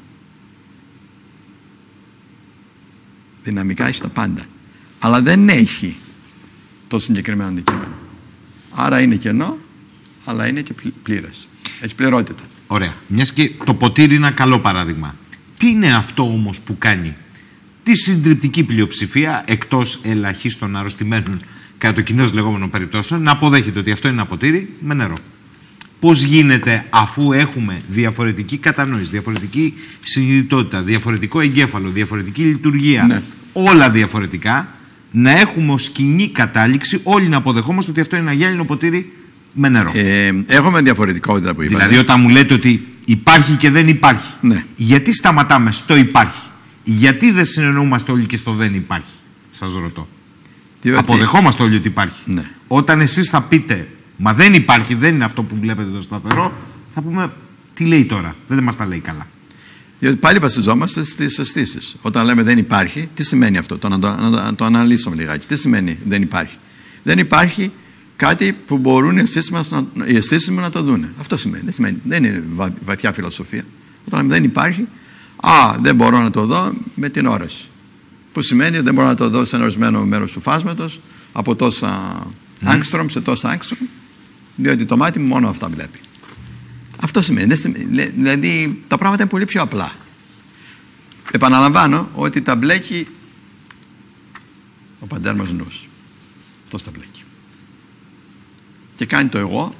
S2: Δυναμικά έχει τα πάντα. Αλλά δεν έχει το συγκεκριμένο αντικείμενο. Άρα είναι κενό, αλλά είναι και πλήρες. Έχει πληρότητα.
S1: Ωραία. Μιας και το ποτήρι είναι ένα καλό παράδειγμα. Τι είναι αυτό όμως που κάνει τη συντριπτική πλειοψηφία, εκτός ελαχίστων αρρωστημένων κατά το κοινώς λεγόμενο περιπτώσεων, να αποδέχεται ότι αυτό είναι ένα ποτήρι με νερό? Πώς γίνεται, αφού έχουμε διαφορετική κατανόηση, διαφορετική συνειδητότητα, διαφορετικό εγκέφαλο, διαφορετική λειτουργία,
S2: ναι,
S1: όλα διαφορετικά, να έχουμε ως κοινή κατάληξη όλοι να αποδεχόμαστε ότι αυτό είναι ένα γυάλινο ποτήρι με νερό?
S2: Έχουμε διαφορετικότητα που είπατε.
S1: Δηλαδή, όταν μου λέτε ότι υπάρχει και δεν υπάρχει,
S2: ναι,
S1: γιατί σταματάμε στο υπάρχει? Γιατί δεν συνεννοούμαστε όλοι και στο δεν υπάρχει? Σας ρωτώ. Αποδεχόμαστε όλοι ότι υπάρχει.
S2: Ναι.
S1: Όταν εσείς θα πείτε, μα δεν υπάρχει, δεν είναι αυτό που βλέπετε το σταθερό, θα πούμε, τι λέει τώρα? Δεν μας τα λέει καλά.
S2: Διότι πάλι βασιζόμαστε στις αισθήσεις. Όταν λέμε δεν υπάρχει, τι σημαίνει αυτό? Να το αναλύσουμε λιγάκι. Τι σημαίνει δεν υπάρχει? Δεν υπάρχει κάτι που μπορούν οι αισθήσεις μου να το δουν. Αυτό σημαίνει. Δεν είναι βαθιά φιλοσοφία. Όταν λέμε δεν υπάρχει, δεν μπορώ να το δω με την όραση. Που σημαίνει ότι δεν μπορώ να το δω σε ένα ορισμένο μέρος του φάσματος, από τόσα άγκστρομ σε τόσα άγκστρομ, διότι το μάτι μου μόνο αυτά βλέπει. Αυτό σημαίνει. Δηλαδή τα πράγματα είναι πολύ πιο απλά. Επαναλαμβάνω ότι τα μπλέκει ο πατέρ μας νους. Αυτός τα μπλέκει. Και κάνει το εγώ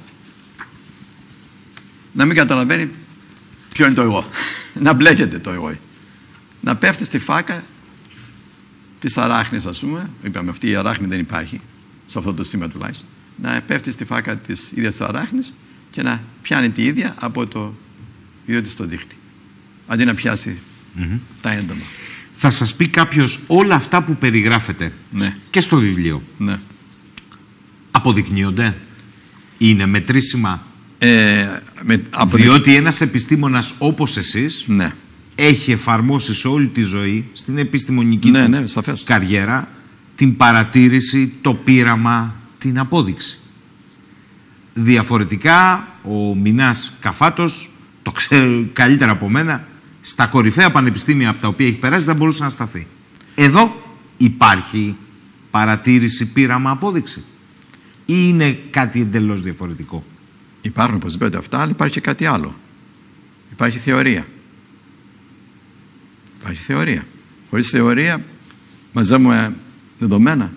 S2: να μην καταλαβαίνει ποιο είναι το εγώ. Να μπλέκεται το εγώ. Να πέφτει στη φάκα της αράχνης, ας πούμε. Είπαμε, αυτή η αράχνη δεν υπάρχει σε αυτό το σήμα τουλάχιστον. Να πέφτει στη φάκα της ίδιας της αράχνης και να πιάνει τη ίδια από το ίδιο της το δίχτυ, αντί να πιάσει τα έντομα.
S1: Θα σας πει κάποιος, όλα αυτά που περιγράφετε,
S2: ναι,
S1: και στο βιβλίο,
S2: ναι,
S1: αποδεικνύονται? Είναι μετρήσιμα? Διότι ένας επιστήμονας όπως εσείς,
S2: ναι,
S1: έχει εφαρμόσει σε όλη τη ζωή, στην επιστημονική
S2: του
S1: καριέρα, την παρατήρηση, το πείραμα, την απόδειξη. Διαφορετικά, ο Μινάς Καφάτος, το ξέρει καλύτερα από μένα, στα κορυφαία πανεπιστήμια από τα οποία έχει περάσει δεν μπορούσε να σταθεί. Εδώ υπάρχει παρατήρηση, πείραμα, απόδειξη, ή είναι κάτι εντελώς διαφορετικό?
S2: Υπάρχουν οπωσδήποτε αυτά, αλλά υπάρχει και κάτι άλλο. Υπάρχει θεωρία. Υπάρχει θεωρία. Χωρίς θεωρία μαζεύουμε δεδομένα.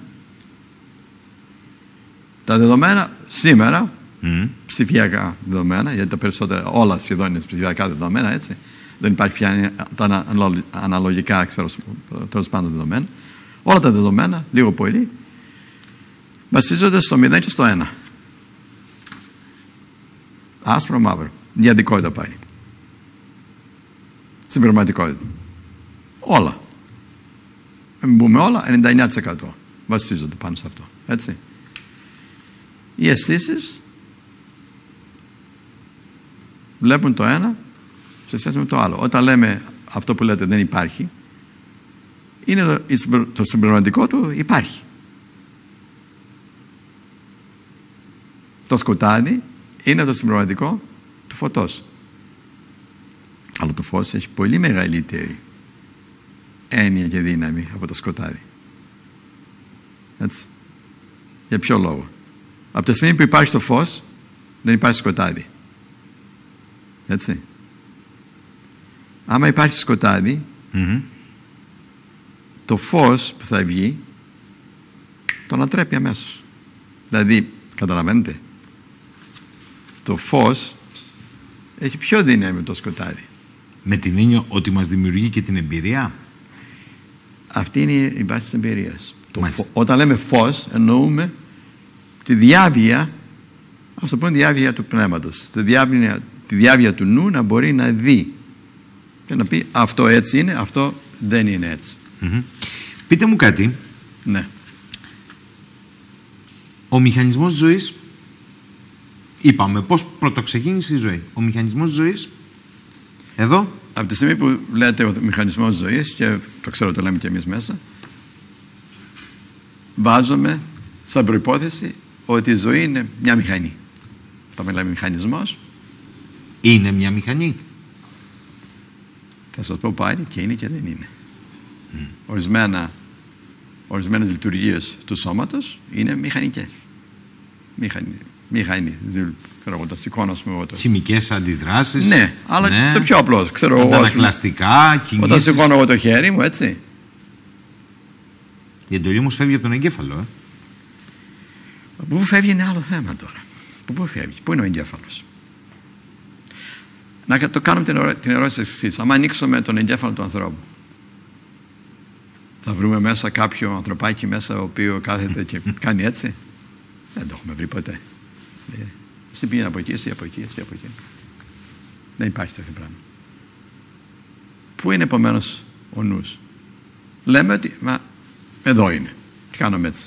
S2: Τα δεδομένα σήμερα, ψηφιακά δεδομένα, γιατί τα περισσότερα όλα σχεδόν είναι ψηφιακά δεδομένα, έτσι. Δεν υπάρχει πια τα αναλογικά, τέλος πάντων, δεδομένα. Όλα τα δεδομένα, λίγο πολύ, βασίζονται στο 0 και στο 1. Άσπρο, μαύρο. Διαδικότητα πάει. Στην πραγματικότητα. Όλα. Μην πούμε όλα, 99% βασίζονται πάνω σε αυτό. Έτσι. Οι αισθήσεις βλέπουν το ένα σε σχέση με το άλλο. Όταν λέμε αυτό που λέτε δεν υπάρχει, είναι το συμπληρωματικό του υπάρχει. Το σκοτάδι είναι το συμπληρωματικό του φωτός. Αλλά το φως έχει πολύ μεγαλύτερη έννοια και δύναμη από το σκοτάδι. Έτσι. Για ποιο λόγο? Από τη στιγμή που υπάρχει το φως, δεν υπάρχει σκοτάδι. Έτσι. Άμα υπάρχει σκοτάδι, το φως που θα βγει το ανατρέπει αμέσως. Δηλαδή, καταλαβαίνετε, το φως έχει πιο δύναμη το σκοτάδι. Με την έννοια ότι μας δημιουργεί και την εμπειρία. Αυτή είναι η βάση της εμπειρίας. Όταν λέμε φως, εννοούμε τη διάβια, ας το πούμε διάβια του πνεύματος, τη διάβια του νου να μπορεί να δει και να πει αυτό έτσι είναι, αυτό δεν είναι έτσι. Πείτε μου κάτι. Ναι. Ο μηχανισμός της ζωής, είπαμε πώς πρωτοξεκίνησε η ζωή. Ο μηχανισμός της ζωής, εδώ. Από τη στιγμή που λέτε ο μηχανισμός της ζωής, και το ξέρω το λέμε και εμείς μέσα, βάζουμε σαν προϋπόθεση ότι η ζωή είναι μια μηχανή. Αυτό μιλάμε μηχανισμός.
S1: Είναι μια μηχανή.
S2: Θα σας πω πάλι, και είναι και δεν είναι. Ορισμένες λειτουργίες του σώματος είναι μηχανικές. Μηχανή. Ξέρω εγώ, τα σηκώνω, ας πούμε.
S1: Χημικές αντιδράσεις.
S2: Ναι, αλλά το πιο απλό.
S1: Αντανακλαστικά, κινήσεις.
S2: Όταν σηκώνω εγώ το χέρι μου, έτσι.
S1: Η εντολή όμως φεύγει από τον εγκέφαλο.
S2: Πού φεύγει είναι άλλο θέμα τώρα. Πού φεύγει, πού είναι ο εγκέφαλος. Να το κάνουμε την ερώτηση εξής. Αν ανοίξουμε τον εγκέφαλο του ανθρώπου, θα βρούμε μέσα κάποιο ανθρωπάκι μέσα, ο οποίο κάθεται και κάνει έτσι. Δεν το έχουμε βρει ποτέ. Εσύ πήγαινε από εκεί, εσύ από εκεί, εσύ από εκεί. Δεν υπάρχει τέτοιο πράγμα. Πού είναι επομένως ο νους? Λέμε ότι εδώ είναι. Και κάνουμε έτσι.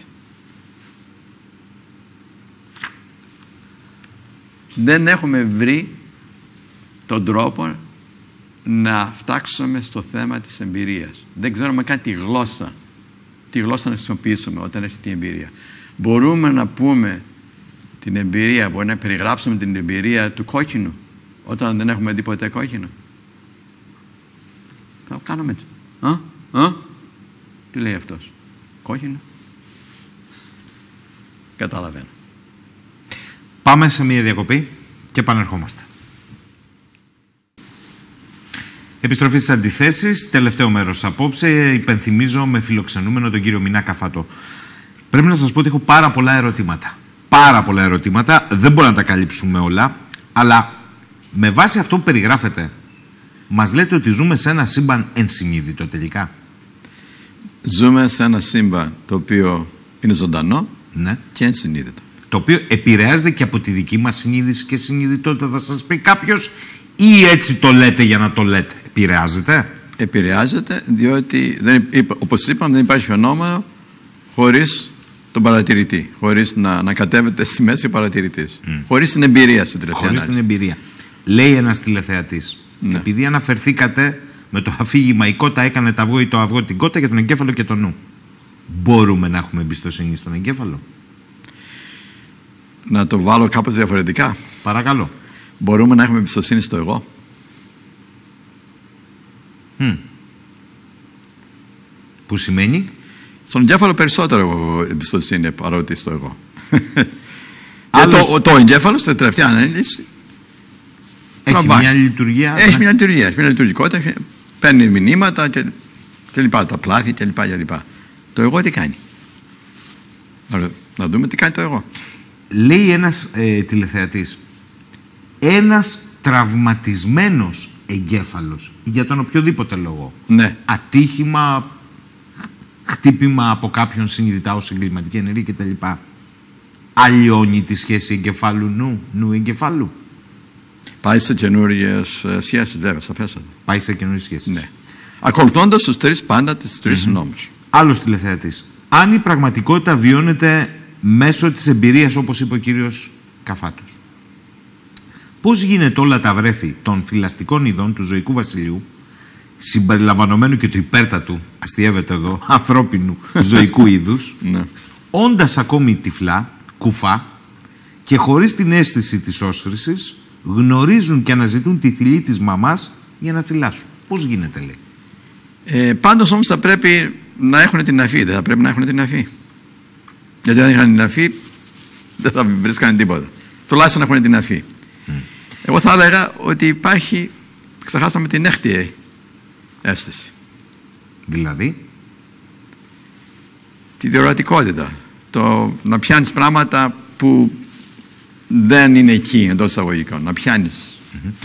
S2: Δεν έχουμε βρει τον τρόπο να φτάξουμε στο θέμα της εμπειρίας. Δεν ξέρουμε καν τη γλώσσα να χρησιμοποιήσουμε όταν έρχεται την εμπειρία. Μπορούμε να πούμε την εμπειρία, μπορεί να περιγράψουμε την εμπειρία του κόκκινου όταν δεν έχουμε δει ποτέ κόκκινο. Θα κάνουμε έτσι. Τι λέει αυτός? Κόκκινο. Καταλαβαίνω.
S1: Πάμε σε μία διακοπή και επανερχόμαστε. Επιστροφή στις αντιθέσεις, τελευταίο μέρος απόψε. Υπενθυμίζω με φιλοξενούμενο τον κύριο Μινά Καφάτο. Πρέπει να σας πω ότι έχω πάρα πολλά ερωτήματα. Πάρα πολλά ερωτήματα. Δεν μπορούμε να τα καλύψουμε όλα. Αλλά με βάση αυτό που περιγράφετε, μας λέτε ότι ζούμε σε ένα σύμπαν ενσυνείδητο τελικά.
S2: Ζούμε σε ένα σύμπαν το οποίο είναι ζωντανό, ναι, και ενσυνείδητο.
S1: Το οποίο επηρεάζεται και από τη δική μας συνείδηση και συνειδητότητα, θα σας πει κάποιος, ή έτσι το λέτε για να το λέτε? Επηρεάζεται.
S2: Επηρεάζεται, διότι όπως είπαμε, δεν υπάρχει φαινόμενο χωρίς τον παρατηρητή, χωρίς να κατέβεται στη μέση ο παρατηρητής. Χωρίς την εμπειρία στην τελευταία ανάλυση.
S1: Χωρίς την εμπειρία. Λέει ένας τηλεθεατής, ναι, επειδή αναφερθήκατε με το αφήγημα η κότα έκανε το αυγό ή το αυγό την κότα για τον εγκέφαλο και τον νου. Μπορούμε να έχουμε εμπιστοσύνη στον εγκέφαλο?
S2: Να το βάλω κάπως διαφορετικά.
S1: Παρακαλώ.
S2: Μπορούμε να έχουμε εμπιστοσύνη στο εγώ.
S1: Που σημαίνει?
S2: Στον εγκέφαλο περισσότερο εμπιστοσύνη παρότι στο εγώ. Το εγκέφαλο στην τελευταία ανάλυση
S1: έχει μια λειτουργία.
S2: Έχει μια λειτουργία, έχει μια λειτουργικότητα, παίρνει μηνύματα και λοιπά, τα πλάθη και λοιπά. Το εγώ τι κάνει? Να δούμε τι κάνει το εγώ.
S1: Λέει ένας τηλεθεατής, ένας τραυματισμένος εγκέφαλος για τον οποιοδήποτε λόγο,
S2: ναι,
S1: ατύχημα, χτύπημα από κάποιον συνειδητά ως εγκληματική ενέργεια κτλ, αλλοιώνει τη σχέση εγκεφάλου νου εγκεφάλου?
S2: Πάει σε καινούριες σχέσεις, βέβαια, σαφέστατα.
S1: Πάει σε καινούριες σχέσεις.
S2: Ναι. Ακολουθώντας τους τρεις νόμους.
S1: Άλλος τηλεθεατής. Αν η πραγματικότητα βιώνεται μέσω της εμπειρίας, όπως είπε ο κύριος Καφάτος, πώς γίνεται όλα τα βρέφη των φυλαστικών ειδών του ζωικού βασιλείου, συμπεριλαμβανομένου και του υπέρτατου, αστιεύεται εδώ, ανθρώπινου ζωικού είδους, ναι, όντας ακόμη τυφλά, κουφά και χωρίς την αίσθηση της όσφρησης, γνωρίζουν και αναζητούν τη θηλή της μαμάς για να θυλάσουν? Πώς γίνεται, λέει?
S2: Πάντως όμως θα πρέπει να έχουν την αφή, δεν θα πρέπει να έχουν την αφή. Γιατί αν είχαν την αφή, δεν θα βρίσκανε τίποτα. Τουλάχιστον να έχουν την αφή. Εγώ θα έλεγα ότι υπάρχει, ξεχάσαμε την έκτη αίσθηση.
S1: Δηλαδή?
S2: Τη διορατικότητα. Το να πιάνεις πράγματα που δεν είναι εκεί, εντός εισαγωγικών. Να πιάνεις.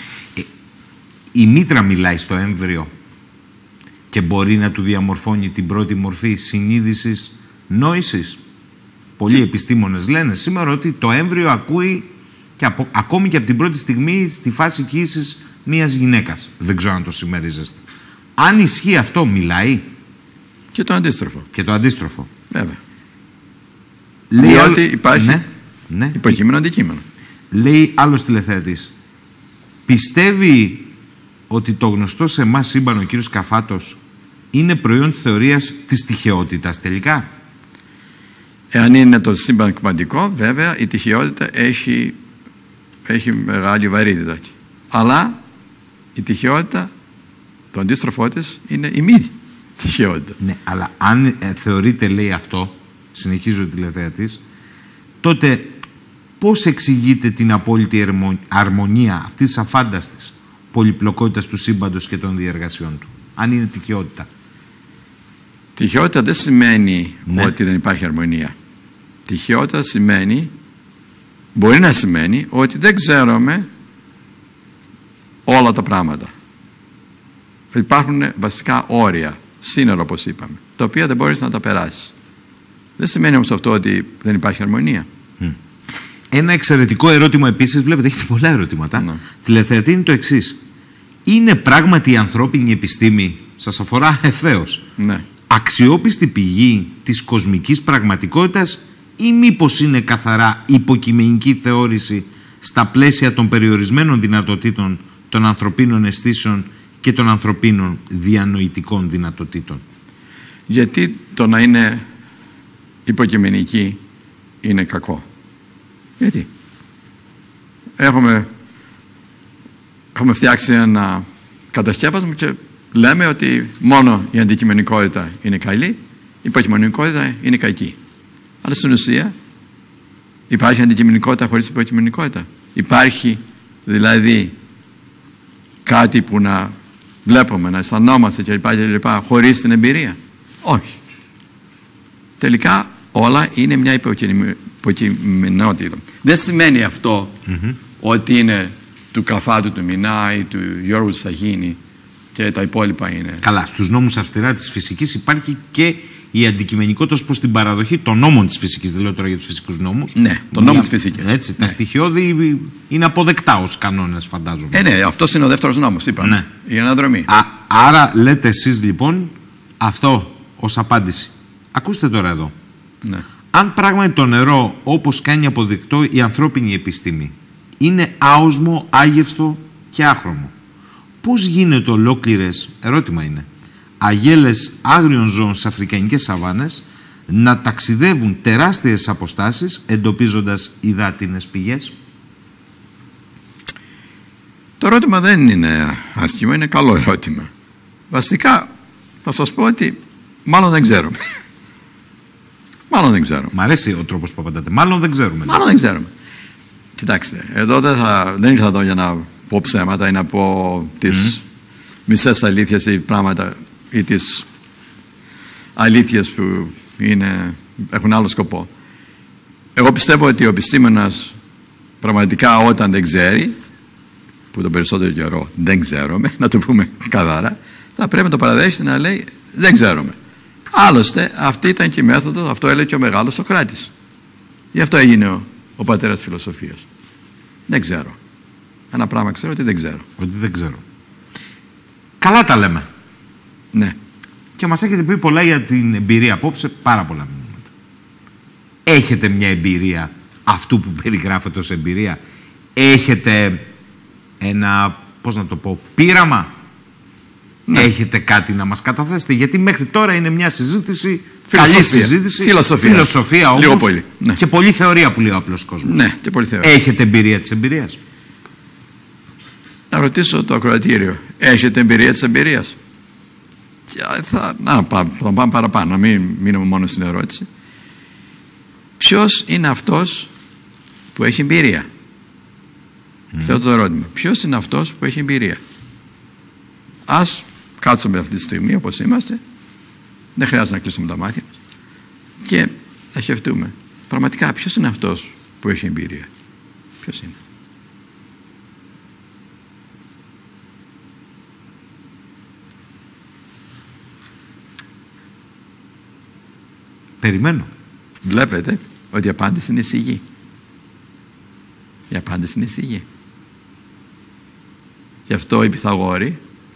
S1: Η μήτρα μιλάει στο έμβριο και μπορεί να του διαμορφώνει την πρώτη μορφή συνείδησης νόησης. Πολλοί επιστήμονες λένε σήμερα ότι το έμβριο ακούει και ακόμη και από την πρώτη στιγμή στη φάση κύησης μιας γυναίκας. Δεν ξέρω αν το συμμερίζεστε. Αν ισχύει αυτό, μιλάει?
S2: Και το αντίστροφο.
S1: Και το αντίστροφο.
S2: Βέβαια. Διότι υπάρχει υποκείμενο αντικείμενο.
S1: Λέει άλλος τηλεθεατής. Πιστεύει ότι το γνωστό σε εμάς σύμπαν ο κύριος Καφάτος είναι προϊόν της θεωρίας της τυχαιότητας τελικά?
S2: Εάν είναι το σύμπαν κβαντικό, βέβαια η τυχαιότητα έχει μεγάλη βαρύτητα. Αλλά η τυχαιότητα, το αντίστροφό της είναι η μη τυχαιότητα.
S1: Ναι, αλλά αν θεωρείται, λέει αυτό, συνεχίζω τηλεθεατής, τότε πώς εξηγείται την απόλυτη αρμονία αυτής της αφάνταστης πολυπλοκότητας του σύμπαντος και των διεργασιών του, αν είναι τυχαιότητα?
S2: Τυχαιότητα δεν σημαίνει ότι δεν υπάρχει αρμονία. Τυχαιότητα μπορεί να σημαίνει ότι δεν ξέρουμε όλα τα πράγματα. Υπάρχουν βασικά όρια, σύνορα όπως είπαμε, τα οποία δεν μπορείς να τα περάσεις. Δεν σημαίνει όμως αυτό ότι δεν υπάρχει αρμονία.
S1: Ένα εξαιρετικό ερώτημα επίσης, βλέπετε έχετε πολλά ερωτήματα,
S2: Ναι.
S1: τηλεθεατή, είναι το εξής. Είναι πράγματι η ανθρώπινη επιστήμη, σας αφορά ευθέως,
S2: Ναι.
S1: αξιόπιστη πηγή της κοσμικής πραγματικότητας ή μήπως είναι καθαρά υποκειμενική θεώρηση στα πλαίσια των περιορισμένων δυνατοτήτων των ανθρωπίνων αισθήσεων και των ανθρωπίνων διανοητικών δυνατοτήτων?
S2: Γιατί το να είναι υποκειμενική είναι κακό? Γιατί έχουμε φτιάξει ένα κατασκεύασμα και λέμε ότι μόνο η αντικειμενικότητα είναι καλή, η υποκειμενικότητα είναι κακή. Αλλά στην ουσία υπάρχει αντικειμενικότητα χωρίς υποκειμενικότητα? Υπάρχει δηλαδή κάτι που να βλέπουμε, να αισθανόμαστε κλπ. Χωρίς την εμπειρία? Όχι. Τελικά όλα είναι μια υποκειμενότητα. Δεν σημαίνει αυτό ότι είναι του Καφάτου του Μινά ή του Γιώργου του Σαχίνη και τα υπόλοιπα είναι.
S1: Καλά, στους νόμους αυστηρά της φυσικής υπάρχει και η αντικειμενικότητα ως προς την παραδοχή των νόμων της φυσικής. Δεν λέω τώρα για τους φυσικούς νόμους.
S2: Ναι, των νόμων της φυσικής.
S1: Έτσι,
S2: ναι.
S1: Τα στοιχειώδη είναι αποδεκτά ως κανόνες, φαντάζομαι.
S2: Ναι, αυτός είναι ο δεύτερος νόμος, είπαμε.
S1: Ναι.
S2: Η αναδρομή.
S1: Άρα λέτε εσείς λοιπόν αυτό ως απάντηση. Ακούστε τώρα εδώ.
S2: Ναι.
S1: Αν πράγματι το νερό, όπως κάνει αποδεικτό η ανθρώπινη επιστήμη, είναι άοσμο, άγευστο και άχρωμο, πώς γίνεται ολόκληρες, ερώτημα είναι, αγέλες άγριων ζώων στις αφρικανικές σαβάνες να ταξιδεύουν τεράστιες αποστάσεις εντοπίζοντας υδάτινες πηγές?
S2: Το ερώτημα δεν είναι άσχημο, είναι καλό ερώτημα. Βασικά θα σας πω ότι μάλλον δεν ξέρουμε. Μάλλον δεν ξέρουμε.
S1: Μ' αρέσει ο τρόπος που απαντάτε. Μάλλον δεν ξέρουμε.
S2: Μάλλον δεν ξέρουμε. Κοιτάξτε, εδώ δεν ήρθα εδώ για να πω ψέματα ή να πω τις μισές αλήθειες ή πράγματα ή τις αλήθειες που έχουν άλλο σκοπό. Εγώ πιστεύω ότι ο επιστήμονας πραγματικά όταν δεν ξέρει, που τον περισσότερο καιρό δεν ξέρουμε, να το πούμε καθαρά, θα πρέπει να το παραδέχεται να λέει δεν ξέρουμε. Άλλωστε αυτή ήταν και η μέθοδος, αυτό έλεγε και ο μεγάλος Σωκράτης. Γι' αυτό έγινε ο πατέρας της φιλοσοφίας. Δεν ξέρω. Ένα πράγμα ξέρω, ότι δεν ξέρω.
S1: Ότι δεν ξέρω. Καλά τα λέμε.
S2: Ναι.
S1: Και μας έχετε πει πολλά για την εμπειρία απόψε, πάρα πολλά μηνύματα. Έχετε μια εμπειρία αυτού που περιγράφετε ως εμπειρία? Έχετε ένα, πώς να το πω, πείραμα? Ναι. Έχετε κάτι να μας καταθέσετε? Γιατί μέχρι τώρα είναι μια συζήτηση, καλή συζήτηση. Φιλοσοφία όμως.
S2: Λίγο πολύ. Ναι.
S1: Και πολλή θεωρία που λέει ο απλός κόσμος.
S2: Ναι, και πολύ θεωρία.
S1: Έχετε εμπειρία της εμπειρίας?
S2: Να ρωτήσω το ακροατήριο. Έχετε εμπειρία της εμπειρίας? Και θα πάμε παραπάνω, να μην μείνουμε μόνο στην ερώτηση. Ποιος είναι αυτός που έχει εμπειρία? Θέλω το ερώτημα. Ποιος είναι αυτός που έχει εμπειρία? Ας κάτσουμε αυτή τη στιγμή όπως είμαστε, δεν χρειάζεται να κλείσουμε τα μάτια μας και θα σκεφτούμε πραγματικά ποιος είναι αυτός που έχει εμπειρία? Ποιος είναι?
S1: Περιμένω.
S2: Βλέπετε ότι η απάντηση είναι σιγή. Η απάντηση είναι σιγή. Γι' αυτό οι Πυθαγόροι,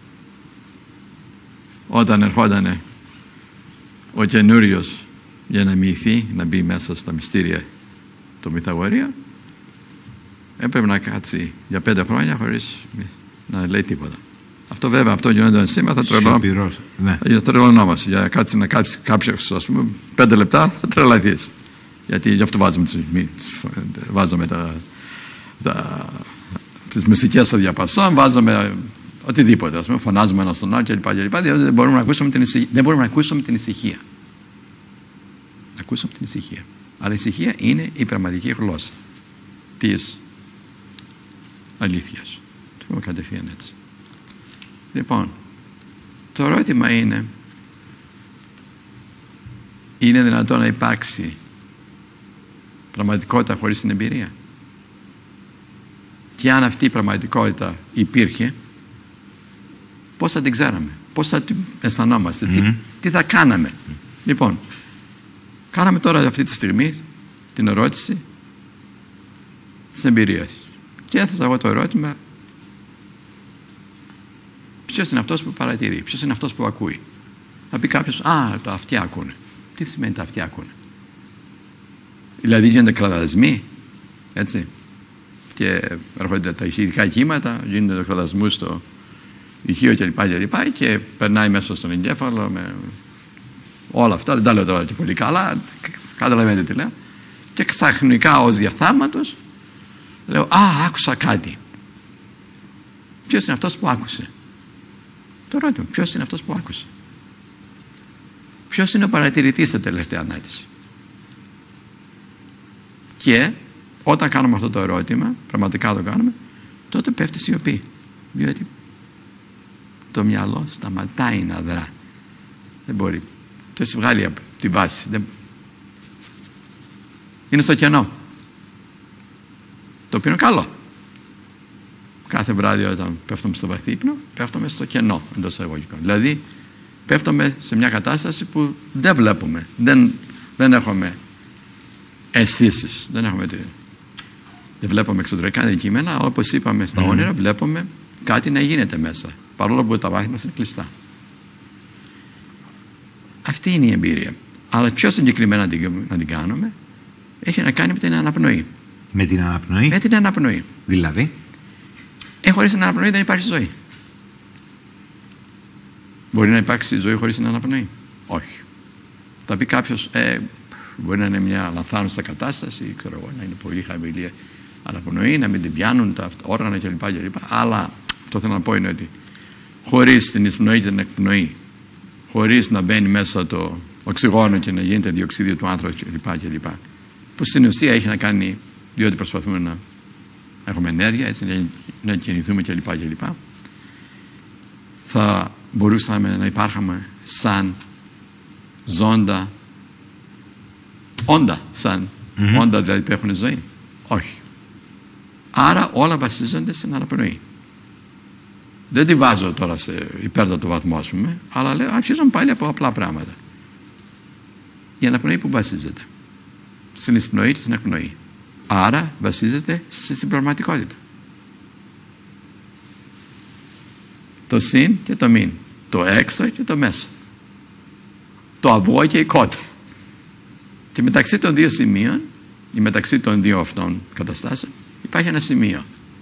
S2: όταν ερχόταν ο καινούριος για να μοιηθεί, να μπει μέσα στα μυστήρια των Πυθαγορία, έπρεπε να κάτσει για 5 χρόνια χωρίς να λέει τίποτα. Αυτό βέβαια, αυτό γινόταν σήμερα, θα τρελωνόμαστε. Για να κάτσει κάποιος, ας πούμε, 5 λεπτά θα τρελαθείς. Γιατί γι' αυτό βάζαμε τις μουσικές στο διαπασόν, βάζαμε οτιδήποτε, ας πούμε, φωνάζουμε ένα στον άλλο κλπ. Διότι δεν μπορούμε να ακούσουμε την ησυχία. Δεν μπορούμε να ακούσουμε την ησυχία. Να ακούσουμε την ησυχία. Αλλά η ησυχία είναι η πραγματική γλώσσα της αλήθειας. Το πούμε κατευθείαν έτσι. Λοιπόν, το ερώτημα είναι δυνατόν να υπάρξει πραγματικότητα χωρίς την εμπειρία? Και αν αυτή η πραγματικότητα υπήρχε, πώς θα την ξέραμε, πώς θα την αισθανόμαστε, τι θα κάναμε? Λοιπόν, κάναμε τώρα αυτή τη στιγμή την ερώτηση της εμπειρίας και έθεσα εγώ το ερώτημα: ποιος είναι αυτός που παρατηρεί, ποιος είναι αυτός που ακούει? Θα πει κάποιος: τα αυτιά ακούνε. Τι σημαίνει τα αυτιά ακούνε? Δηλαδή γίνονται κραδασμοί, έτσι, και έρχονται τα ηχητικά κύματα, γίνονται κραδασμού στο ηχείο κλπ. Και περνάει μέσα στον εγκέφαλο με όλα αυτά. Δεν τα λέω τώρα και πολύ καλά, καταλαβαίνετε τι λέω. Και ξαφνικά ως διαθάματος λέω: άκουσα κάτι. Ποιος είναι αυτός που άκουσε? Το ερώτημα: ποιος είναι αυτός που άκουσε? Ποιος είναι ο παρατηρητής σε τελευταία ανάλυση? Και όταν κάνουμε αυτό το ερώτημα, πραγματικά το κάνουμε, τότε πέφτει σιωπή. Διότι το μυαλό σταματάει να δρά. Δεν μπορεί. Το έχει βγάλει από τη βάση. Είναι στο κενό. Το οποίο είναι καλό. Κάθε βράδυ όταν πέφτουμε στο βαθύ ύπνο, πέφτουμε στο κενό εντός εισαγωγικών. Δηλαδή, πέφτουμε σε μια κατάσταση που δεν βλέπουμε. Δεν έχουμε αισθήσεις. Δεν βλέπουμε εξωτερικά αντικείμενα. Όπως είπαμε στα όνειρα, βλέπουμε κάτι να γίνεται μέσα. Παρόλο που τα βάθη μας είναι κλειστά. Αυτή είναι η εμπειρία. Αλλά πιο συγκεκριμένα να την κάνουμε, έχει να κάνει με την αναπνοή.
S1: Με την αναπνοή?
S2: Με την αναπνοή.
S1: Δηλαδή?
S2: Χωρίς την αναπνοή δεν υπάρχει ζωή. Μπορεί να υπάρξει ζωή χωρίς την αναπνοή? Όχι. Θα πει κάποιος, μπορεί να είναι μια λανθάνουσα κατάσταση, ξέρω εγώ, να είναι πολύ χαμηλή αναπνοή, να μην την πιάνουν τα όργανα κλπ. Αλλά αυτό θέλω να πω είναι ότι χωρίς την εισπνοή και την εκπνοή, χωρίς να μπαίνει μέσα το οξυγόνο και να γίνεται διοξείδιο του άνθρακα κλπ. Που στην ουσία έχει να κάνει, διότι προσπαθούμε να έχουμε ενέργεια, έτσι, να κινηθούμε κλπ. Θα μπορούσαμε να υπάρχαμε σαν ζώντα όντα, σαν όντα δηλαδή που έχουν ζωή? Όχι. Άρα όλα βασίζονται στην αναπνοή. Δεν τη βάζω τώρα σε υπέρτατο βαθμό, ας πούμε, αλλά λέω, αρχίζουν πάλι από απλά πράγματα. Η αναπνοή που βασίζεται? Στην εισπνοή και στην εκπνοή. Άρα βασίζεται στην πραγματικότητα. Το συν και το μην. Το έξω και το μέσα. Το αβώ και η κότα. Και μεταξύ των δύο σημείων ή μεταξύ των δύο αυτών καταστάσεων υπάρχει ένα σημείο,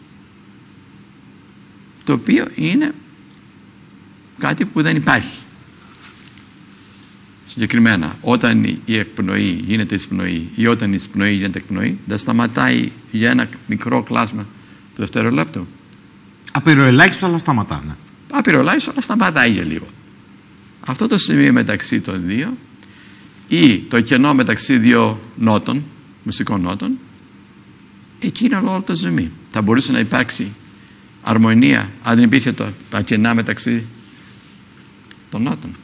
S2: το οποίο είναι κάτι που δεν υπάρχει. Συγκεκριμένα, όταν η εκπνοή γίνεται εισπνοή ή όταν η εισπνοή γίνεται εκπνοή, δεν σταματάει για ένα μικρό κλάσμα του δευτερολέπτου?
S1: Απειροελάχιστο, αλλά σταματάνε.
S2: Απειροελάχιστο, αλλά σταματάει για λίγο. Αυτό το σημείο μεταξύ των δύο ή το κενό μεταξύ δύο νότων, μουσικών νότων, εκεί είναι όλο το ζουμί. Θα μπορούσε να υπάρξει αρμονία αν δεν υπήρχε τα κενά μεταξύ των νότων?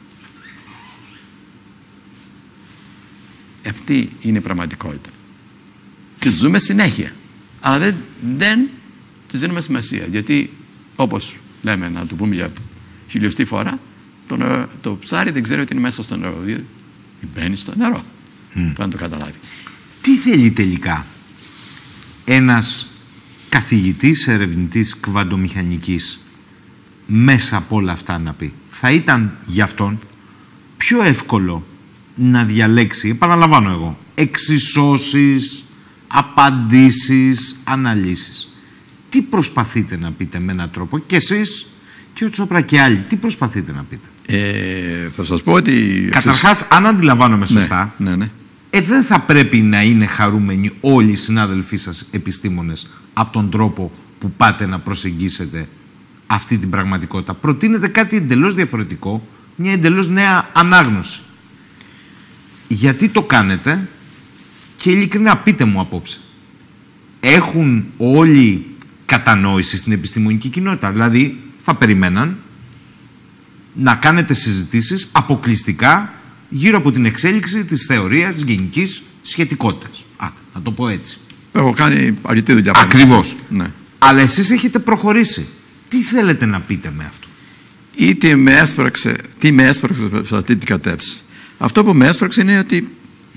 S2: Αυτή είναι η πραγματικότητα. Και ζούμε συνέχεια. Αλλά δεν της δίνουμε σημασία. Γιατί, όπως λέμε, να το πούμε για χιλιοστή φορά, το ψάρι δεν ξέρει ότι είναι μέσα στο νερό. Δηλαδή μπαίνει στο νερό. Πρέπει να το καταλάβει.
S1: Τι θέλει τελικά ένας καθηγητής, ερευνητής κβαντομηχανικής μέσα από όλα αυτά να πει? Θα ήταν για αυτόν πιο εύκολο να διαλέξει, επαναλαμβάνω εγώ, εξισώσεις, απαντήσεις, αναλύσεις. Τι προσπαθείτε να πείτε με έναν τρόπο, και εσείς και ο Τσόπρα και άλλοι, τι προσπαθείτε να πείτε?
S2: Θα σας πω ότι...
S1: Καταρχάς, αν αντιλαμβάνομαι σωστά,
S2: ναι.
S1: δεν θα πρέπει να είναι χαρούμενοι όλοι οι συνάδελφοί σας επιστήμονες από τον τρόπο που πάτε να προσεγγίσετε αυτή την πραγματικότητα. Προτείνετε κάτι εντελώς διαφορετικό, μια εντελώς νέα ανάγνωση. Γιατί το κάνετε και ειλικρινά πείτε μου απόψε. Έχουν όλοι κατανόηση στην επιστημονική κοινότητα? Δηλαδή θα περιμέναν να κάνετε συζητήσεις αποκλειστικά γύρω από την εξέλιξη της θεωρίας γενικής σχετικότητας. Να το πω έτσι.
S2: Έχω κάνει αρκετή δουλειά.
S1: Ακριβώς.
S2: Ναι.
S1: Αλλά εσείς έχετε προχωρήσει. Τι θέλετε να πείτε με αυτό?
S2: Ή τι με έσπραξε σε αυτή την κατεύθυνση. Αυτό που με έσπραξε είναι ότι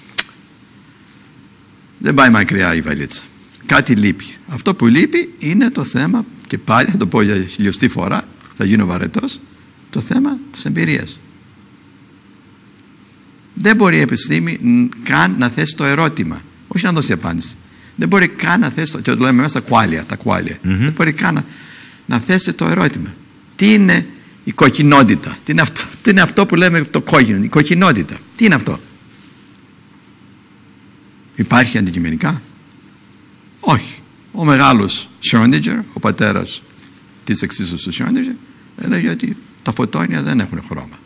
S2: δεν πάει μακριά η βαλίτσα. Κάτι λείπει. Αυτό που λείπει είναι το θέμα, και πάλι θα το πω για χιλιοστή φορά, θα γίνω βαρετός, το θέμα της εμπειρίας. Δεν μπορεί η επιστήμη καν να θέσει το ερώτημα, όχι να δώσει απάντηση. Δεν μπορεί καν να θέσει, και το λέμε μέσα τα κουάλια. Δεν μπορεί καν να θέσει το ερώτημα. Τι είναι η κοκκινότητα? Τι είναι αυτό που λέμε το κόκκινο, η κοκκινότητα? Τι είναι αυτό? Υπάρχει αντικειμενικά? Όχι. Ο μεγάλος Schrödinger, ο πατέρας της εξίσωσης του Schrödinger, έλεγε ότι τα φωτόνια δεν έχουν χρώμα.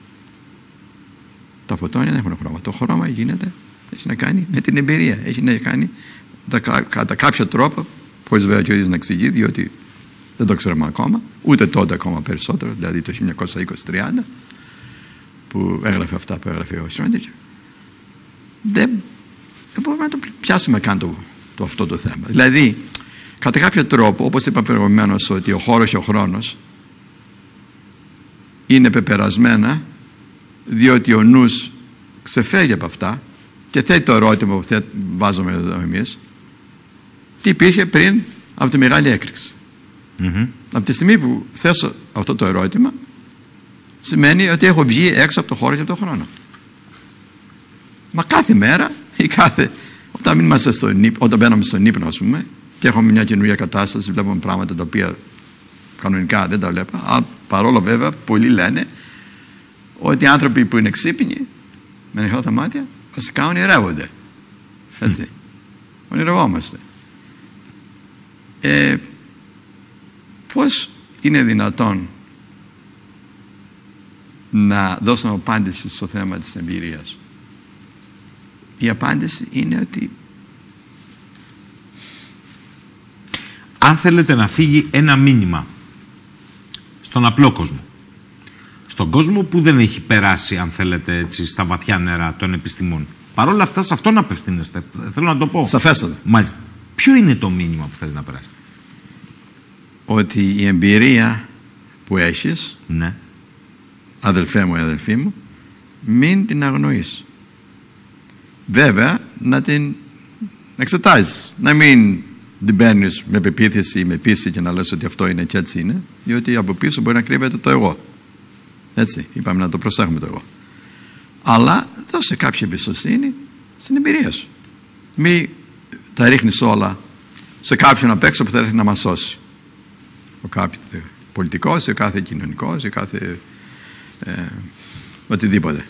S2: Τα φωτόνια δεν έχουν χρώμα. Το χρώμα έχει να κάνει με την εμπειρία. Έχει να κάνει κατά κάποιο τρόπο, χωρίς βέβαια και ο ίδιος να εξηγεί, διότι δεν το ξέρουμε ακόμα, ούτε τότε ακόμα περισσότερο, δηλαδή το 1920-30, που έγραφε αυτά που έγραφε ο Schrödinger. Δεν μπορούμε να το πιάσουμε καν αυτό το θέμα. Δηλαδή, κατά κάποιο τρόπο, όπως είπα προηγουμένως, ότι ο χώρος και ο χρόνος είναι πεπερασμένα, διότι ο νους ξεφεύγει από αυτά και θέτει το ερώτημα που βάζουμε εδώ εμείς, τι υπήρχε πριν από τη μεγάλη έκρηξη. Από τη στιγμή που θέσω αυτό το ερώτημα, σημαίνει ότι έχω βγει έξω από το χώρο και από το χρόνο. Μα κάθε μέρα ή όταν μπαίνουμε στον ύπνο, ας πούμε, και έχουμε μια καινούργια κατάσταση, βλέπουμε πράγματα τα οποία κανονικά δεν τα βλέπω. Παρόλο βέβαια, πολλοί λένε ότι οι άνθρωποι που είναι ξύπνοι με ανοιχτά τα μάτια βασικά ονειρεύονται. Έτσι. Ονειρευόμαστε. Πώς είναι δυνατόν να δώσουμε απάντηση στο θέμα της εμπειρίας? Η απάντηση είναι ότι
S1: αν θέλετε να φύγει ένα μήνυμα στον απλό κόσμο, στον κόσμο που δεν έχει περάσει, αν θέλετε έτσι, στα βαθιά νερά των επιστημών, παρόλα αυτά σε αυτόν απευθύνεστε, θέλω να το πω.
S2: Σαφέστατα.
S1: Μάλιστα. Ποιο είναι το μήνυμα που θέλετε να περάσετε?
S2: Ότι η εμπειρία που έχεις,
S1: ναι,
S2: αδελφέ μου ή αδελφή μου, μην την αγνοείς. Βέβαια να την εξετάζεις, να μην την παίρνεις με πεποίθηση ή με πίστη και να λες ότι αυτό είναι και έτσι είναι, διότι από πίσω μπορεί να κρύβεται το εγώ. Έτσι, είπαμε να το προσέχουμε το εγώ. Αλλά δώσε κάποια εμπιστοσύνη στην εμπειρία σου. Μη τα ρίχνεις όλα σε κάποιον απ' έξω που θα έρθει να μας σώσει. Ο κάθε πολιτικός, ο κάθε κοινωνικός, ο κάθε οτιδήποτε.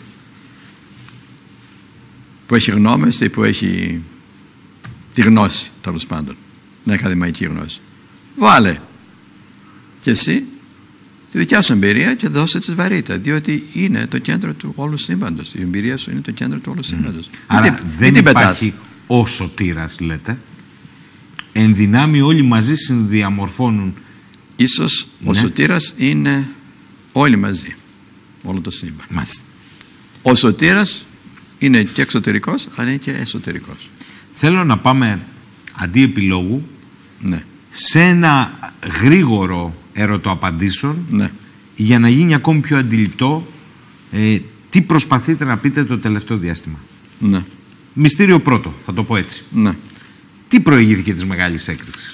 S2: Που έχει γνώμες ή που έχει τη γνώση, τέλος πάντων, την ακαδημαϊκή γνώση. Βάλε και εσύ τη δικιά σου εμπειρία και δώσε της βαρύτητα, διότι είναι το κέντρο του όλου σύμπαντος. Η εμπειρία σου είναι το κέντρο του όλου σύμπαντος.
S1: Άρα δεν υπάρχει ο σωτήρας, λέτε. Εν δυνάμει όλοι μαζί συνδιαμορφώνουν.
S2: Ίσως ο σωτήρας είναι όλοι μαζί, όλο το σύμπαν.
S1: Μάλιστα.
S2: Ο σωτήρας είναι και εξωτερικός, αλλά είναι και εσωτερικός.
S1: Θέλω να πάμε αντί επιλόγου,
S2: ναι,
S1: σε ένα γρήγορο ερωτοαπαντήσεων,
S2: ναι,
S1: για να γίνει ακόμη πιο αντιληπτό τι προσπαθείτε να πείτε το τελευταίο διάστημα.
S2: Ναι.
S1: Μυστήριο πρώτο, θα το πω έτσι.
S2: Ναι.
S1: Τι προηγήθηκε της μεγάλης έκρηξης?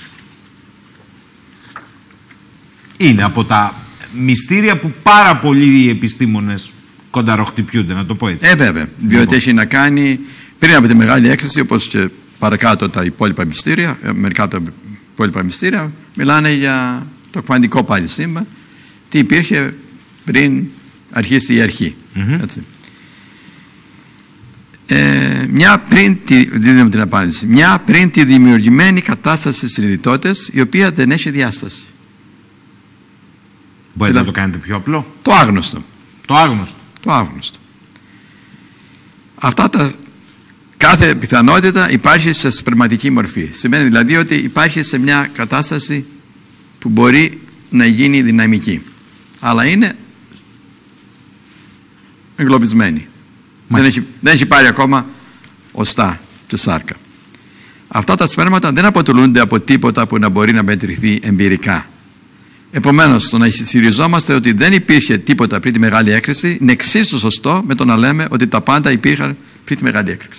S1: Είναι από τα μυστήρια που πάρα πολλοί επιστήμονες κονταροχτυπιούνται, να το πω έτσι.
S2: Βέβαια, διότι έχει να κάνει πριν από τη μεγάλη έκρηξη, όπως και παρακάτω τα υπόλοιπα μυστήρια, μερικά από τα υπόλοιπα μυστήρια μιλάνε για το κβαντικό πάλι σύμπαν, τι υπήρχε πριν αρχίσει η αρχή. Έτσι. δίνουμε την απάντηση. Μια πριν τη δημιουργημένη κατάσταση της συνειδητότητας, η οποία δεν έχει διάσταση.
S1: Μπορείτε να το κάνετε πιο απλό?
S2: Το άγνωστο.
S1: Το άγνωστο.
S2: Το άγνωστο. Κάθε πιθανότητα υπάρχει σε πνευματική μορφή. Σημαίνει δηλαδή ότι υπάρχει σε μια κατάσταση που μπορεί να γίνει δυναμική, αλλά είναι εγκλωβισμένη. Δεν έχει πάρει ακόμα οστά και σάρκα. Αυτά τα σπέρματα δεν αποτελούνται από τίποτα που να μπορεί να μετρηθεί εμπειρικά. Επομένως, το να ισχυριζόμαστε ότι δεν υπήρχε τίποτα πριν τη Μεγάλη Έκρηξη είναι εξίσου σωστό με το να λέμε ότι τα πάντα υπήρχαν πριν τη Μεγάλη Έκρηξη.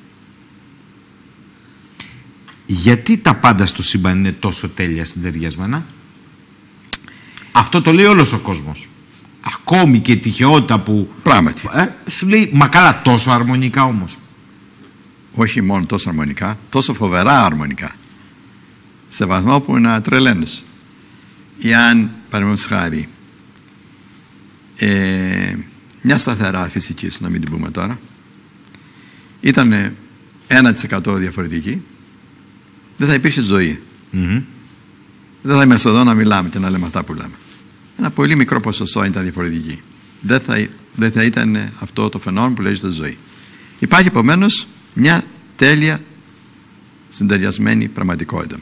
S1: Γιατί τα πάντα στο σύμπαν είναι τόσο τέλεια συντεριασμένα? Αυτό το λέει όλος ο κόσμος. Ακόμη και τυχαιότητα που...
S2: Πράγματι.
S1: Σου λέει, μα καλά, τόσο αρμονικά όμως.
S2: Όχι μόνο τόσο αρμονικά, τόσο φοβερά αρμονικά. Σε βαθμό που να τρελαίνεις. Εάν, παραδείγματος χάρη, μια σταθερά φυσικής, να μην την πούμε τώρα, ήταν 1% διαφορετική, δεν θα υπήρχε ζωή. Δεν θα είμαστε εδώ να μιλάμε και να λέμε αυτά που λέμε. Ένα πολύ μικρό ποσοστό ήταν διαφορετική. Δεν θα ήταν αυτό το φαινόμενο που λέγεται ζωή. Υπάρχει επομένως μια τέλεια συντεριασμένη πραγματικότητα.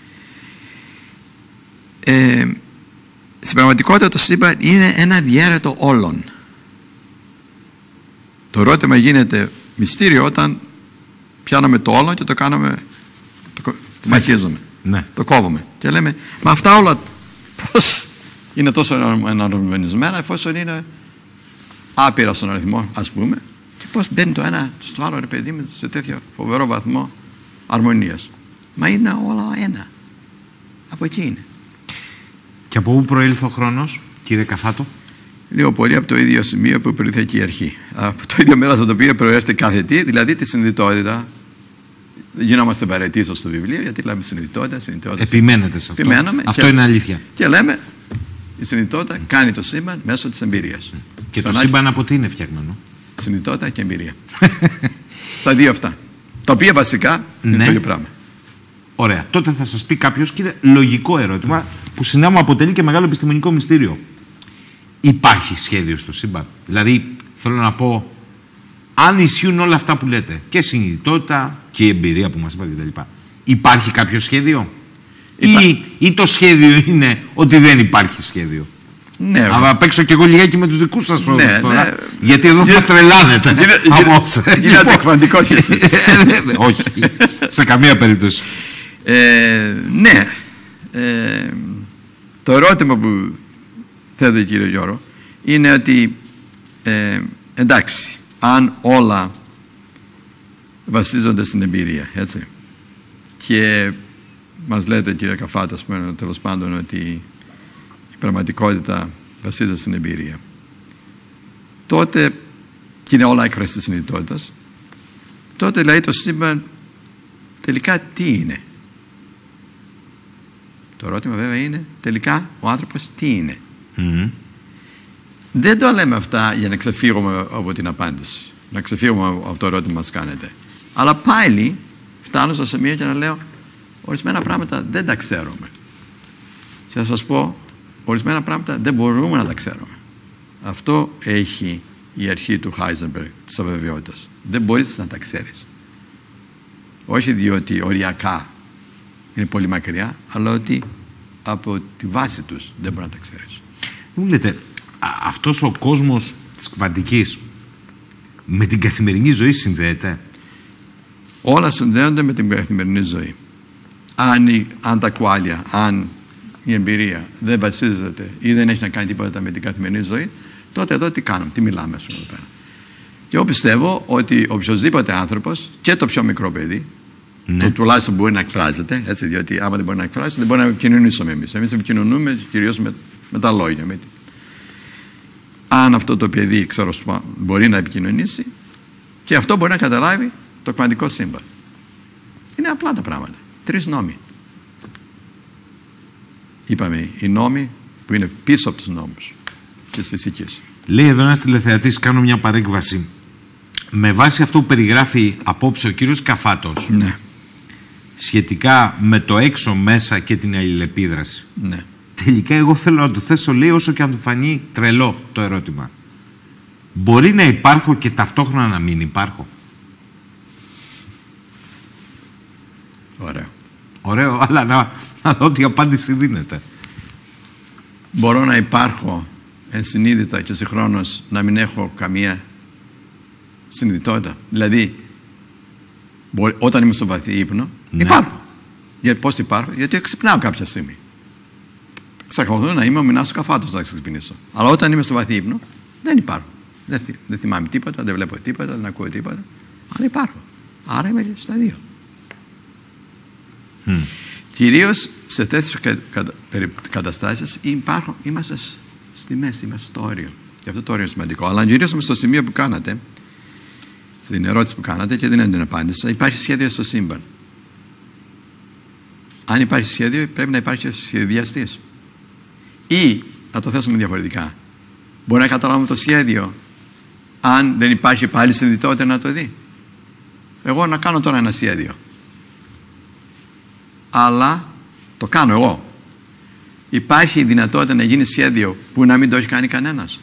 S2: Στην πραγματικότητα το σύμπαν είναι ένα διαίρετο όλων. Το ερώτημα γίνεται μυστήριο όταν πιάνουμε το όλον και το κάνουμε, το μαχίζουμε, το κόβουμε και λέμε, μα αυτά όλα πώς είναι τόσο εναρμονισμένα εφόσον είναι άπειρα στον αριθμό, ας πούμε, και πώς μπαίνει το ένα στο άλλο, ρε παιδί μου, σε τέτοιο φοβερό βαθμό αρμονίας. Μα είναι όλα ένα. Από εκεί είναι.
S1: Και από πού προήλθε ο χρόνος, κύριε Καφάτο?
S2: Λίγο πολύ από το ίδιο σημείο που προήλθε και η αρχή. Από το ίδιο μέρος από το οποίο προέρχεται κάθε τι, δηλαδή τη συνειδητότητα. Γινόμαστε βαρετοί στο βιβλίο, γιατί λέμε συνειδητότητα.
S1: Επιμένετε σε αυτό. Αυτό είναι αλήθεια.
S2: Και λέμε, η συνειδητότητα κάνει το σύμπαν μέσω της εμπειρίας.
S1: Και το σύμπαν από τι είναι φτιαγμένο?
S2: Συνειδητότητα και εμπειρία. Τα δύο αυτά. Τα οποία βασικά είναι το ίδιο πράγμα.
S1: Ωραία. Τότε θα σας πει κάποιος, κύριε, λογικό ερώτημα που συνάμα αποτελεί και μεγάλο επιστημονικό μυστήριο. Υπάρχει σχέδιο στο σύμπαν? Δηλαδή, θέλω να πω, αν ισχύουν όλα αυτά που λέτε, και συνειδητότητα και η εμπειρία που μας είπατε κτλ., υπάρχει κάποιο σχέδιο? Ή το σχέδιο είναι ότι δεν υπάρχει σχέδιο?
S2: Ναι.
S1: Αλλά παίξω κι εγώ λιγάκι με τους δικούς σας όρους τώρα. Ναι. Γιατί εδώ μας τρελάνετε.
S2: Γίνατε εκφαντικός κι εσείς.
S1: Όχι. Σε καμία περίπτωση.
S2: Ναι. Το ερώτημα που θέτει, κύριε Γιώργο, είναι ότι εντάξει, αν όλα βασίζονται στην εμπειρία, έτσι, και μας λέτε, κύριε Καφάτα, τέλος πάντων, ότι η πραγματικότητα βασίζεται στην εμπειρία, τότε, και είναι όλα έκφραση της συνειδητότητας, τότε δηλαδή το σύμπαν τελικά τι είναι? Το ερώτημα βέβαια είναι τελικά ο άνθρωπος τι είναι. Δεν το λέμε αυτά για να ξεφύγουμε από την απάντηση, να ξεφύγουμε από το ερώτημα που μας κάνετε, αλλά πάλι φτάνω στο σημείο και να λέω ορισμένα πράγματα δεν τα ξέρουμε, και θα σας πω ορισμένα πράγματα δεν μπορούμε να τα ξέρουμε. Αυτό έχει η αρχή του Heisenberg της αβεβαιότητας. Δεν μπορείς να τα ξέρεις, όχι διότι οριακά είναι πολύ μακριά, αλλά ότι από τη βάση τους δεν μπορεί να τα ξέρεις.
S1: Μου λέτε, αυτός ο κόσμος της κβαντικής με την καθημερινή ζωή συνδέεται?
S2: Όλα συνδέονται με την καθημερινή ζωή. Αν τα κουάλια, αν η εμπειρία δεν βασίζεται ή δεν έχει να κάνει τίποτα με την καθημερινή ζωή, τότε εδώ τι κάνουμε, τι μιλάμε εδώ πέρα? Και εγώ πιστεύω ότι οποιοδήποτε άνθρωπος, και το πιο μικρό παιδί, το τουλάχιστον μπορεί να εκφράζεται, έτσι, διότι άμα δεν μπορεί να εκφράζεται, δεν μπορεί να επικοινωνήσουμε εμείς. Εμείς επικοινωνούμε κυρίως με τα λόγια. Αν αυτό το παιδί, ξέρω, μπορεί να επικοινωνήσει, και αυτό μπορεί να καταλάβει το κβαντικό σύμπαν. Είναι απλά τα πράγματα. 3 νόμοι. Είπαμε, οι νόμοι που είναι πίσω από τους νόμους της φυσικής.
S1: Λέει εδώ ένας τηλεθεατής, κάνω μια παρέκβαση. Με βάση αυτό που περιγράφει απόψε ο κύριος Καφάτος,
S2: Ναι.
S1: σχετικά με το έξω μέσα και την αλληλεπίδραση,
S2: Ναι.
S1: τελικά εγώ θέλω να του θέσω, λέει, όσο και αν του φανεί τρελό το ερώτημα. Μπορεί να υπάρχω και ταυτόχρονα να μην υπάρχω?
S2: Ωραίο.
S1: Ωραίο, αλλά να δω τι απάντηση δίνεται.
S2: Μπορώ να υπάρχω ενσυνείδητα και συγχρόνως να μην έχω καμία συνειδητότητα. Δηλαδή, όταν είμαι στο βαθύ ύπνο,
S1: Ναι.
S2: υπάρχω. Πώς υπάρχω? Γιατί ξυπνάω κάποια στιγμή. Εξακολουθώ να είμαι ο Μινάσος Καφάτος να ξυπνήσω. Αλλά όταν είμαι στο βαθύ ύπνο, δεν υπάρχω. Δεν θυμάμαι τίποτα, δεν βλέπω τίποτα, δεν ακούω τίποτα. Αλλά υπάρχω. Άρα είμαι στα δύο. Κυρίως σε τέτοιες καταστάσεις είμαστε στη μέση, είμαστε στο όριο. Και αυτό το όριο είναι σημαντικό. Αλλά αν γυρίσουμε στο σημείο που κάνατε, στην ερώτηση που κάνατε και δεν την απάντησα, υπάρχει σχέδιο στο σύμπαν. Αν υπάρχει σχέδιο, πρέπει να υπάρχει και σχεδιαστής. Ή, να το θέσουμε διαφορετικά, μπορεί να καταλάβουμε το σχέδιο αν δεν υπάρχει πάλι συνειδητότητα να το δει. Εγώ να κάνω τώρα ένα σχέδιο, αλλά το κάνω εγώ. Υπάρχει η δυνατότητα να γίνει σχέδιο που να μην το έχει κάνει κανένας?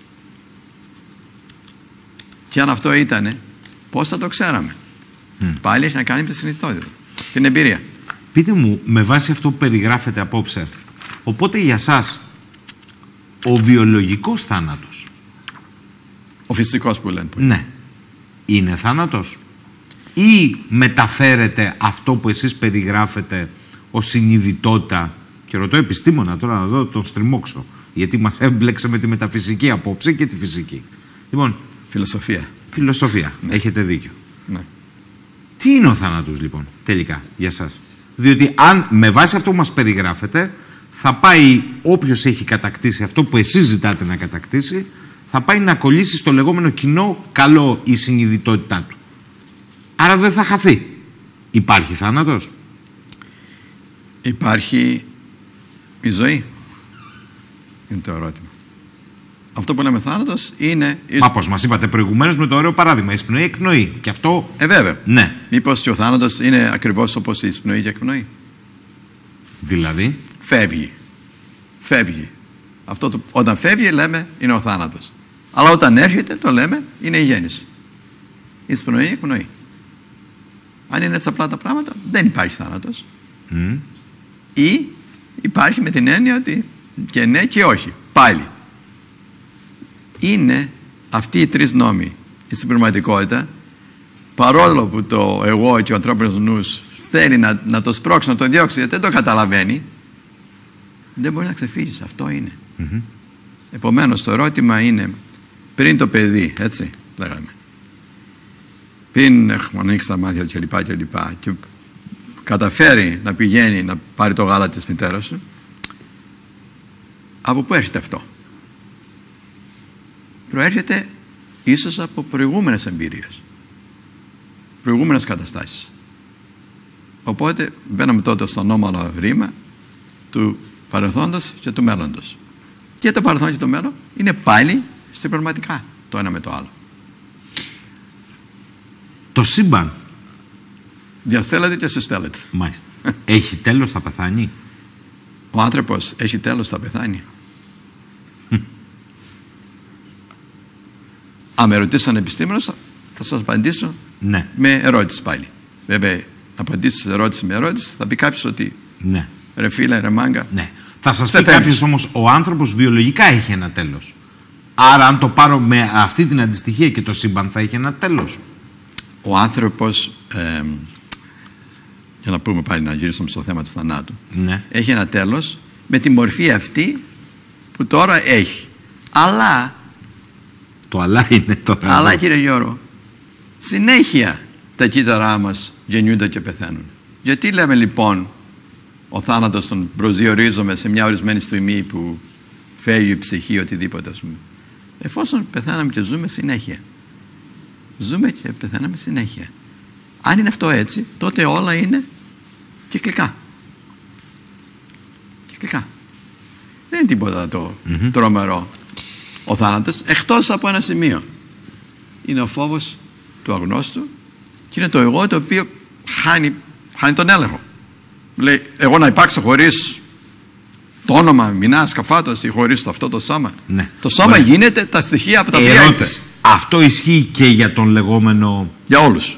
S2: Και αν αυτό ήτανε, πώς θα το ξέραμε? Πάλι έχει να κάνει με τη συνειδητότητα, την εμπειρία.
S1: Πείτε μου, με βάση αυτό που περιγράφετε απόψε, οπότε για σας ο βιολογικός θάνατος,
S2: Ο φυσικός που λένε.
S1: ναι, είναι θάνατος ή μεταφέρετε αυτό που εσείς περιγράφετε ως συνειδητότητα? Και ρωτώ επιστήμονα τώρα να δω τον στριμώξω, γιατί μας έμπλεξε με τη μεταφυσική απόψε και τη φυσική. Λοιπόν, φιλοσοφία. Ναι. Έχετε δίκιο.
S2: Ναι.
S1: Τι είναι ο θάνατος λοιπόν τελικά για σας? Διότι αν με βάση αυτό που μας περιγράφετε, θα πάει όποιος έχει κατακτήσει αυτό που εσείς ζητάτε να κατακτήσει, θα πάει να κολλήσει στο λεγόμενο κοινό καλό η συνειδητότητά του. Άρα δεν θα χαθεί. Υπάρχει θάνατος?
S2: Υπάρχει η ζωή. Είναι το ερώτημα. Αυτό που λέμε θάνατος είναι...
S1: Μα πώς μας είπατε προηγουμένως με το ωραίο παράδειγμα, εισπνοή, εκπνοή. Και αυτό...
S2: Βέβαια.
S1: Ναι.
S2: Μήπως και ο θάνατος είναι ακριβώς όπως η εισπνοή και εκπνοή?
S1: Δηλαδή?
S2: Φεύγει. Όταν φεύγει λέμε είναι ο θάνατος. Αλλά όταν έρχεται το λέμε είναι η γέννηση. Εισπνοή, εκπνοή. Αν είναι έτσι απλά τα πράγματα, δεν υπάρχει θάνατος. Ή υπάρχει με την έννοια ότι και ναι και όχι. Πάλι. Είναι αυτοί οι τρεις νόμοι. Στην πραγματικότητα, παρόλο που το εγώ και ο ανθρώπινος νους θέλει να το σπρώξει, να το διώξει, γιατί δεν το καταλαβαίνει, δεν μπορεί να ξεφύγεις. Αυτό είναι. Επομένως, το ερώτημα είναι, πριν το παιδί, έτσι λέγαμε, πριν έχουμε ανοίξει τα μάτια κλπ. Και καταφέρει να πηγαίνει να πάρει το γάλα της μητέρας του, από πού έρχεται αυτό? Προέρχεται ίσως από προηγούμενες εμπειρίες, προηγούμενες καταστάσεις. Οπότε μπαίναμε τότε στο ανώμαλο ρήμα του παρελθόντος και του μέλλοντος. Και το παρελθόν και το μέλλον είναι πάλι συμπληρωματικά το ένα με το άλλο.
S1: Το σύμπαν
S2: διαστέλλεται και συστέλλεται.
S1: Μάλιστα. Έχει τέλος, θα πεθάνει?
S2: Ο άνθρωπος έχει τέλος, θα πεθάνει. Αν με ρωτήσει σαν επιστήμονας, θα σας απαντήσω με ερώτηση πάλι. Βέβαια, απαντήσεις ερώτηση με ερώτηση, θα πει κάποιος ότι ρε φίλε, ρε μάγκα.
S1: Ναι. Θα σας πει κάποιος όμως, ο άνθρωπος βιολογικά έχει ένα τέλος. Άρα, αν το πάρω με αυτή την αντιστοιχία και το σύμπαν, θα έχει ένα τέλος.
S2: Ο άνθρωπος, για να πούμε πάλι, να γυρίσουμε στο θέμα του θανάτου, έχει ένα τέλος με τη μορφή αυτή που τώρα έχει. Αλλά
S1: το αλλά είναι τώρα.
S2: Αλλά κύριε Γιώργο, συνέχεια τα κύτταρά μας γεννιούνται και πεθαίνουν. Γιατί λέμε λοιπόν ο θάνατος τον προσδιορίζουμε σε μια ορισμένη στιγμή που φεύγει η ψυχή, οτιδήποτε, ας πούμε? Εφόσον πεθάναμε και ζούμε συνέχεια. Ζούμε και πεθαίναμε συνέχεια. Αν είναι αυτό έτσι, τότε όλα είναι κυκλικά. Κυκλικά. Δεν είναι τίποτα το τρομερό ο θάνατος, εκτός από ένα σημείο. Είναι ο φόβος του αγνώστου και είναι το εγώ το οποίο χάνει τον έλεγχο. Λέει, εγώ να υπάρξω χωρίς το όνομα Μινάς Καφάτος ή χωρίς αυτό το σώμα.
S1: Ναι.
S2: Το σώμα γίνεται τα στοιχεία από τα οποία είναι.
S1: Αυτό ισχύει και για τον λεγόμενο...
S2: Για όλους.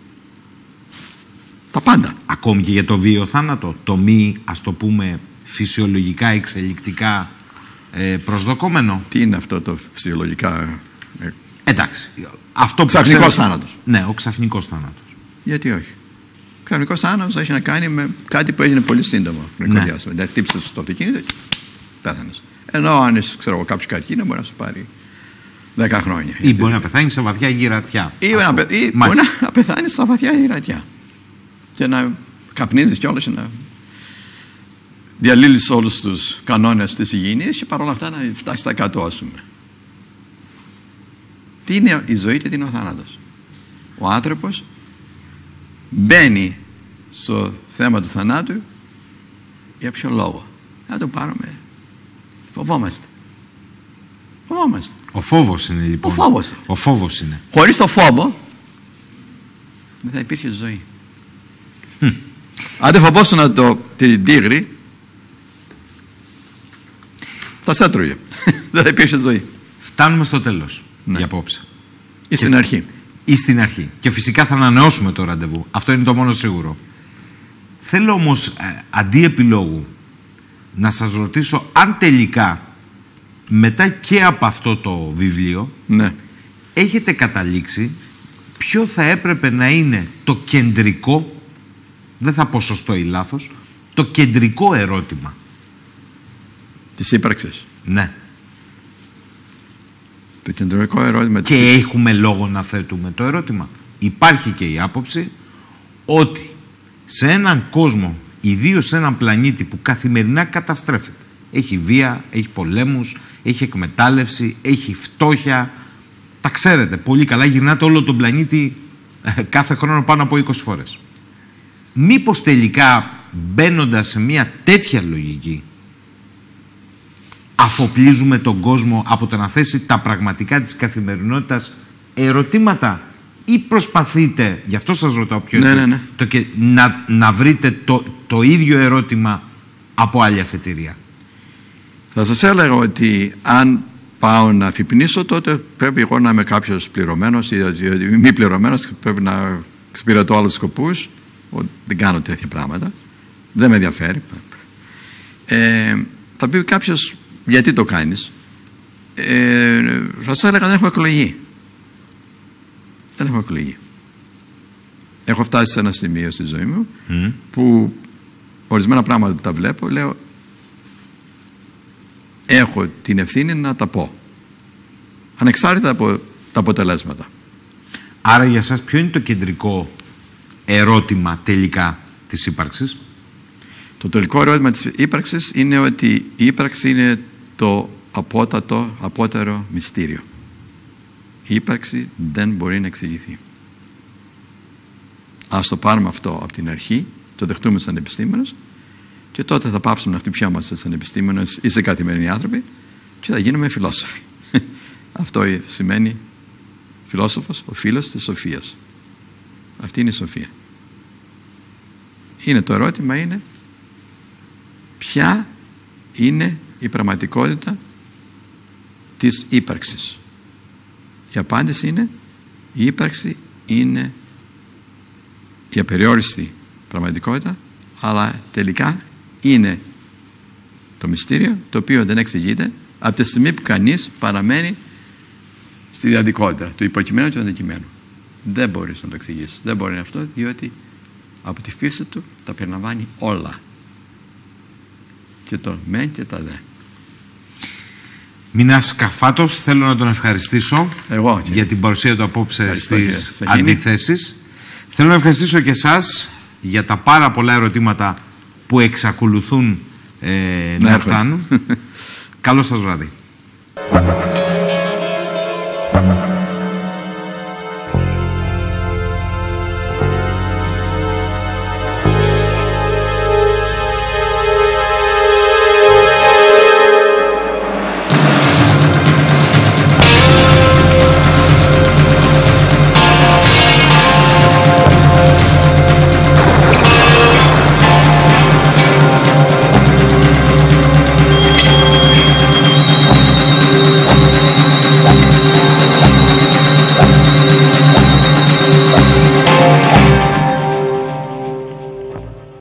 S2: Τα πάντα.
S1: Ακόμη και για το βίο θάνατο. Το μη, ας το πούμε, φυσιολογικά, εξελικτικά προσδοκόμενο.
S2: Τι είναι αυτό το φυσιολογικά...
S1: Εντάξει. Αυτό
S2: ξαφνικός θάνατος.
S1: Ναι, ο ξαφνικός θάνατος.
S2: Γιατί όχι. Ο ξαφνικός θάνατος έχει να κάνει με κάτι που έγινε πολύ σύντομο. Ναι. Δηλαδή χτύπησες στο αυτοκίνητο και πέθανες. Ενώ αν είσαι, ξέρω εγώ, κάποιο καρκίνο μπορεί να σου πάρει 10 χρόνια.
S1: Ή μπορεί να πεθάνει σε βαθιά γυρατιά.
S2: Ή μπορεί να πεθάνει σε βαθιά γυρατιά. Και να καπνίζεις κιόλας, να διαλύεις όλους τους κανόνες της υγιεινής και παρόλα αυτά να φτάσεις στα 100, ας πούμε. Τι είναι η ζωή και τι είναι ο θάνατος. Ο άνθρωπος μπαίνει στο θέμα του θανάτου για ποιο λόγο? Να το πάρουμε. Φοβόμαστε.
S1: Ο φόβος είναι λοιπόν. Ο φόβος είναι.
S2: Χωρίς το φόβο δεν θα υπήρχε ζωή. Αν δεν φοβόσουν την τίγρη, θα σε έτρωγε. Δεν θα υπήρχε ζωή.
S1: Φτάνουμε στο τέλος για απόψε.
S2: Ή στην αρχή.
S1: Ή στην αρχή. Και φυσικά θα ανανεώσουμε το ραντεβού. Αυτό είναι το μόνο σίγουρο. Θέλω όμως αντί επιλόγου να σας ρωτήσω αν τελικά μετά και από αυτό το βιβλίο έχετε καταλήξει ποιο θα έπρεπε να είναι το κεντρικό, δεν θα πω σωστό ή λάθος, το κεντρικό ερώτημα
S2: της ύπαρξης.
S1: Ναι.
S2: Το κεντρικό ερώτημα
S1: της ύπαρξης. Και έχουμε λόγο να θέτουμε το ερώτημα. Υπάρχει και η άποψη ότι σε έναν κόσμο, ιδίως σε έναν πλανήτη που καθημερινά καταστρέφεται, έχει βία, έχει πολέμους, έχει εκμετάλλευση, έχει φτώχεια, τα ξέρετε πολύ καλά, γυρνάτε όλο τον πλανήτη κάθε χρόνο πάνω από 20 φορές. Μήπως τελικά μπαίνοντας σε μια τέτοια λογική αφοπλίζουμε τον κόσμο από το να θέσει τα πραγματικά της καθημερινότητας ερωτήματα, ή προσπαθείτε, γι' αυτό σας ρωτάω ποιο είναι να βρείτε το ίδιο ερώτημα από άλλη αφετηρία?
S2: Θα σας έλεγα ότι αν πάω να αφυπνίσω, τότε πρέπει εγώ να είμαι κάποιος πληρωμένος ή μη πληρωμένος, πρέπει να εξυπηρετώ άλλους σκοπούς. Δεν κάνω τέτοια πράγματα. Δεν με ενδιαφέρει. Θα πει κάποιος, γιατί το κάνεις? Θα σας έλεγα, δεν έχω εκλογή. Δεν έχω εκλογή. Έχω φτάσει σε ένα σημείο στη ζωή μου που ορισμένα πράγματα που τα βλέπω, λέω, έχω την ευθύνη να τα πω, ανεξάρτητα από τα αποτελέσματα.
S1: Άρα για σας ποιο είναι το κεντρικό ερώτημα τελικά της ύπαρξης?
S2: Το τελικό ερώτημα της ύπαρξης είναι ότι η ύπαρξη είναι το απότερο μυστήριο. Η ύπαρξη δεν μπορεί να εξηγηθεί. Ας το πάρουμε αυτό από την αρχή, το δεχτούμε σαν επιστήμονες, και τότε θα πάψουμε να χτυπιόμαστε σαν επιστήμονες ή σε καθημερινοί άνθρωποι και θα γίνουμε φιλόσοφοι. Αυτό σημαίνει φιλόσοφος, ο φίλος της σοφίας. Αυτή είναι η σοφία. Το ερώτημα είναι ποια είναι η πραγματικότητα της ύπαρξης. Η απάντηση είναι η ύπαρξη είναι η απεριόριστη πραγματικότητα, αλλά τελικά είναι το μυστήριο το οποίο δεν εξηγείται από τη στιγμή που κανείς παραμένει στη διαδικότητα του υποκειμένου και του αντικειμένου. Δεν μπορείς να το εξηγήσεις. Δεν μπορεί αυτό, διότι από τη φύση του τα περιλαμβάνει όλα. Και το μεν και τα δε.
S1: Μινάς Καφάτος, θέλω να τον ευχαριστήσω για την παρουσία του απόψε στις αντιθέσεις. Θέλω να ευχαριστήσω και εσάς για τα πάρα πολλά ερωτήματα που εξακολουθούν να φτάνουν. Καλό σας βράδυ.